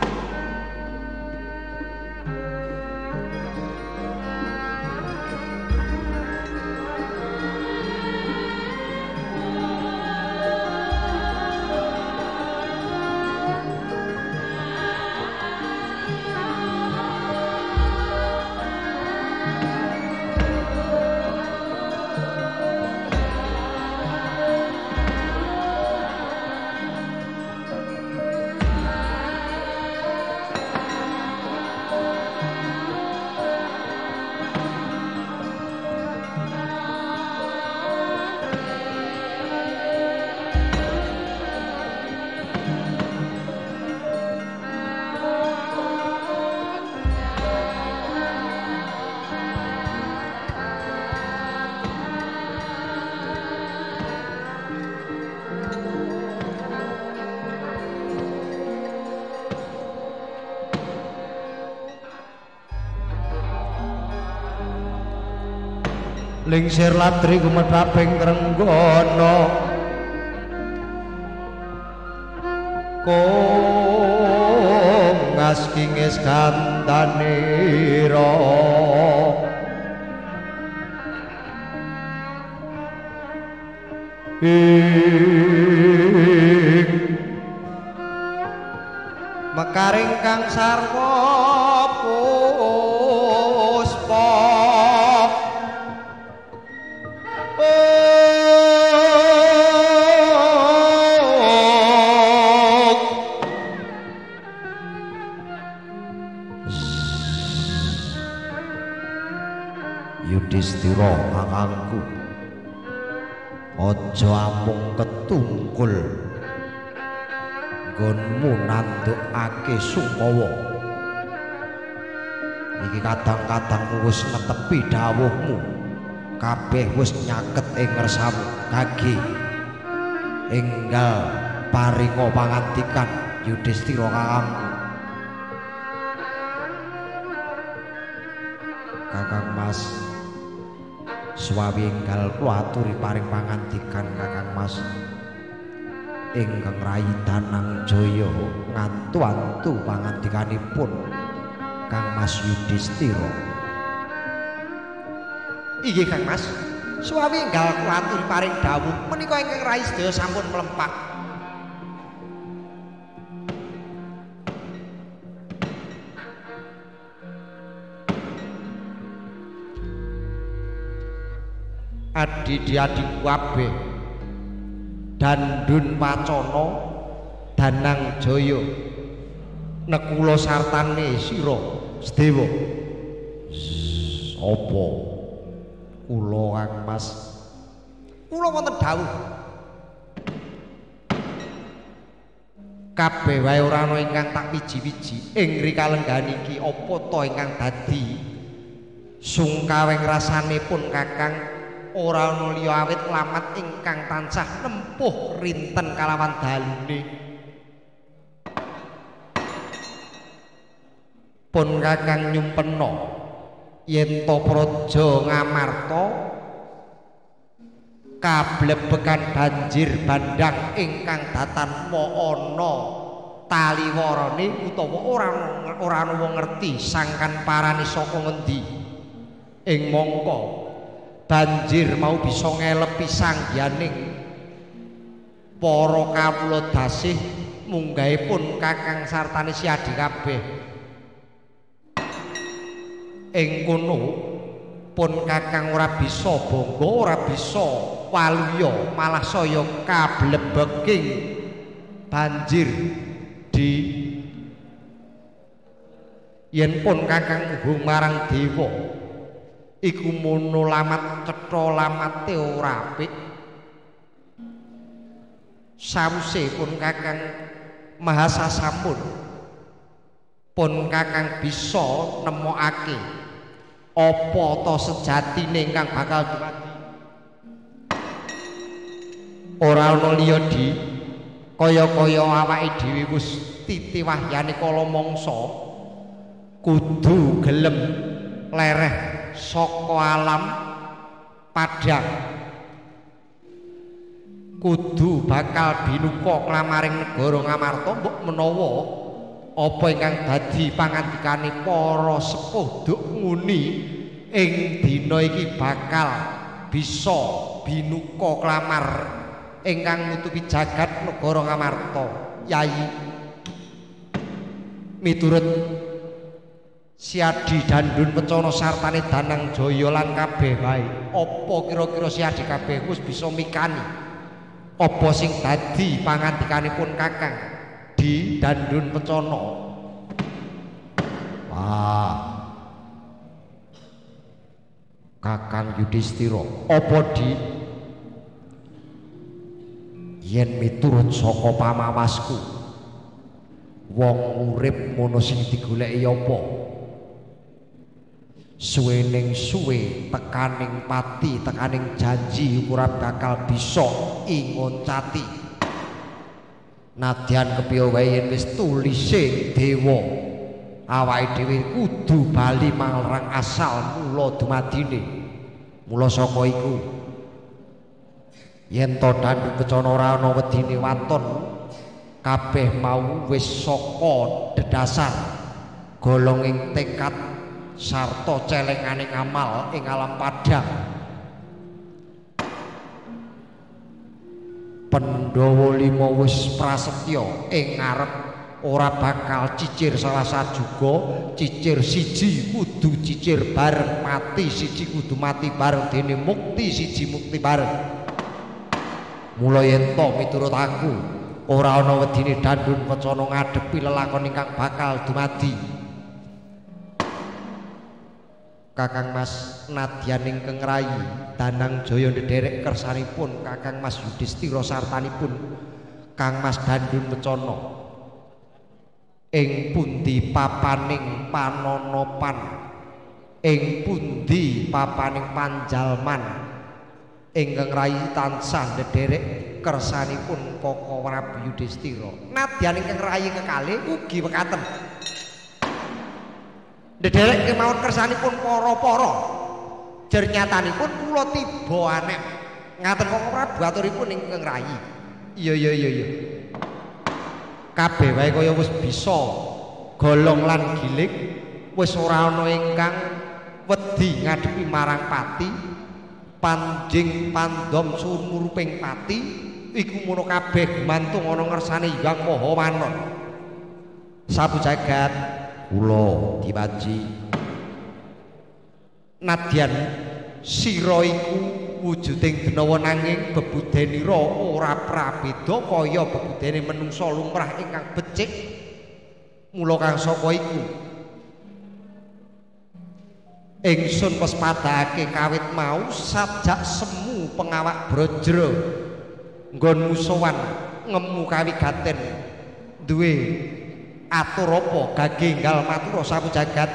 Lingsir latri gumedhaping Trenggana kongas kingis gandanira ing mekaring kang sarwa puspa Yudhistira kakangku, aja amung ketungkul nggonmu nandukake Sumawa. Iki kadang-kadang wis netepi dawuhmu, kabeh wis nyaket ing ngersamu. Kage enggal paringa pangantikan Yudhistira kakangku. Kakang Mas Swawi enggal kula aturi paring pangandikan Kakang Mas ingkang rayi Danang Jaya ngantu-antu pangandikanipun Kang Mas Yudhistira. Inggih Kang Mas, suami enggal kula aturi paring dawuh menika ingkang rai sedaya sampun mlempak. Adi-adi kabeh Dandun Pacana Danang Jaya nekula sartane sira Sedewa. Apa kula Kang Mas? Kula wonten dawuh. Kabeh wae ora ana ingkang tak wiji-wiji ing rikalengan iki apa ta ingkang dadi sungkaweng rasanipun Kakang ora ana liya awit lamat ingkang tansah nempuh rinten kalawan dalune. Pun Kakang nyumpena yen to praja Ngamarta kablebekan banjir bandhang ingkang datan wa ana taliwarane utawa ora ora ana wong ngerti sangkan parane saka ngendi. Ing mangka banjir mau bisa ngelepi sangyaning para kawula dasih munggahipun Kakang sartane siadi kabeh. Ing kono pun Kakang ora bisa bangga, ora bisa waluya, malah saya kablebeking banjir di yen pun Kakang ngubung marang dewa iku mono lamat cetha lamate ora apik. Sawise pun Kakang Mahasasamun pun Kakang bisa nemokake apa to sejatine ingkang bakal dumadi. Ora ana liya di kaya-kaya awake dhewe wis titiwahyane kala mangsa kudu gelem lereh saka alam padhang, kudu bakal binuka klamaring negara Ngamarta mbok menawa apa ingkang dadi pangandikane para sepuh duk nguni ing dina iki bakal bisa binuka klamar ingkang nutupi jagat negara Ngamarta. Yayi miturut Siadi Dandun Pacana sartane Danang Jaya lan kabeh wae apa kira-kira Siadi kabeh wis bisa mikani apa sing dadi pangandikanipun Kakang di Dandun Pacana. Ah, Kakang Yudhistira, apa di yen miturut saka pamawasku wong urip mono sing digoleki apa? Suwening suwe tekaning pati, tekaning janji ora bakal bisa ingoncati. Nadyan kepiye wae yen wis tulise dewa, awake dhewe kudu bali marang asal mula dumadine. Mula saka iku yen to Dandun Pacana ora ana wedine waton, kabeh mau wis saka dedasar golonging tekad sarta celenganing amal ing alam padhang. Pandhawa lima wis prasetya ing ngarep ora bakal cicir salah sajuga, cicir siji kudu cicir bareng, mati siji kudu mati bareng, dene mukti siji mukti bareng. Mula yen to miturut aku ora ana wedine Dandun Pacana ngadepi lelakon ingkang bakal dumadi. Kakang Mas nadyan ingkang rayi Danang Jaya ndederek kersanipun Kakang Mas Yudhistira sartanipun Kang Mas Dandun Pacana ing pundi papaning panonopan, ing pundi papaning panjalman ingkang rayi tansah ndederek kersanipun Koko Prabu Yudhistira. Nadyan ingkang rayi kekalih ugi mekaten ndederek kemawon kersanipun para-para jer nyatanipun kula tiba anek ngaten Koko Prabu aturipun ingkang rayi. Iya iya iya iya. Kabeh wae kaya wis bisa golong lan giling wis ora ana ingkang wedi ngadepi marang pati panjing pandom sumuruping pati iku mono kabeh gumantung ana ngersane Hyang Maha Wanon sabu jagat kula diwaji nadyan sira iku wujuding benawa nanging bebudenira ora prabeda kaya bebudene menungsa lumrah ingkang becik mula kang saka iku ingsun wis padhake kawit mau sajak semu pengawak brajra nggonmu sowan ngemu kawigaten duwe atur apa gagenggal matur sapu jagat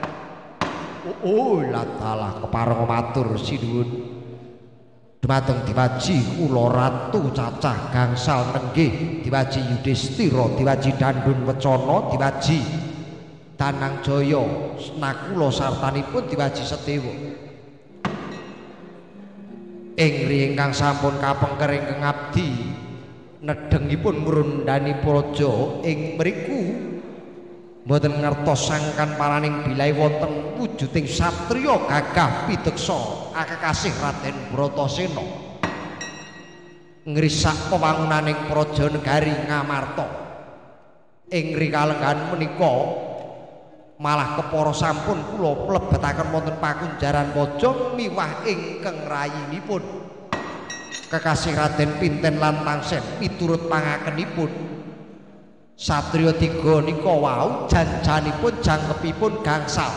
oh latalah kepareng matur sinuwun dumateng diwaji kula ratu cacah gangsal nenggih diwaji Yudhistira diwaji Dandun Wecana diwaji Danang Jaya nakula sartanipun diwaji Sedewa ing riye ingkang sampun kapengker ingkang abdi nedhengipun mrundani praja ing mriku mboten ngertos sangkan paraning bilai wonten wujuding satriya gagah pideksa akekasih Raden Bratasena ngrisak pewangunaning praja negari Ngamarta ing rikalenggan menika malah kepara sampun kula plebetaken wonten pakunjaran Waja miwah ingkang rayinipun kekasih Raden Pinten lan Tangsen miturut pangakenipun satriya tiga nika wau janjanipun jangkepipun gangsal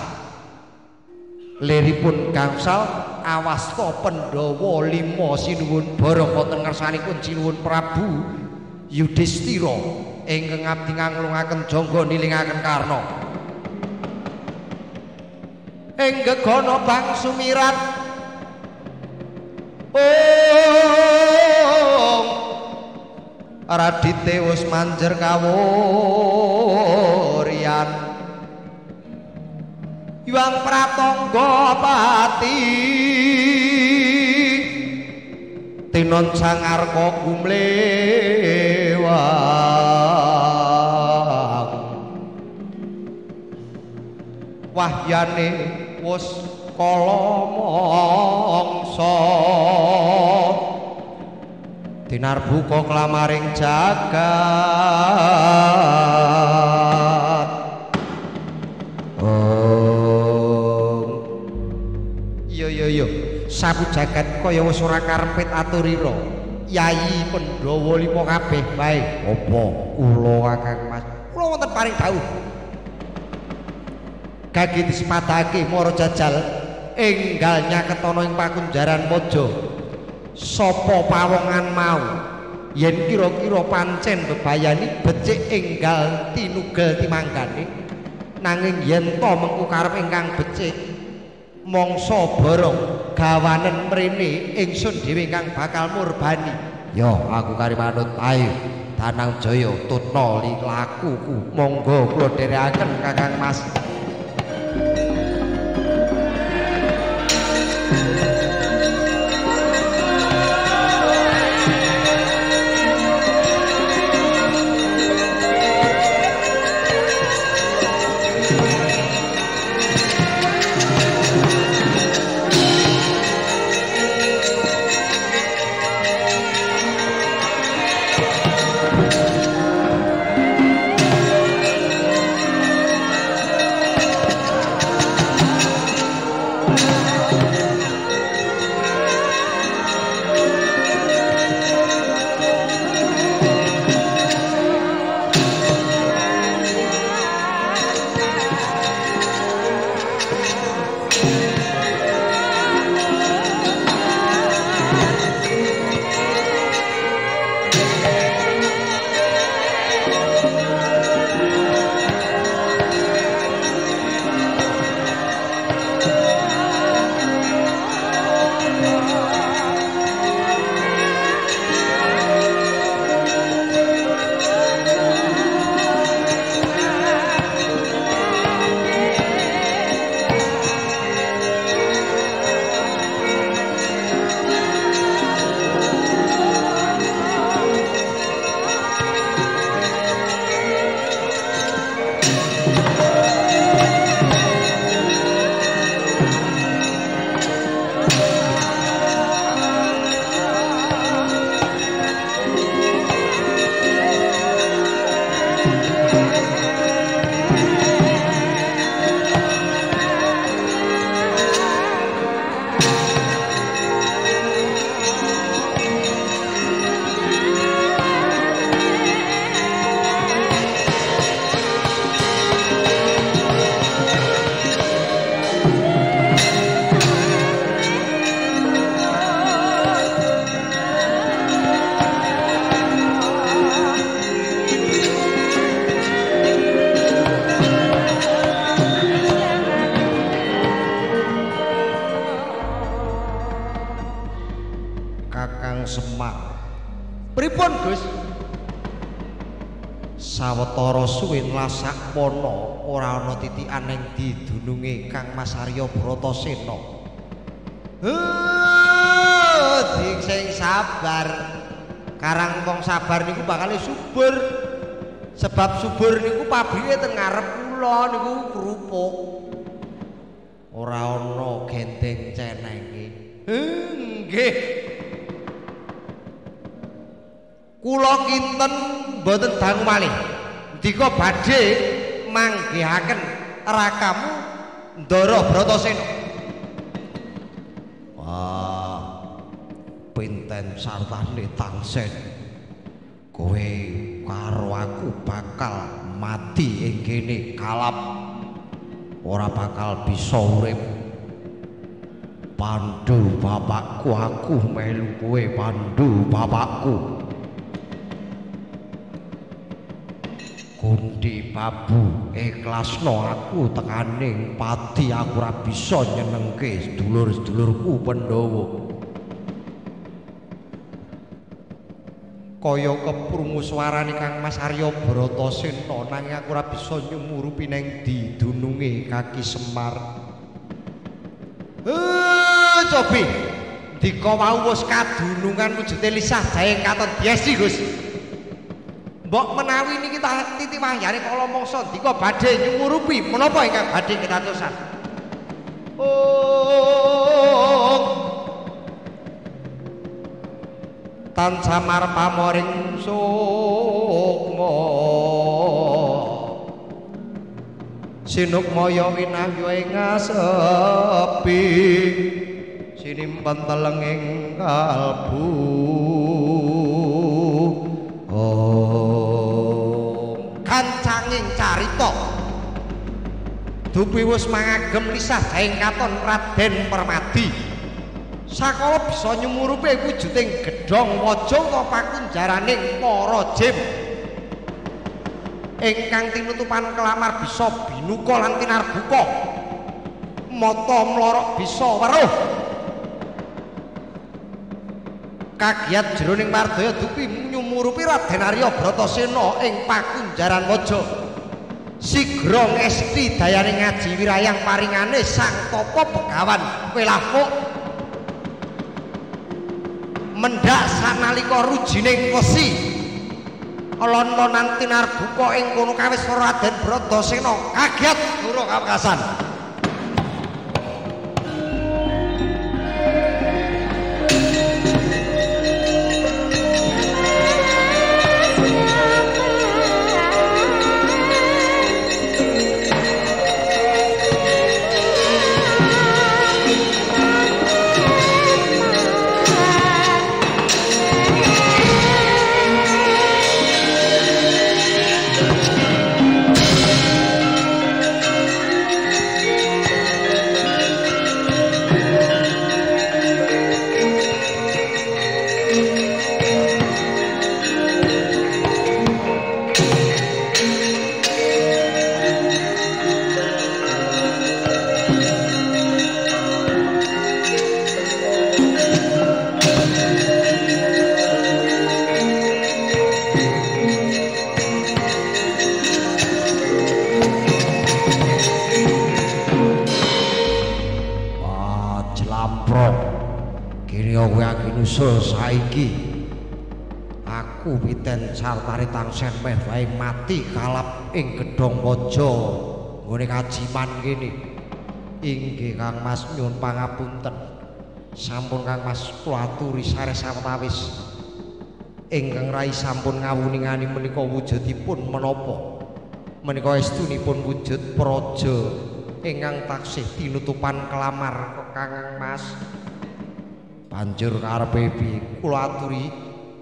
liripun gangsal awasta Pandhawa lima sinuwun bareng wonten ngersanipun sinuwun Prabu Yudhistira ingkang abdi nganglungaken jangga nilingaken Karna ing gegana bang sumirat oh Radite wis manjer kawurian Hyang Pratangga Pati tinon sangarka gumlewang wahyane wis kala mangsa dinarbuka klamaring jagat oh iya iya iya sabu jagat kaya wis ora karepet aturira Yayi Pandhawa lima kabeh bae apa kula Kakang Mas kula wonten paring dawuh gage dispadake mara jajal enggal nyaketono ing pakunjaran Waja sapa pawongan mau yen kira-kira pancen bebayani becik enggal tinugel timanggane nanging yen to mengku karep ingkang becik mangsa borong gawanen mrene ingsun dhewe ingkang bakal murbani ya aku kari manut ayo Danang Jaya tutna lakuku monggo kula dherekaken Kakang Mas pripun Gus? Sawetara suwe lasak wana ora ana titikan ing didununge Kang Mas Arya Bratasena. Heh, dik sing sabar. Karang wong sabar niku bakal subur. Sebab subur niku pabrike teng ngarep kula niku kerupuk. Ora ana gendeng cenenge. Nggih. Kula kinten mboten dangu malih. Ndika badhe manggihaken rakamu Ndara Bratasena. Wah, pinten sartane tangsen. Kowe karo aku bakal mati ing kene kalap. Ora bakal bisa urip. Pandu bapakku, aku melu kowe Pandu bapakku. Kundi babu ikhlasno aku tekaning pati aku ora bisa nyenengke sedulur-sedulurku Pandhawa. Kaya keprungu swarane Kang Mas Arya Bratasena nanging aku ora bisa nyumurupi ning didununge Kaki Semar. Eh, cobi. Dika wau wis kadunungan wujude lisah jaeng katon biasi, Gus. Mbok menawi niki kita titi wahyane kala mangsa dika badhe nyumurupi menapa ingkang badhe kinatosan. Oh. Tansah marep pamoring sukma. Sinukmaya winahya ing ngasepi. Sinimpen teleng ing kalbu. Kancanging carita dupi wis mangagem lisah jaeng katon Raden Permadi sakala bisa nyumurupi wujuding gedhong waja utawa pakunjaraning para jim ingkang tinutupan kelamar bisa binuka lan tinarbuka mata mlorok bisa weruh kagiat jroning mardaya dupi nyumurupi Raden Arya Bratasena ing pakunjaran waja sigra ngesti dayane ngaji wirayang paringane Sang Tapa Begawan Welafuk mendak sanalika rujining wesi lon-lonan tinarbuka ing kono kawis Raden Bratasena kagiat loro kawekasan. Saiki aku piten sartari tangsen meh wae mati kalap ing gedhong waja nggone kajiman kene. Inggih Kang Mas nyuwun pangapunten. Sampun Kang Mas kula aturi sare sawetawis. Ingkang rai sampun ngawuningani menika wujudipun menapa? Menika estunipun wujud praja ingkang taksih tinutupan kelamar Kang Mas. Banjur karepe piye kula aturi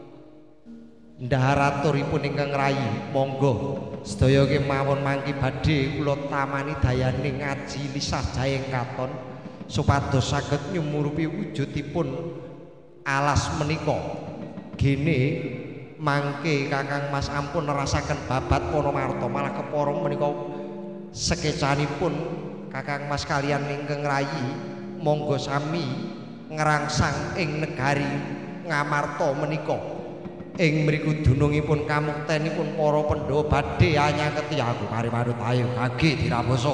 ndharaturipun ingkang rayi monggo sedaya kemawon mangki badhe kula tamani dayane ngaji lisah jaeng katon supados saged nyumurupi wujudipun alas menika gene mangke Kakang Mas ampun nerasaken babat Panamarta malah kepara menika sekecanipun Kakang Mas kaliyan ingkang rayi monggo sami ngerangsang ing negari Ngamarta menika ing mriku dunungipun kamuktenipun para Pandhawa badhe anyangketi aku kari manut ayo kage diraboso.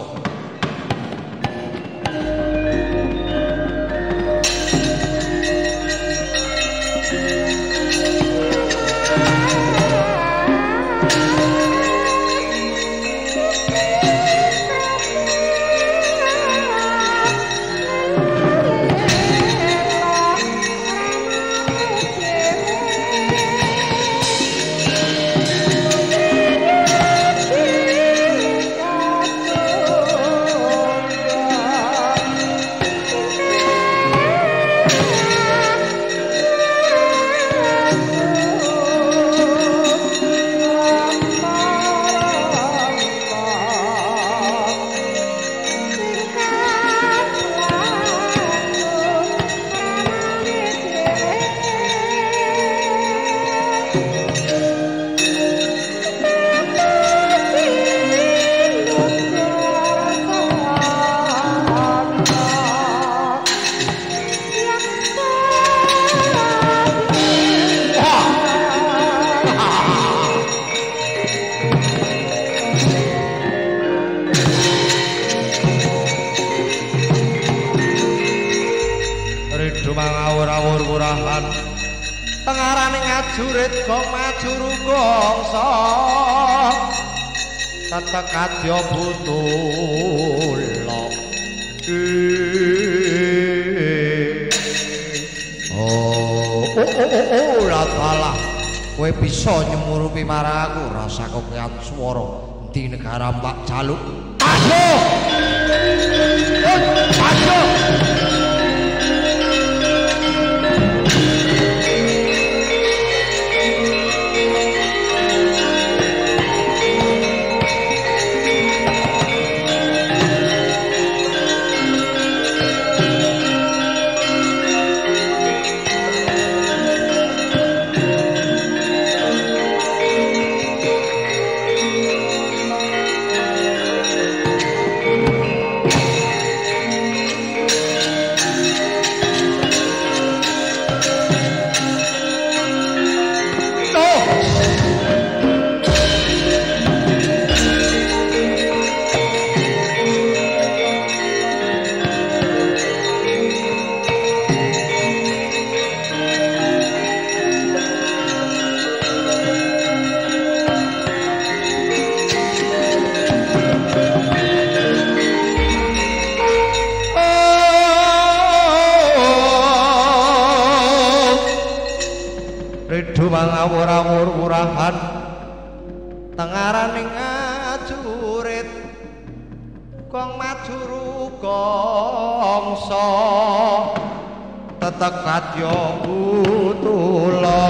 Kadya butula oh oh oh ora salah kowe bisa nyemurupi marang aku rasa kekian swara di negara Mbak Jaluk aduh aduh ngawur-awur-wurahan tengaraning ajurit kong majuru gongso tetek kadya butula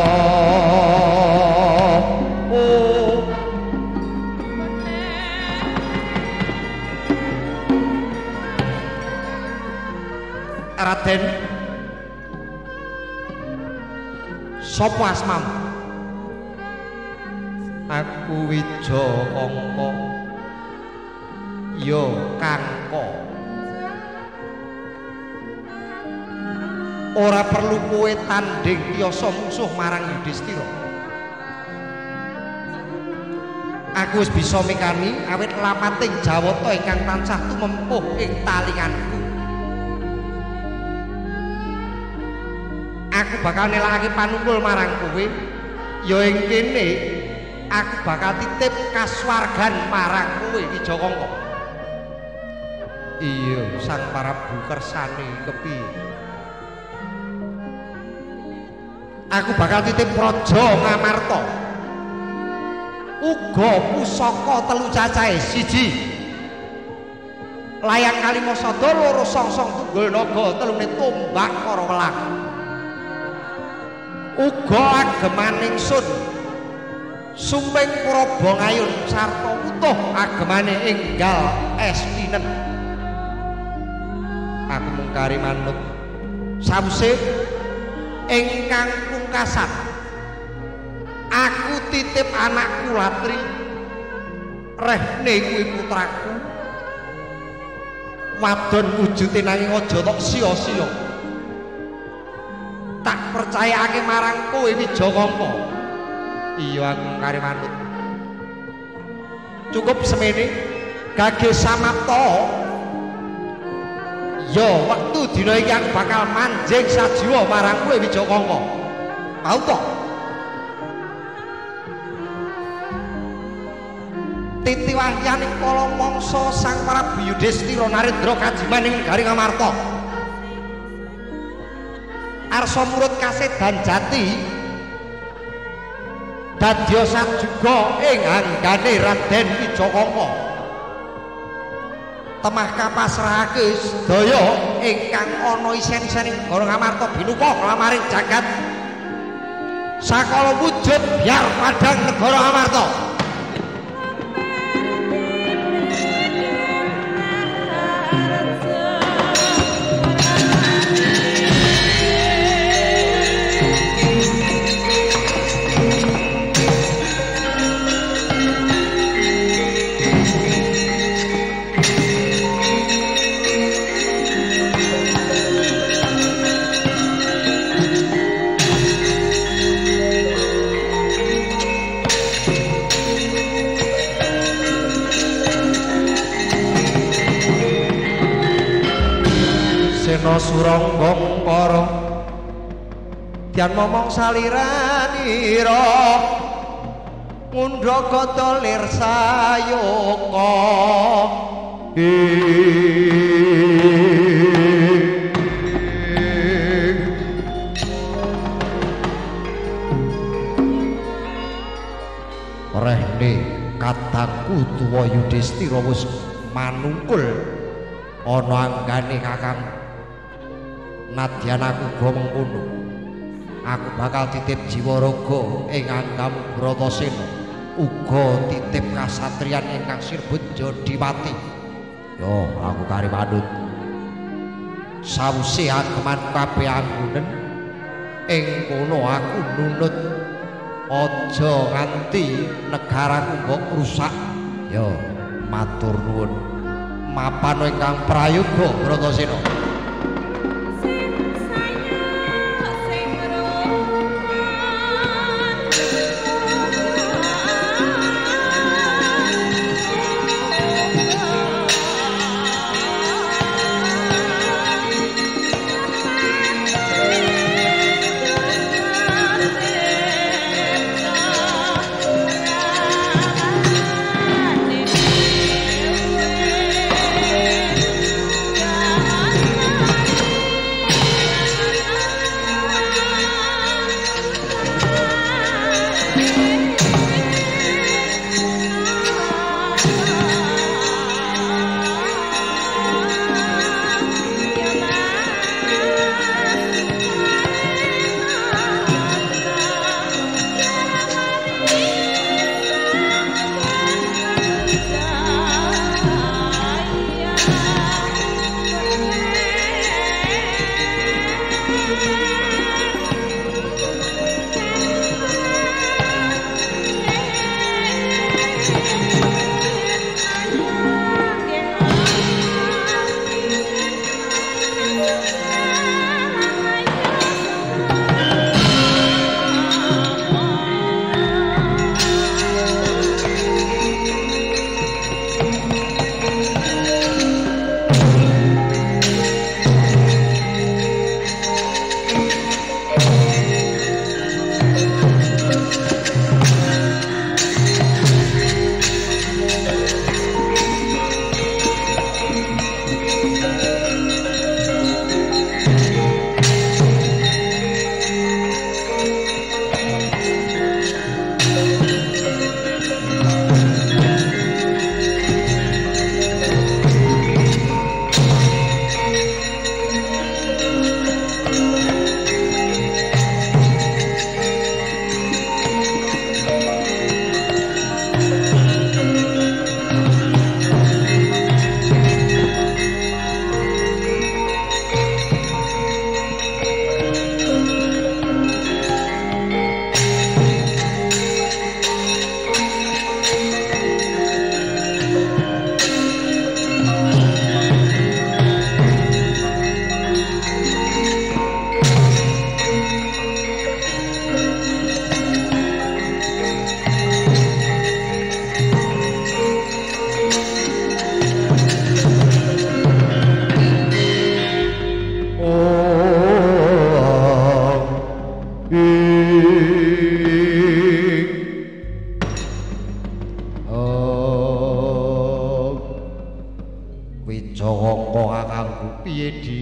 oh Raden sapa asmamu? Aku Wijayangka. Ya Kangka. Ora perlu kowe tanding yasa musuh marang Yudhistira. Aku wis bisa mikani awit lamating Jawata ingkang tansah tumempuh ing talinganku. Aku bakal nelakake panungkul marang kowe ya ing kene aku bakal titip kaswargan marang kowe Wijayangka. Iya sang Prabu kersane kepiye? Aku bakal titip Praja Ngamarta uga pusaka telu cacahe siji layang Kalimasada loro songsong tunggul naga telune tombak para welang uga agemaning sun sumping Puraba ngayun sarta utuh agemane enggal Espinen. Aku mungkari manut sawise ingkang pungkasan aku titip anakku Latri rehne kuwi putraku wadon wujute nanging aja tok sia-sia tak percayaake marang kowe Wijayangka. Iya aku kari manut. Cukup semene gage samapta. Yo wektu dina iki aku bakal manjing sajiwa marang kowe Wijayangka. Mau to? Titiwahyaning kala mangsa Sang Prabu Yudhistira Narendra kajiman ing negari Ngamarta. Arsa murut kasedan jati dadya sajuga ing anggane Raden Wijayangka. Temah kapasrahake sedaya ingkang ana isen-isen ing negara Ngamarta binuka klamaring jagat sakala wujud biar padang negara Ngamarta. Sena Suranggangkara dian momong saliranira ngundha gada lir sayaka rehne kadangku tuwa Yudhistira wis manungkul ana anggane kakang. Nadyan aku uga mengkono. Aku bakal titip jiwa raga ing Anggam Bratasena, uga titip kasatriyan ingkang sirbut Jodiwati. Yo, aku kari manut. Sawise ageman kabeh anggunen ing kono aku nunut aja nganti negaraku mbok rusak. Yo, matur nuwun. Mapan ingkang prayoga Bratasena. mongko kakangku. Piye Di?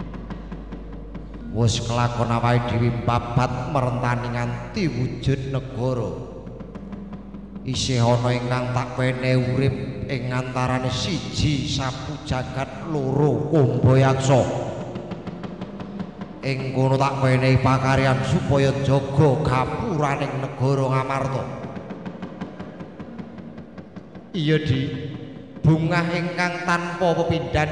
Wis kelakon awake dhewe babat merentani nganti wujud negara. Isih ana ingkang tak wene urip ing antarane siji sapu jagat loro kumbayaksa. Ing kono tak wenehi pakaryan supaya jaga gapuraning negara Ngamarta. Iya Di, bungah ingkang tanpa pepindhan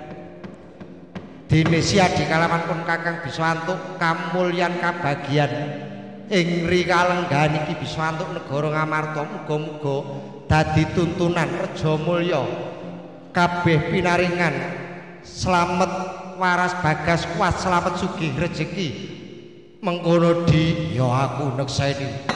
dene siadi kalawan pun Kakang Biswantuk kamulyan kabagian ing rikalenggan iki Biswantuk negara Ngamarta muga-muga dadi tuntunan reja mulya kabeh pinaringan slamet waras bagas kuat slamet sugih rejeki mengkono Di. Ya aku nekseni